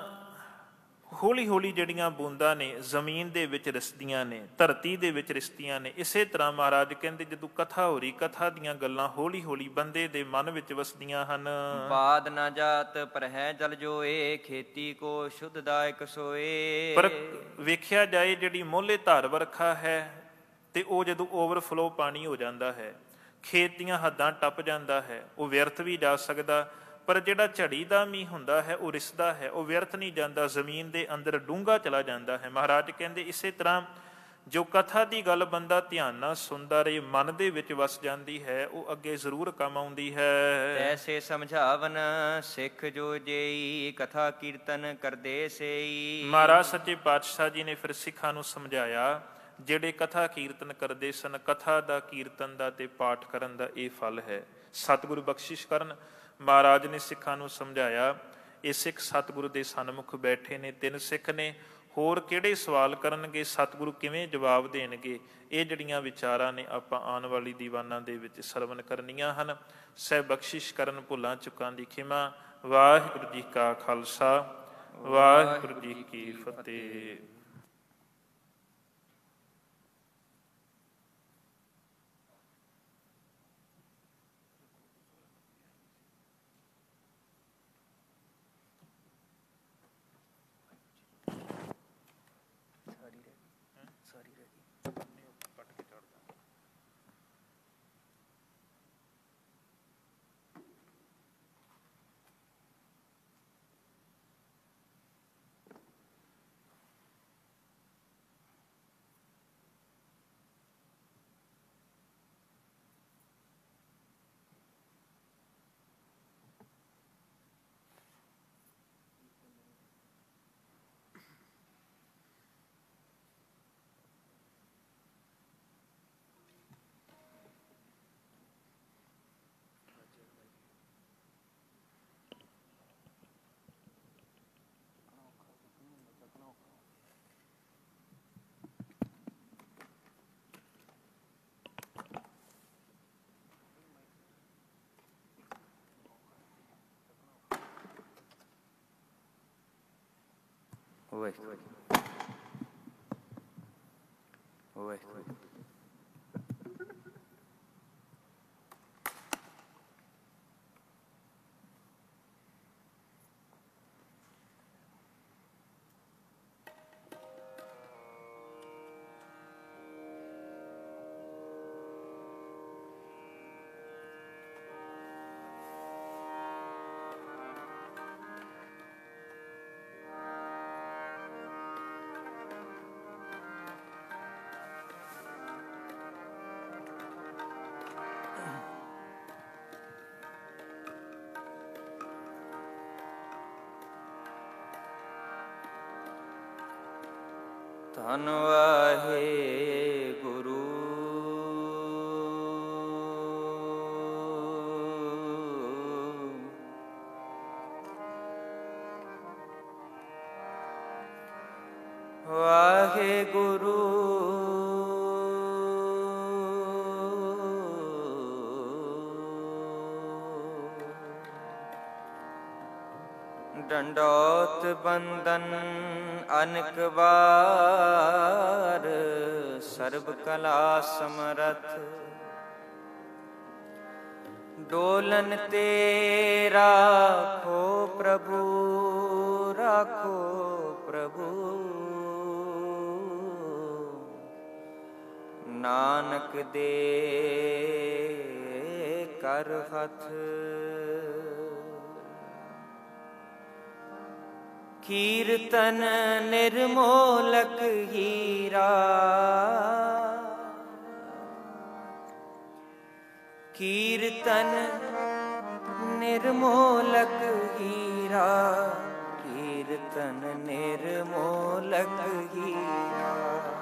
ਹੌਲੀ ਹੌਲੀ ਜਿਹੜੀਆਂ ਬੂੰਦਾਂ ਨੇ ਜ਼ਮੀਨ ਦੇ ਵਿੱਚ ਰਿਸਦੀਆਂ ਨੇ, ਧਰਤੀ ਦੇ ਵਿੱਚ ਰਿਸਦੀਆਂ ਨੇ, ਇਸੇ ਤਰ੍ਹਾਂ ਮਹਾਰਾਜ ਕਹਿੰਦੇ ਜਦੋਂ ਕਥਾ ਹੋ ਰਹੀ, ਕਥਾ ਦੀਆਂ ਗੱਲਾਂ ਹੌਲੀ ਹੌਲੀ ਬੰਦੇ ਦੇ ਮਨ ਵਿੱਚ ਵਸਦੀਆਂ ਹਨ। ਬਾਦ ਨਾ ਜਾਤ ਪਰ ਹੈ ਜਲ ਜੋਏ, ਖੇਤੀ ਕੋ ਸ਼ੁੱਧਦਾਇਕ ਸੋਏ। ਪਰ ਵੇਖਿਆ ਜਾਏ ਜਿਹੜੀ ਮੋਲੇ ਧਾਰ ਵਰਖਾ ਹੈ, ਤੇ ਉਹ ਜਦੋਂ ਓਵਰਫਲੋ ਪਾਣੀ ਹੋ ਜਾਂਦਾ ਹੈ, ਖੇਤ ਦੀਆਂ ਹੱਦਾਂ ਟੱਪ ਜਾਂਦਾ ਹੈ, ਉਹ ਵਿਅਰਥ ਵੀ ਜਾ ਸਕਦਾ। ਪਰ ਜਿਹੜਾ ਝੜੀ ਦਾ ਮੀਂਹ ਹੁੰਦਾ ਹੈ ਉਹ ਰਿਸਦਾ ਹੈ, ਉਹ ਵਿਅਰਥ ਨਹੀਂ ਜਾਂਦਾ, ਜ਼ਮੀਨ ਦੇ ਅੰਦਰ ਡੂੰਘਾ ਚਲਾ ਜਾਂਦਾ ਹੈ। ਮਹਾਰਾਜ ਕਹਿੰਦੇ ਇਸੇ ਤਰ੍ਹਾਂ ਜੋ ਕਥਾ ਦੀ ਗੱਲ ਬੰਦਾ ਧਿਆਨ ਨਾਲ ਸੁਣਦਾ ਰਹੇ, ਮਨ ਦੇ ਵਿੱਚ ਵਸ ਜਾਂਦੀ ਹੈ, ਉਹ ਅੱਗੇ ਜ਼ਰੂਰ ਕੰਮ ਆਉਂਦੀ ਹੈ। ਐਸੇ ਸਮਝਾਵਨ ਸਿੱਖ ਜੋ ਜੇਈ, ਕਥਾ ਕੀਰਤਨ ਕਰਦੇ ਸੇਈ। ਮਹਾਰਾਜ ਸੱਚੇ ਪਾਤਸ਼ਾਹ ਜੀ ਨੇ ਫਿਰ ਸਿੱਖਾਂ ਨੂੰ ਸਮਝਾਇਆ, ਜਿਹੜੇ ਕਥਾ ਕੀਰਤਨ ਕਰਦੇ ਸਨ, ਕਥਾ ਦਾ, ਕੀਰਤਨ ਦਾ ਤੇ ਪਾਠ ਕਰਨ ਦਾ ਇਹ ਫਲ ਹੈ। ਸਤਿਗੁਰੂ ਬਖਸ਼ਿਸ਼ ਕਰਨ, ਮਹਾਰਾਜ ਨੇ ਸਿੱਖਾਂ ਨੂੰ ਸਮਝਾਇਆ। ਇਹ ਸਿੱਖ ਸਤਿਗੁਰੂ ਦੇ ਸਨਮੁਖ ਬੈਠੇ ਨੇ, ਤਿੰਨ ਸਿੱਖ ਨੇ। ਹੋਰ ਕਿਹੜੇ ਸਵਾਲ ਕਰਨਗੇ, ਸਤਿਗੁਰੂ ਕਿਵੇਂ ਜਵਾਬ ਦੇਣਗੇ, ਇਹ ਜਿਹੜੀਆਂ ਵਿਚਾਰਾਂ ਨੇ ਆਪਾਂ ਆਉਣ ਵਾਲੀ ਦੀਵਾਨਾਂ ਦੇ ਵਿੱਚ ਸਰਵਣ ਕਰਨੀਆਂ ਹਨ। ਸਹਿ ਬਖਸ਼ਿਸ਼ ਕਰਨ, ਭੁੱਲਾਂ ਚੁੱਕਾਂ ਦੀ ਖਿਮਾ। ਵਾਹਿਗੁਰੂ ਜੀ ਕਾ ਖਾਲਸਾ, ਵਾਹਿਗੁਰੂ ਜੀ ਕੀ ਫਤਿਹ। ਵਾਹਿਗੁਰੂ ਵਾਹਿਗੁਰੂ। ਧੰਨ ਵਾਹਿਗੁਰੂ ਵਾਹਿਗੁਰੂ ਡੰਡੋਤ ਬੰਦਨ ਅਨਕ ਵਾਰ ਸਰਬ ਕਲਾ ਸਮਰਥ ਡੋਲਨ ਤੇ ਰਾਖੋ ਪ੍ਰਭੂ ਰਾਖੋ ਪ੍ਰਭੂ ਨਾਨਕ ਦੇ ਕਰ ਹੱਥ ਕੀਰਤਨ ਨਿਰਮੋਲਕ ਹੀਰਾ ਕੀਰਤਨ ਨਿਰਮੋਲਕ ਹੀਰਾ ਕੀਰਤਨ ਨਿਰਮੋਲਕ ਹੀਰਾ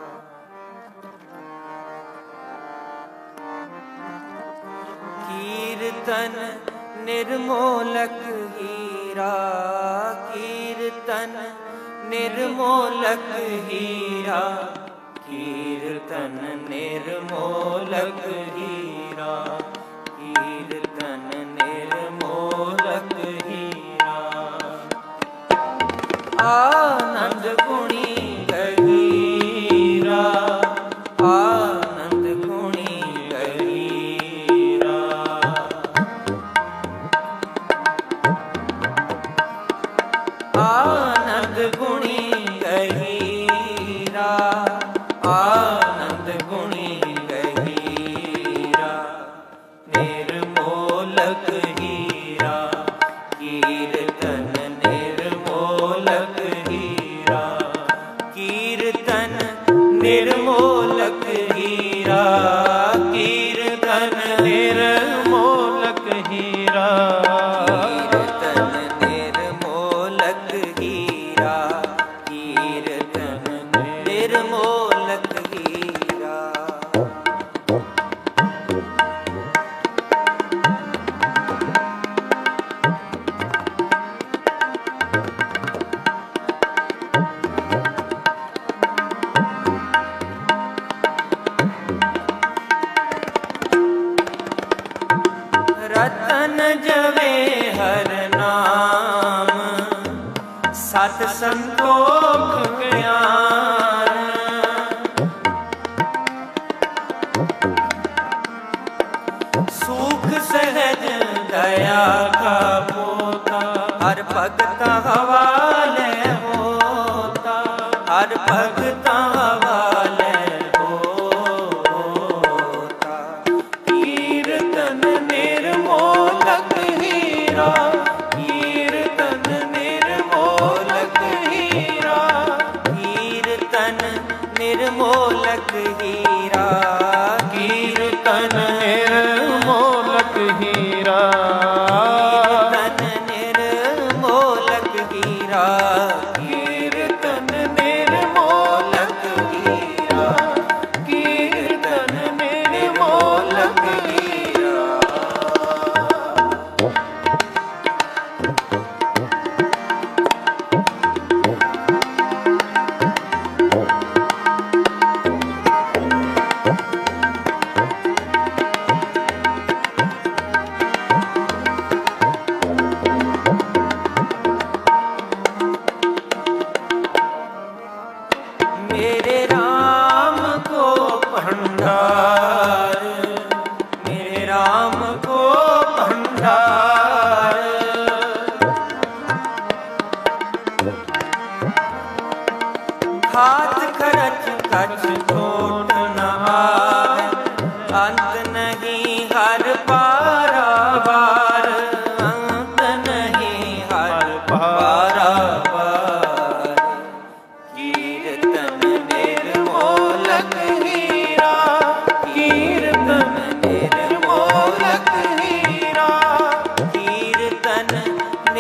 ਕੀਰਤਨ ਨਿਰਮੋਲਕ ਹੀਰਾ ਕੀਰਤਨ ਨਿਰਮੋਲਕ ਹੀਰਾ ਕੀਰਤਨ ਨਿਰਮੋਲਕ ਹੀਰਾ ਕੀਰਤਨ ਨਿਰਮੋਲਕ ਹੀਰਾ ਆਨੰਦ ਗੁਣੀ ਗਹੀਰਾ ਆਨੰਦ ਗੁਣੀ ਗਹੀਰਾ ਆਨੰਦ ਗੁਣੀ ਗਹੀਰਾ ਆਨੰਦ ਗੁਣੀ ਗਹੀਰਾ ਨਿਰਮੋਲਕ ਹੀਰਾ ਕੀਰਤਨ ਨਿਰਮੋਲਕ ਹੀਰਾ ਕੀਰਤਨ ਨਿਰਮੋਲਕ ਹੀਰਾ ਕੀਰਤਨ ਨਿਰਮੋਲਕ ਹੀਰਾ ਰਤਨ ਜਵੇ ਹਰ ਨਾਮ ਸਤ ਸੰਤੋਖ ਗਿਆਨ ਸੁਖ ਸਹਿਜ ਦਇਆ ਕਾ ਪੋਤਾ ਹਰ ਭਗਤਾ ਹਵਾਲੇ ਹੋਤਾ ਹਰ ਭਗਤਾ ਹਵਾਲੇ ਹੋਤਾ ਕੀਰਤਨ ਨਿਰਮੋਲਕ ਹੀਰਾ ਕੀਰਤਨ ਨਿਰਮੋਲਕ ਹੀਰਾ ਕੀਰਤਨ ਨਿਰਮੋਲਕ ਹੀਰਾ ਕੀਰਤਨ ਨਿਰਮੋਲਕ ਹੀਰਾ ਕੀਰਤਨ ਨਿਰਮੋਲਕ ਹੀਰਾ ਕੀਰਤਨ ਨਿਰਮੋਲਕ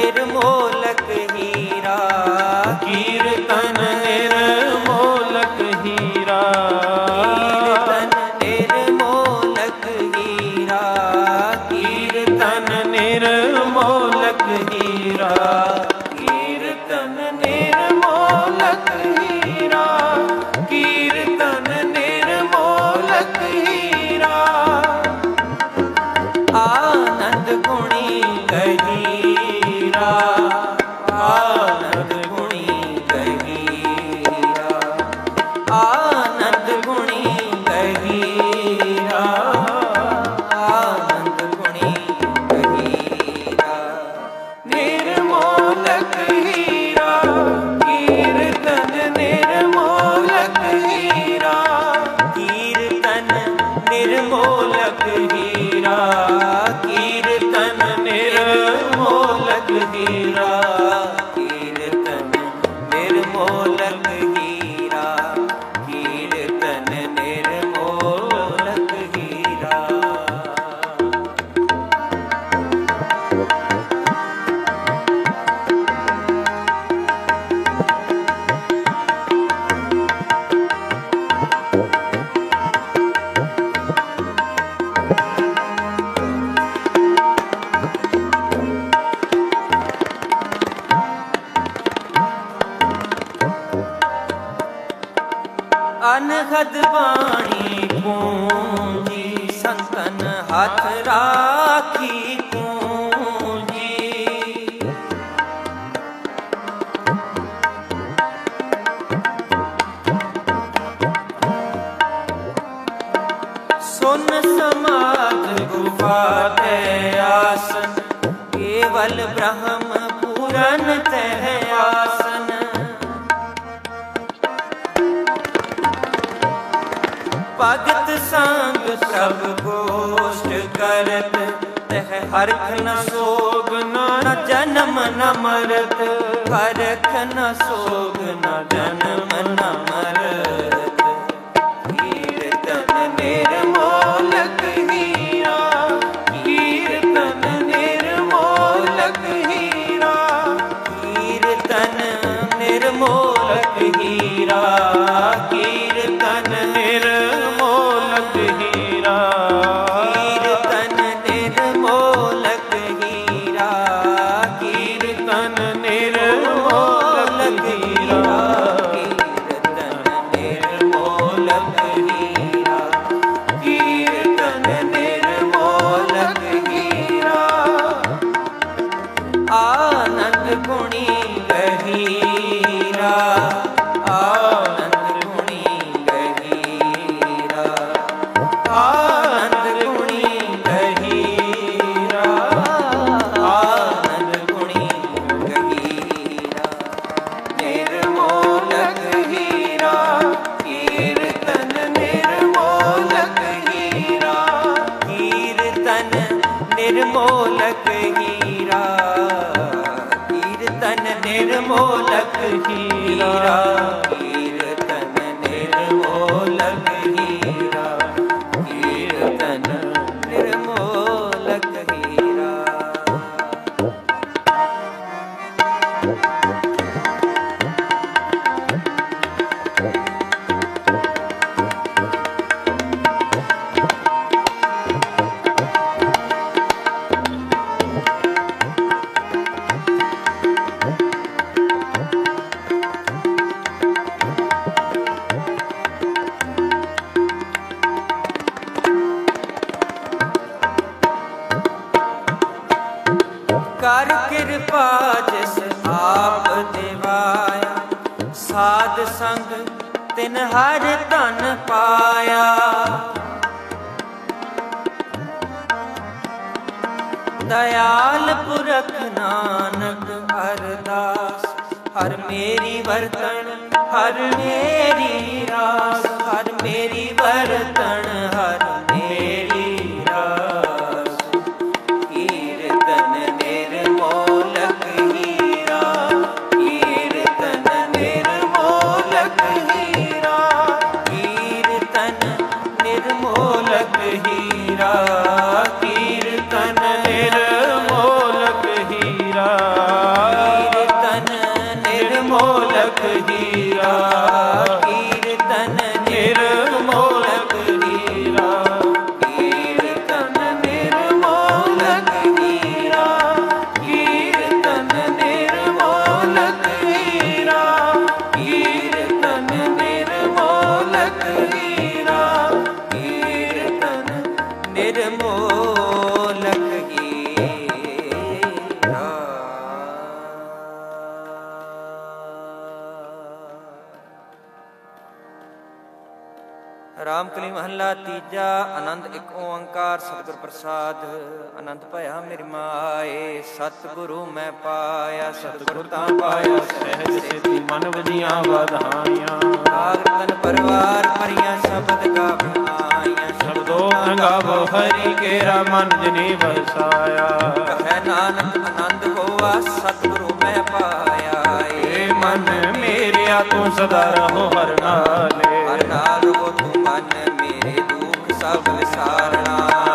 निर्मोलक हीरा, कीर्तन निर्मोलक हीरा, कीर्तन निर्मोलक हीरा, कीर्तन निर्मोलक हीरा, कीर्तन निर्मोलक हीरा, कीर्तन निर्मोलक हीरा। आनंद गुणी गहीरा, आनंद गुणी गहीरा, आनंद गुणी गहीरा, आनंद गुणी गहीरा। निर्मोलक हीरा, कीर्तन निर्मोलक हीरा, कीर्तन निर्मोलक हीरा, कीर्तन निर्मोलक हीरा, कीर्तन निर्मोलक हीरा, कीर्तन निर्मोलक हीरा। अनहद बाणी पूंजी, संतन हाथ राखी पूंजी। सुन समाज गुफा ते आसन, केवल ब्रह्म पूरन तह आसन। भगत संग सब गोष्ठ करत, तह हरख न सोग न जन्म न मरत, हरख न सोग न जन्म न मरत। कीर्तन निर्मोलक हीरा, कीर्तन निर्मोलक हीरा, कीर्तन निर्मोलक हीरा, कीर्तन निर्मोलक हीरा, कीर्तन निर्मोलक हीरा, कीर्तन निर्मोलक हीरा, कीर्तन निर्मोलक हीरा, कीर्तन निर्मोलक हीरा। आनंद गुणी गहीरा, आनंद गुणी गहीरा, आनंद गुणी गहीरा, आनंद गुणी गहीरा। निर्मोलक हीरा, कीर्तन निर्मोलक हीरा, कीर्तन निर्मोलक हीरा, कीर्तन निर्मोलक हीरा, कीर्तन निर्मोलक हीरा, कीर्तन निर्मोलक हीरा। कर कृपा जिस आप दिवाया, साध संग तिन हर तन पाया। दयाल पुरख नानक अरदास, हर मेरी बर्तन हर मेरी रास, हर मेरी बर्तन हर मेरी रास। कीर्तन निर्मोलक हीरा, कीर्तन निर्मोलक हीरा, कीर्तन निर्मोलक हीरा, कीर्तन निर्मोलक हीरा। ਰਾਮ ਕਲੀ ਮਹੱਲਾ ਤੀਜਾ। ਆਨੰਦ ਇੱਕ ਓੰਕਾਰ ਸਤਿਗੁਰ ਪ੍ਰਸਾਦ। ਆਨੰਦ ਭਇਆ ਮੇਰੀ ਮਾਏ ਸਤਿਗੁਰੂ ਮੈਂ ਪਾਇਆ। ਸਤਿਗੁਰ ਤਾਂ ਪਾਇਆ ਸਹਿਜ ਸਿਧੀ ਮਨ ਵਜੀਆਂ ਵਧਾਈਆਂ। ਆਗ ਤਨ ਪਰਿਵਾਰ ਭਰੀਆਂ ਸ਼ਬਦ ਗਾਵਣਾਈਆਂ। ਸ਼ਬਦੋ ਗਾਵੋ ਹਰੀ ਕੇਰਾ ਮਨ ਜਿਨੀ ਵਸਾਇਆ। ਕਹੈ ਨਾਨਕ ਆਨੰਦ ਹੋਆ ਸਤਿਗੁਰੂ ਮੈਂ ਪਾਇਆ। ਏ ਮਨ ਮੇਰਿਆ ਤੂੰ ਸਦਾ ਰਹੋ ਹਰ ਨਾਲੇ। ਹਰ ਨਾਲ ਰਹੋ ਤੂੰ ਮਨ ਮੇਰੇ ਦੁੱਖ ਸਭ ਵਿਸਾਰਣਾ।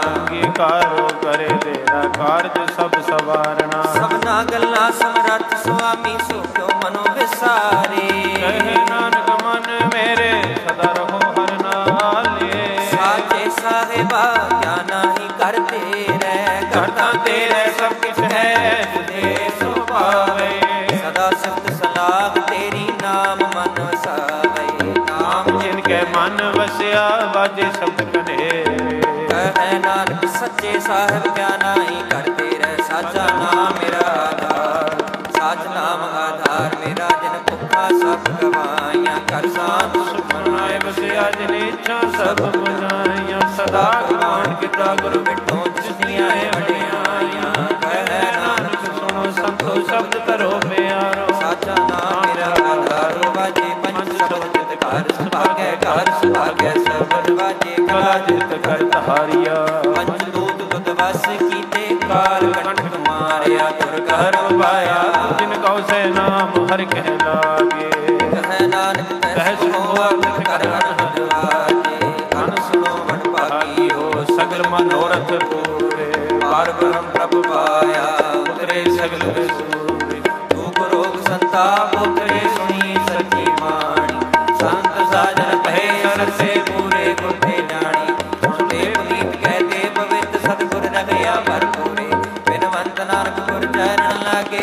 ਅੰਗੀਕਾਰੋ ਕਰੇ ਤੇਰਾ ਕਾਰਜ ਸਭ ਸਵਾਰਣਾ। ਸਭਨਾ ਗੱਲਾਂ ਸਮਰੱਥ ਸੁਆਮੀ ਸੋ ਕਿਉ ਮਨੋ ਵਿਸਾਰੇ। ਕਹੇ ਨਾਨਕ ਮਨ ਮੇਰੇ ਸਦਾ ਰਹੋ ਹਰ ਨਾਲੇ। ਸਾਚੇ ਸਾਹਿਬਾ ਕਿਆ ਨਾਹੀ ਕਰ ਤੇਰੇ। ਕਰਤਾ ਤੇਰੇ ਸਭ ਕਿਛ ਹੈ ਤੁਝੇ ਸੋ ਪਾਵੇ। ਸਦਾ ਸਿਫਤ ਸਲਾਹ ਤੇਰੀ ਨਾਮ ਮਨ ਵਸਾਵੇ। ਨਾਮ ਜਿਨ ਕੇ ਮਨ ਵਸਿਆ ਬਾਜੇ ਸ਼ਬਦ ਕਨੇਰੇ। ਕਹੈ ਨਾਨਕ ਸੱਚੇ ਸਾਹਿਬ ਕਿਆ ਨਾਹੀ ਕਰ ਤੇਰੇ। ਸਾਚਾ ਨਾਮ ਮੇਰਾ ਆਧਾਰ। ਸਾਚ ਨਾਮ ਆਧਾਰ ਮੇਰਾ ਜਿਨ ਭੁੱਖਾ ਸਭ ਗਵਾਈਆਂ। ਕਰ ਸਾਧ ਸੁਖਨਾਏ ਵਸਿਆ ਜਿਨ ਇੱਛਾ ਸਭ ਬੁਝਾਈਆਂ। ਸਦਾ ਕੁਰਬਾਨ ਕੀਤਾ ਗੁਰੂ ਮਿੱਠੋ ਜਿਸਦੀਆਂ ਵਡਿਆਈਆਂ। ਕਹੈ ਨਾਨਕ ਸੁਣੋ ਸੰਤੋ ਸ਼ਬਦ ਕਰੋ ਪਿਆਰੋ। ਸਾਚਾ ਨਾਮ ਮੇਰਾ ਆਧਾਰ। ਵਾਜੇ ਪੰਜ ਸ਼ਬਦ ਘਰ ਸੁਭਾਗੈ ਘਰ ਸੁਭਾਗੈ ਸਬਦ ਵਾਜੇ ਕਲਾ ਜਿਤ ਕਰ ਤਹਾਰੀਆ। ਪੰਜ ਦੂਤ ਬੁੱਧ ਵਸ ਕੀਤੇ ਕਾਲ ਕੰਠ ਮਾਰਿਆ। ਤੁਰ ਘਰ ਪਾਇਆ ਜਿਨ ਕਉ ਸੇ ਨਾਮ ਹਰਿ ਕਹਿ ਲਾਗੇ। ਕਹੈ ਨਾਨਕ ਤੈ ਸੁਣੋ ਅਖਰ ਕਰ ਅਨਹਦ ਵਾਜੇ। ਅਨ ਸੁਣੋ ਵਡ ਭਾਗੀ ਹੋ ਸਗਲ ਮਨੋਰਥ ਪੂਰੇ। ਪਾਰ ਬ੍ਰਹਮ ਪ੍ਰਭ ਪਾਇਆ। ਉਤਰੇ ਸਗਲ ਵਿਸੂਰੇ। ਦੁਖ ਰੋਗ ਸੰਤਾਪ ਉਤਰੇ ਸੁਣੀ ਸੱਚੀ ਬਾਣੀ। ਸੰਤ ਸਾਜਨ ਪਹਿ ਸਰਸੇ ਪੂਰੇ ਗੁਰ ਤੇ ਜਾਣੀ। ਹੁਣ ਤੇ ਪੁਨੀਤ ਕਹਤੇ ਪਵਿੱਤ ਸਤਿਗੁਰ ਰਗਿਆ ਭਰਪੂਰੇ। ਬਿਨਵੰਤ ਨਾਨਕ ਗੁਰ ਚਰਨ ਲਾਗੇ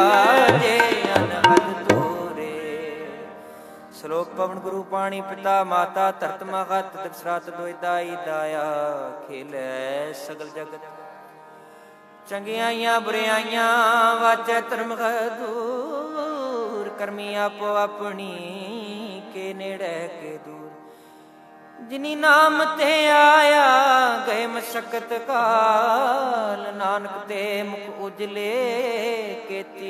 ਵਾਜੇ ਅਨਹਦ ਤੋਰੇ। ਸ਼ਲੋਕ ਪਵਨ ਗੁਰੂ ਪਾਣੀ ਪਿਤਾ ਮਾਤਾ ਧਰਤ ਮਗਤ ਦਸਰਾਤ ਦੋਇਦਾਈ ਦਾਇਆ। ਖੇਲੇ ਸਗਲ ਜਗਤ ਚੰਗਿਆਈਆਂ ਬੁਰਿਆਈਆਂ ਵਾਜੈ ਧਰਮ ਦੂਰ। ਕਰਮੀ ਆਪੋ ਆਪਣੀ ਕੇ ਨੇੜੇ ਕੇ ਦੂਰ। ਜਿਨੀ ਨਾਮ ਤੇ ਆਇਆ ਗਏ ਮਸ਼ਕਤ ਕਾਲ। ਨਾਨਕ ਤੇ ਮੁਖ ਉਜਲੇ ਕੀਤੀ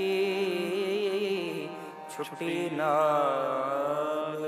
ਛੁੱਟੀ ਨਾਲ।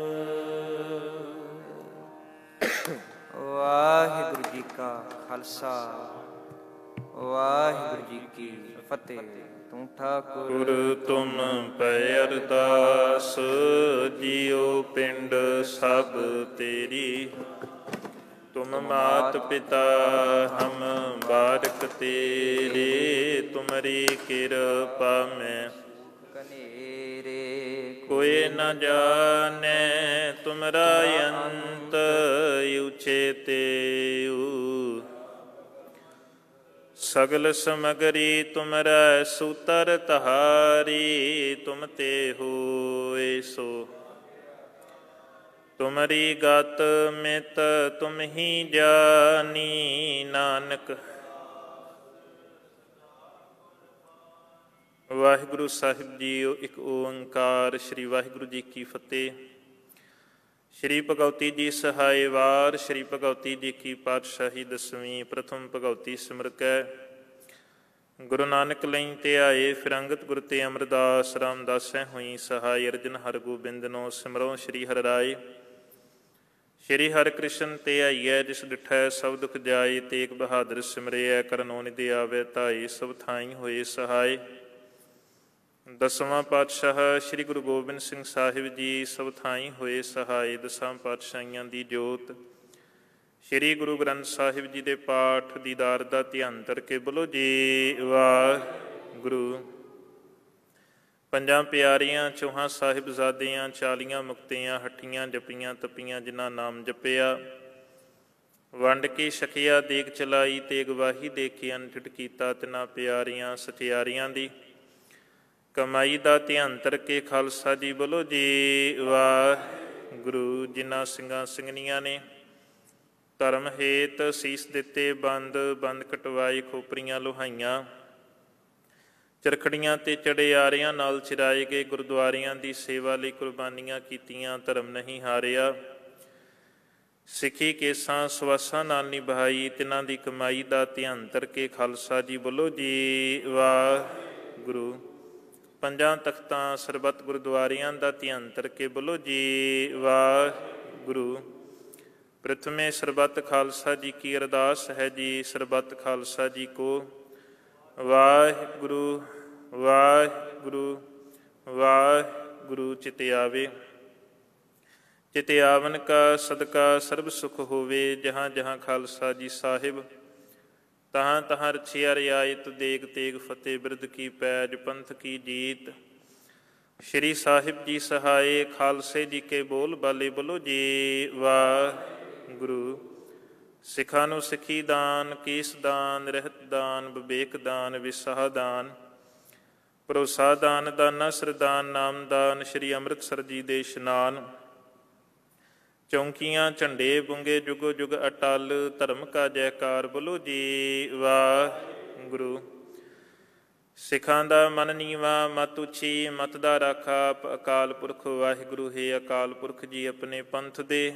ਵਾਹਿਗੁਰੂ ਜੀ ਕਾ ਖਾਲਸਾ ਵਾਹਿਗੁਰੂ ਜੀ ਕੀ ਫਤਿਹ। ਤੂੰ ਠਾਕੁਰ ਗੁਰ ਤੁਮ ਪੈ ਅਰਦਾਸ ਜੀਉ ਪਿੰਡ ਸਭ ਤੇਰੀ। ਤੁਮ ਮਾਤ ਪਿਤਾ ਹਮ ਬਾਰਕ ਤੇਰੇ। ਤੁਮਰੀ ਕਿਰਪਾ ਮੈਂ ਕਨੇਰੇ। ਕੋਇ ਨ ਜਾਣੈ ਤੁਮਰਾ ਅੰਤ ਉਚੇ ਤੇਉ। ਸਗਲ ਸਮਗਰੀ ਤੁਮਰੈ ਸੂਤਰ ਤਹਾਰੀ। ਤੁਮ ਤੇ ਹੋਏ ਸੋ ਤੁਮਰੀ ਗਤ ਮਿਤ ਤੁਮ ਹੀ ਜਾਨੀ। ਨਾਨਕ ਵਾਹਿਗੁਰੂ ਸਾਹਿਬ ਜੀਓ। ਇੱਕ ਓੰਕਾਰ। ਸ੍ਰੀ ਵਾਹਿਗੁਰੂ ਜੀ ਕੀ ਫਤਿਹ। ਸ਼੍ਰੀ ਭਗਉਤੀ ਜੀ ਸਹਾਇ ਵਾਰ। ਸ਼੍ਰੀ ਭਗਉਤੀ ਜੀ ਕੀ ਪਾਤਸ਼ਾਹੀ ਦਸਵੀਂ। ਪ੍ਰਥਮ ਭਗਉਤੀ ਸਿਮਰਕੈ ਗੁਰੂ ਨਾਨਕ ਲਈ ਤੇ ਆਏ। ਫਿਰੰਗਤ ਗੁਰ ਤੇ ਅਮਰਦਾਸ ਰਾਮਦਾਸੈ ਹੋਈ ਸਹਾਇ। ਅਰਜਨ ਹਰ ਗੋਬਿੰਦਨੋ ਸਿਮਰੋ ਸ਼੍ਰੀ ਹਰਿ ਰਾਏ। ਸ਼੍ਰੀ ਹਰਿ ਕ੍ਰਿਸ਼ਨ ਤੇ ਆਈਐ ਜਿਸ ਡਿਠੈ ਸਭ ਦੁਖ ਜਾਏ। ਤੇਗ ਬਹਾਦਰ ਸਿਮਰਿਐ ਕਰਨੋ ਨਿਧਿ ਆਵੈ ਧਾਈ। ਸਭ ਥਾਈ ਹੋਏ ਸਹਾਇ। ਦਸਵਾਂ ਪਾਤਸ਼ਾਹ ਸ੍ਰੀ ਗੁਰੂ ਗੋਬਿੰਦ ਸਿੰਘ ਸਾਹਿਬ ਜੀ ਸਭ ਥਾਈ ਹੋਏ ਸਹਾਇ। ਦਸਾਂ ਪਾਤਸ਼ਾਹੀਆਂ ਦੀ ਜੋਤ ਸ੍ਰੀ ਗੁਰੂ ਗ੍ਰੰਥ ਸਾਹਿਬ ਜੀ ਦੇ ਪਾਠ ਦੀਦਾਰ ਦਾ ਧਿਆਨ ਕਰਕੇ ਬੋਲੋ ਜੀ ਵਾਹਿਗੁਰੂ। ਪੰਜਾਂ ਪਿਆਰੀਆਂ ਚੌਹਾਂ ਸਾਹਿਬਜ਼ਾਦਿਆਂ ਚਾਲੀਆਂ ਮੁਕਤੀਆਂ ਹੱਠੀਆਂ ਜਪੀਆਂ ਤਪੀਆਂ ਜਿਨ੍ਹਾਂ ਨਾਮ ਜਪਿਆ। ਵੰਡ ਕੇ ਛਕਿਆ ਦੇਗ ਚਲਾਈ ਤੇ ਗਵਾਹੀ ਦੇ ਕੇ ਅਨਠਿਠ ਕੀਤਾ। ਤਿਨਾਂ ਪਿਆਰੀਆਂ ਸਚਿਆਰੀਆਂ ਦੀ ਕਮਾਈ ਦਾ ਧਿਆਨ ਕਰਕੇ ਖਾਲਸਾ ਜੀ ਬੋਲੋ ਜੀ ਵਾਹਿਗੁਰੂ। ਜਿਨ੍ਹਾਂ ਸਿੰਘਾਂ ਸਿੰਘਣੀਆਂ ਨੇ ਧਰਮ ਹੇਤ ਸੀਸ ਦਿੱਤੇ ਬੰਦ ਬੰਦ ਕਟਵਾਏ ਖੋਪਰੀਆਂ ਲੋਹਾਈਆਂ। ਚਰਖੜੀਆਂ ਤੇ ਚੜਿਆਰਿਆਂ ਨਾਲ ਚਿਰਾਏ ਗਏ ਗੁਰਦੁਆਰਿਆਂ ਦੀ ਸੇਵਾ ਲਈ ਕੁਰਬਾਨੀਆਂ ਕੀਤੀਆਂ। ਧਰਮ ਨਹੀਂ ਹਾਰਿਆ। ਸਿੱਖੀ ਕੇਸਾਂ ਸਵਾਸਾਂ ਨਾਲ ਨਿਭਾਈ, ਤਿਨਾਂ ਦੀ ਕਮਾਈ ਦਾ ਧਿਆਨ ਧਰ ਕੇ ਖਾਲਸਾ ਜੀ ਬੋਲੋ ਜੀ ਵਾਹਿਗੁਰੂ। ਪੰਜਾਂ ਤਖਤਾਂ ਸਰਬੱਤ ਗੁਰਦੁਆਰਿਆਂ ਦਾ ਧਿਆਨ ਧਰ ਕੇ ਬੋਲੋ ਜੀ ਵਾਹਿਗੁਰੂ। ਪ੍ਰਥਮੇ ਸਰਬੱਤ ਖਾਲਸਾ ਜੀ ਕੀ ਅਰਦਾਸ ਹੈ ਜੀ। ਸਰਬੱਤ ਖਾਲਸਾ ਜੀ ਕੋ ਵਾਹਿਗੁਰੂ ਵਾਹਿਗੁਰੂ ਵਾਹਿਗੁਰੂ। ਚਿਤ ਆਵੇ ਚਿਤ ਆਵਨ ਕਾ ਸਦਕਾ ਸਰਬ ਸੁਖ ਹੋਵੇ। ਜਹਾਂ ਜਹਾਂ ਖਾਲਸਾ ਜੀ ਸਾਹਿਬ, ਤਹਾਂ ਤਹਾਂ ਰਛਿਆ ਰਿਆਇਤ। ਦੇਗ ਤੇਗ ਫਤਿਹ ਬਿਰਧ ਕੀ ਪੈਜ, ਪੰਥ ਕੀ ਜੀਤ। ਸ਼੍ਰੀ ਸਾਹਿਬ ਜੀ ਸਹਾਏ, ਖਾਲਸੇ ਜੀ ਕੇ ਬੋਲ ਬਾਲੇ ਬੋਲੋ ਜੀ ਵਾਹਿਗੁਰੂ। ਸਿੱਖਾਂ ਨੂੰ ਸਿੱਖੀ ਦਾਨ, ਕੇਸ ਦਾਨ, ਰਹਿਤ ਦਾਨ, ਵਿਵੇਕ ਦਾਨ, ਵਿਸਾਹ ਦਾਨ, ਭਰੋਸਾ ਦਾਨ, ਦਾਨਾ ਸਰਦਾਨ, ਨਾਮ ਦਾਨ। ਸ਼੍ਰੀ ਅੰਮ੍ਰਿਤਸਰ ਜੀ ਦੇ ਇਸ਼ਨਾਨ, ਚੌਂਕੀਆਂ ਝੰਡੇ ਬੁੰਗੇ ਜੁਗੋ ਜੁਗ ਅਟਲ। ਧਰਮ ਕਾ ਜੈਕਾਰ ਬੋਲੋ ਜੀ ਵਾਹਿਗੁਰੂ। ਸਿੱਖਾਂ ਦਾ ਮਨ ਨੀਵਾ ਮਤ ਉੱਚੀ, ਮਤ ਦਾ ਰਾਖਾ ਅਕਾਲ ਪੁਰਖ ਵਾਹਿਗੁਰੂ। ਹੈ ਅਕਾਲ ਪੁਰਖ ਜੀ ਆਪਣੇ ਪੰਥ ਦੇ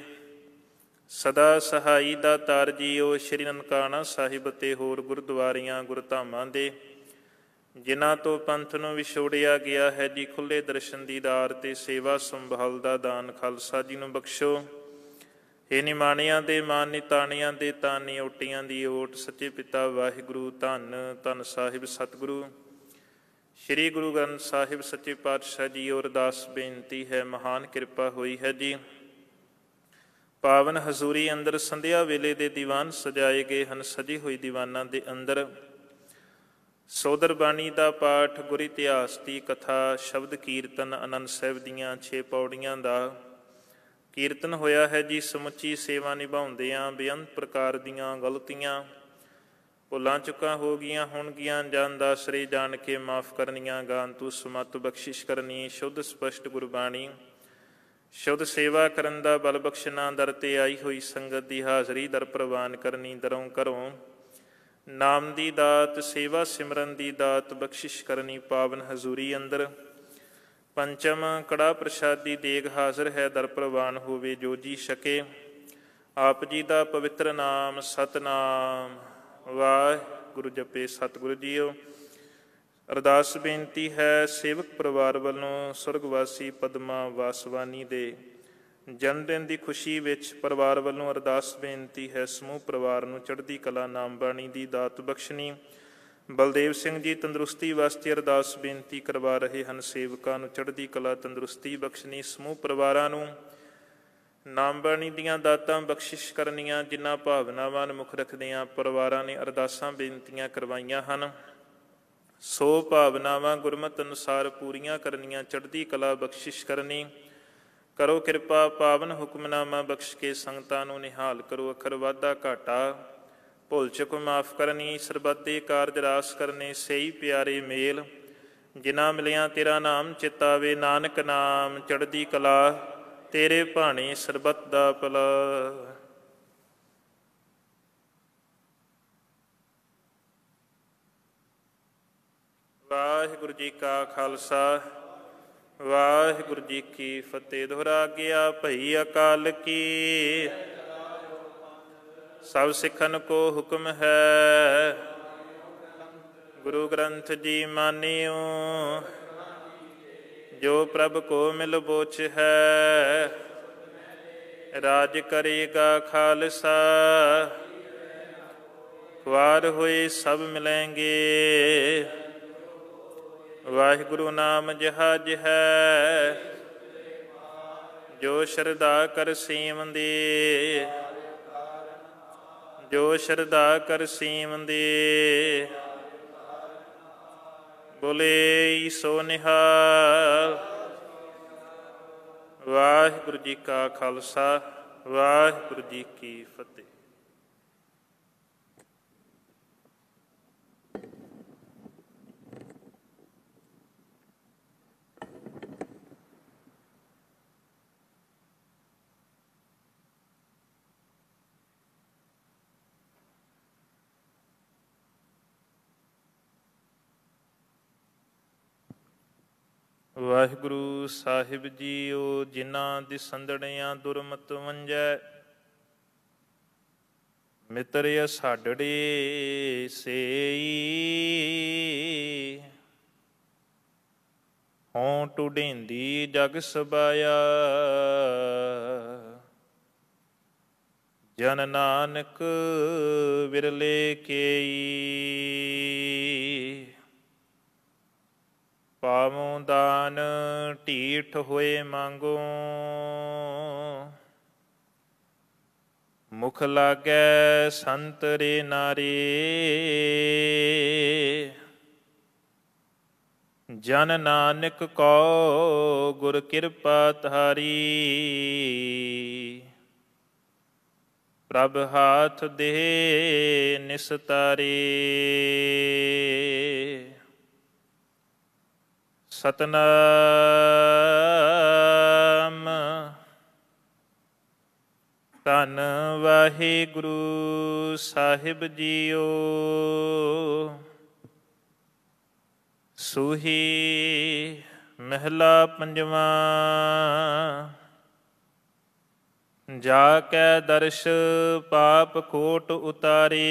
ਸਦਾ ਸਹਾਈ ਦਾ ਤਾਰ ਜੀਓ। ਸ਼੍ਰੀ ਨਨਕਾਣਾ ਸਾਹਿਬ ਅਤੇ ਹੋਰ ਗੁਰਦੁਆਰਿਆਂ ਗੁਰਧਾਮਾਂ ਦੇ ਜਿਨ੍ਹਾਂ ਤੋਂ ਪੰਥ ਨੂੰ ਵਿਛੋੜਿਆ ਗਿਆ ਹੈ ਜੀ, ਖੁੱਲ੍ਹੇ ਦਰਸ਼ਨ ਦੀਦਾਰ ਤੇ ਸੇਵਾ ਸੰਭਾਲ ਦਾ ਦਾਨ ਖਾਲਸਾ ਜੀ ਨੂੰ ਬਖਸ਼ੋ। ਇਹ ਨਿਮਾਣਿਆਂ ਦੇ ਮਾਨ, ਨਿਤਾਣਿਆਂ ਦੇ ਤਾਨੀ, ਓਟੀਆਂ ਦੀ ਓਟ। ਸੱਚੇ ਪਿਤਾ ਵਾਹਿਗੁਰੂ, ਧੰਨ ਧੰਨ ਸਾਹਿਬ ਸਤਿਗੁਰੂ ਸ਼੍ਰੀ ਗੁਰੂ ਗ੍ਰੰਥ ਸਾਹਿਬ ਸੱਚੇ ਪਾਤਸ਼ਾਹ ਜੀ। ਅਰਦਾਸ ਬੇਨਤੀ ਹੈ, ਮਹਾਨ ਕਿਰਪਾ ਹੋਈ ਹੈ ਜੀ। ਪਾਵਨ ਹਜ਼ੂਰੀ ਅੰਦਰ ਸੰਧਿਆ ਵੇਲੇ ਦੇ ਦੀਵਾਨ ਸਜਾਏ ਗਏ ਹਨ। ਸਜੀ ਹੋਈ ਦੀਵਾਨਾਂ ਦੇ ਅੰਦਰ ਸੋਦਰ ਬਾਣੀ ਦਾ ਪਾਠ, ਗੁਰ ਇਤਿਹਾਸ ਦੀ ਕਥਾ, ਸ਼ਬਦ ਕੀਰਤਨ, ਆਨੰਦ ਸਾਹਿਬ ਦੀਆਂ ਛੇ ਪੌੜੀਆਂ ਦਾ ਕੀਰਤਨ ਹੋਇਆ ਹੈ ਜੀ। ਸਮੁੱਚੀ ਸੇਵਾ ਨਿਭਾਉਂਦਿਆਂ ਬੇਅੰਤ ਪ੍ਰਕਾਰ ਦੀਆਂ ਗਲਤੀਆਂ ਭੁੱਲਾਂ ਚੁੱਕਾਂ ਹੋ ਗਈਆਂ ਹੋਣਗੀਆਂ। ਜਾਣਦਾ ਸਰੇ ਜਾਣ ਕੇ ਮਾਫ ਕਰਨੀਆਂ। ਗਾਨ ਤੂੰ ਸਮਤ ਬਖਸ਼ਿਸ਼ ਕਰਨੀ। ਸ਼ੁੱਧ ਸਪਸ਼ਟ ਗੁਰਬਾਣੀ, ਸ਼ੁੱਧ ਸੇਵਾ ਕਰਨ ਦਾ ਬਲ ਬਖਸ਼ਣਾ। ਦਰ ਤੇ ਆਈ ਹੋਈ ਸੰਗਤ ਦੀ ਹਾਜ਼ਰੀ ਦਰ ਪ੍ਰਵਾਨ ਕਰਨੀ। ਦਰੋਂ ਘਰੋਂ ਨਾਮ ਦੀ ਦਾਤ, ਸੇਵਾ ਸਿਮਰਨ ਦੀ ਦਾਤ ਬਖਸ਼ਿਸ਼ ਕਰਨੀ। ਪਾਵਨ ਹਜ਼ੂਰੀ ਅੰਦਰ ਪੰਚਮ ਕੜਾ ਪ੍ਰਸ਼ਾਦੀ ਦੇਗ ਹਾਜ਼ਰ ਹੈ। ਦਰ ਪ੍ਰਵਾਨ ਹੋਵੇ ਜੋ ਜੀ ਛਕੇ। ਆਪ ਜੀ ਦਾ ਪਵਿੱਤਰ ਨਾਮ ਸਤਨਾਮ ਵਾਹਿਗੁਰੂ ਜਪੇ। ਸਤਿਗੁਰੂ ਜੀਓ, ਅਰਦਾਸ ਬੇਨਤੀ ਹੈ ਸੇਵਕ ਪਰਿਵਾਰ ਵੱਲੋਂ ਸੁਰਗਵਾਸੀ ਪਦਮਾ ਵਾਸਵਾਨੀ ਦੇ ਜਨਮ ਦਿਨ ਦੀ ਖੁਸ਼ੀ ਵਿੱਚ ਪਰਿਵਾਰ ਵੱਲੋਂ ਅਰਦਾਸ ਬੇਨਤੀ ਹੈ ਸਮੂਹ ਪਰਿਵਾਰ ਨੂੰ ਚੜ੍ਹਦੀ ਕਲਾ ਨਾਮ ਬਾਣੀ ਦੀ ਦਾਤ ਬਖਸ਼ਣੀ। ਬਲਦੇਵ ਸਿੰਘ ਜੀ ਤੰਦਰੁਸਤੀ ਵਾਸਤੇ ਅਰਦਾਸ ਬੇਨਤੀ ਕਰਵਾ ਰਹੇ ਹਨ। ਸੇਵਕਾਂ ਨੂੰ ਚੜ੍ਹਦੀ ਕਲਾ ਤੰਦਰੁਸਤੀ ਬਖਸ਼ਣੀ। ਸਮੂਹ ਪਰਿਵਾਰਾਂ ਨੂੰ ਨਾਮ ਬਾਣੀ ਦੀਆਂ ਦਾਤਾਂ ਬਖਸ਼ਿਸ਼ ਕਰਨੀਆਂ। ਜਿਨ੍ਹਾਂ ਭਾਵਨਾਵਾਂ ਨੂੰ ਮੁੱਖ ਰੱਖਦਿਆਂ ਪਰਿਵਾਰਾਂ ਨੇ ਅਰਦਾਸਾਂ ਬੇਨਤੀਆਂ ਕਰਵਾਈਆਂ ਹਨ, ਸੋ ਭਾਵਨਾਵਾਂ ਗੁਰਮਤਿ ਅਨੁਸਾਰ ਪੂਰੀਆਂ ਕਰਨੀਆਂ। ਚੜ੍ਹਦੀ ਕਲਾ ਬਖਸ਼ਿਸ਼ ਕਰਨੀ। ਕਰੋ ਕਿਰਪਾ ਪਾਵਨ ਹੁਕਮਨਾਮਾ ਬਖਸ਼ ਕੇ ਸੰਗਤਾਂ ਨੂੰ ਨਿਹਾਲ ਕਰੋ। ਅੱਖਰ ਵਾਧਾ ਘਾਟਾ ਭੁੱਲ ਚੁੱਕ ਮਾਫ ਕਰਨੀ। ਸਰਬੱਤ ਦੇ ਕਾਰਜ ਰਾਸ ਕਰਨੇ। ਸਹੀ ਪਿਆਰੇ ਮੇਲ ਜਿਨ੍ਹਾਂ ਮਿਲਿਆ ਤੇਰਾ ਨਾਮ ਚਿਤਾਵੇ। ਨਾਨਕ ਨਾਮ ਚੜ੍ਹਦੀ ਕਲਾ ਤੇਰੇ ਭਾਣੇ ਸਰਬੱਤ ਦਾ ਭਲਾ। ਵਾਹਿਗੁਰੂ ਜੀ ਕਾ ਖਾਲਸਾ ਵਾਹਿਗੁਰੂ ਜੀ ਕੀ ਫਤਿਹ। ਦੁਹਰਾ ਗਿਆ ਭਈ ਅਕਾਲ ਕੀ। ਸਭ ਸਿੱਖਨ ਕੋ ਹੁਕਮ ਹੈ। ਗੁਰੂ ਗ੍ਰੰਥ ਜੀ ਮਾਨਿਓ। ਜੋ ਪ੍ਰਭ ਕੋ ਮਿਲ ਬੋਚ ਹੈ। ਰਾਜ ਕਰੇਗਾ ਖਾਲਸਾ। ਖੁਆਰ ਹੋਏ ਸਭ ਮਿਲੈਂਗੇ। ਵਾਹਿਗੁਰੂ ਨਾਮ ਜਹਾਜ ਹੈ। ਜੋ ਸ਼ਰਧਾ ਕਰ ਸੀਵੰਦੇ। ਜੋ ਸ਼ਰਧਾ ਕਰ ਸੀਵੰਦੇ। ਬੋਲੇ ਸੋ ਨਿਹਾਲ। ਵਾਹਿਗੁਰੂ ਜੀ ਕਾ ਖਾਲਸਾ ਵਾਹਿਗੁਰੂ ਜੀ ਕੀ ਫਤਿਹ। ਵਾਹਿਗੁਰੂ ਸਾਹਿਬ ਜੀਓ। ਜਿਨ੍ਹਾਂ ਦੀ ਸੰਦੜਿਆਂ ਦੁਰਮਤ ਵੰਜੈ। ਮਿੱਤਰ ਅਸਾਡੜੇ ਸੇਈ ਹੋਂ ਟੁਡੇਂਦੀ ਜਗ ਸਬਾਇਆ ਜਨ ਨਾਨਕ ਵਿਰਲੇ ਕੇਈ ਪਾਵੋਂ ਦਾਨ ਢੀਠ ਹੋਏ ਮੰਗੋ ਮੁਖ ਲਾਗੈ ਸੰਤਰੇ ਨਾਰੇ ਜਨ ਨਾਨਕ ਕੋ ਗੁਰ ਕਿਰਪਾ ਤਾਰੀ ਪ੍ਰਭ ਹਾਥ ਦੇ ਨਿਸਤਾਰੇ ਸਤਨਾਮ ਧੰਨ ਵਾਹਿਗੁਰੂ ਸਾਹਿਬ ਜੀਓ ਸੂਹੀ ਮਹਿਲਾ ਪੰਜਵਾਂ ਜਾ ਕੈ ਦਰਸ਼ ਪਾਪ ਕੋਟ ਉਤਾਰੇ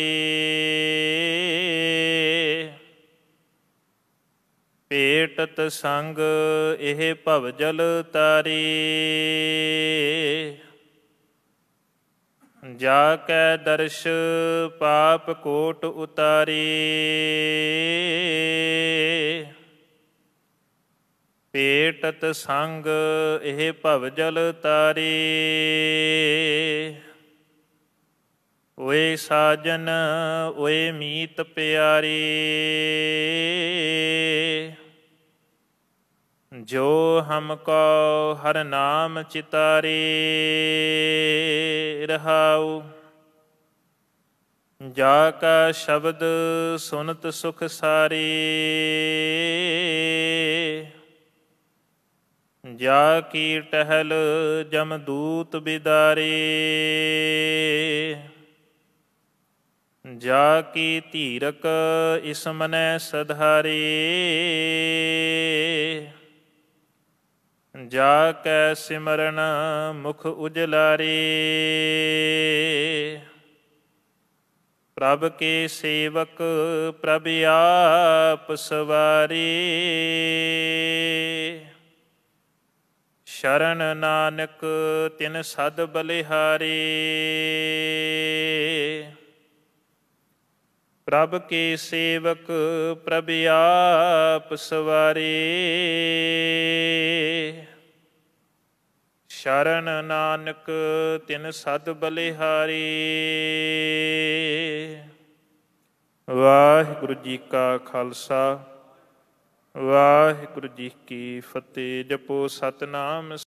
ਭੇਟਤ ਸੰਗ ਇਹ ਭਵਜਲ ਤਾਰੇ ਜਾ ਕੈ ਦਰਸ਼ ਪਾਪ ਕੋਟ ਉਤਾਰੇ ਭੇਟਤ ਸੰਗ ਇਹ ਭਵਜਲ ਤਾਰੇ ਓਏ ਸਾਜਨ ਓਏ ਮੀਤ ਪਿਆਰੇ ਜੋ ਹਮ ਕੋ ਹਰ ਨਾਮ ਚਿਤਾਰੇ ਰਹਾਉ ਜਾ ਕਾ ਸ਼ਬਦ ਸੁਨਤ ਸੁਖ ਸਾਰੇ ਜਾ ਕੀ ਟਹਿਲ ਜਮਦੂਤ ਬਿਦਾਰੇ ਜਾ ਕੀ ਧੀਰਕ ਇਸ ਮਨੈ ਸਧਾਰੇ ਜਾ ਕੈ ਸਿਮਰਨ ਮੁਖ ਉਜਲਾਰੇ ਪ੍ਰਭ ਕੇ ਸੇਵਕ ਪ੍ਰਭ ਆਪ ਸਵਾਰੇ ਸ਼ਰਨ ਨਾਨਕ ਤਿਨ ਸਦ ਬਲਿਹਾਰੇ ਪ੍ਰਭ ਕੇ ਸੇਵਕ ਪ੍ਰਭ ਆਪ ਸਵਾਰੇ ਸ਼ਰਨ ਨਾਨਕ ਤਿਨ ਸਦ ਬਲਿਹਾਰੇ। ਵਾਹਿਗੁਰੂ ਜੀ ਕਾ ਖਾਲਸਾ ਵਾਹਿਗੁਰੂ ਜੀ ਕੀ ਫਤਿਹ। ਜਪੋ ਸਤਿਨਾਮ।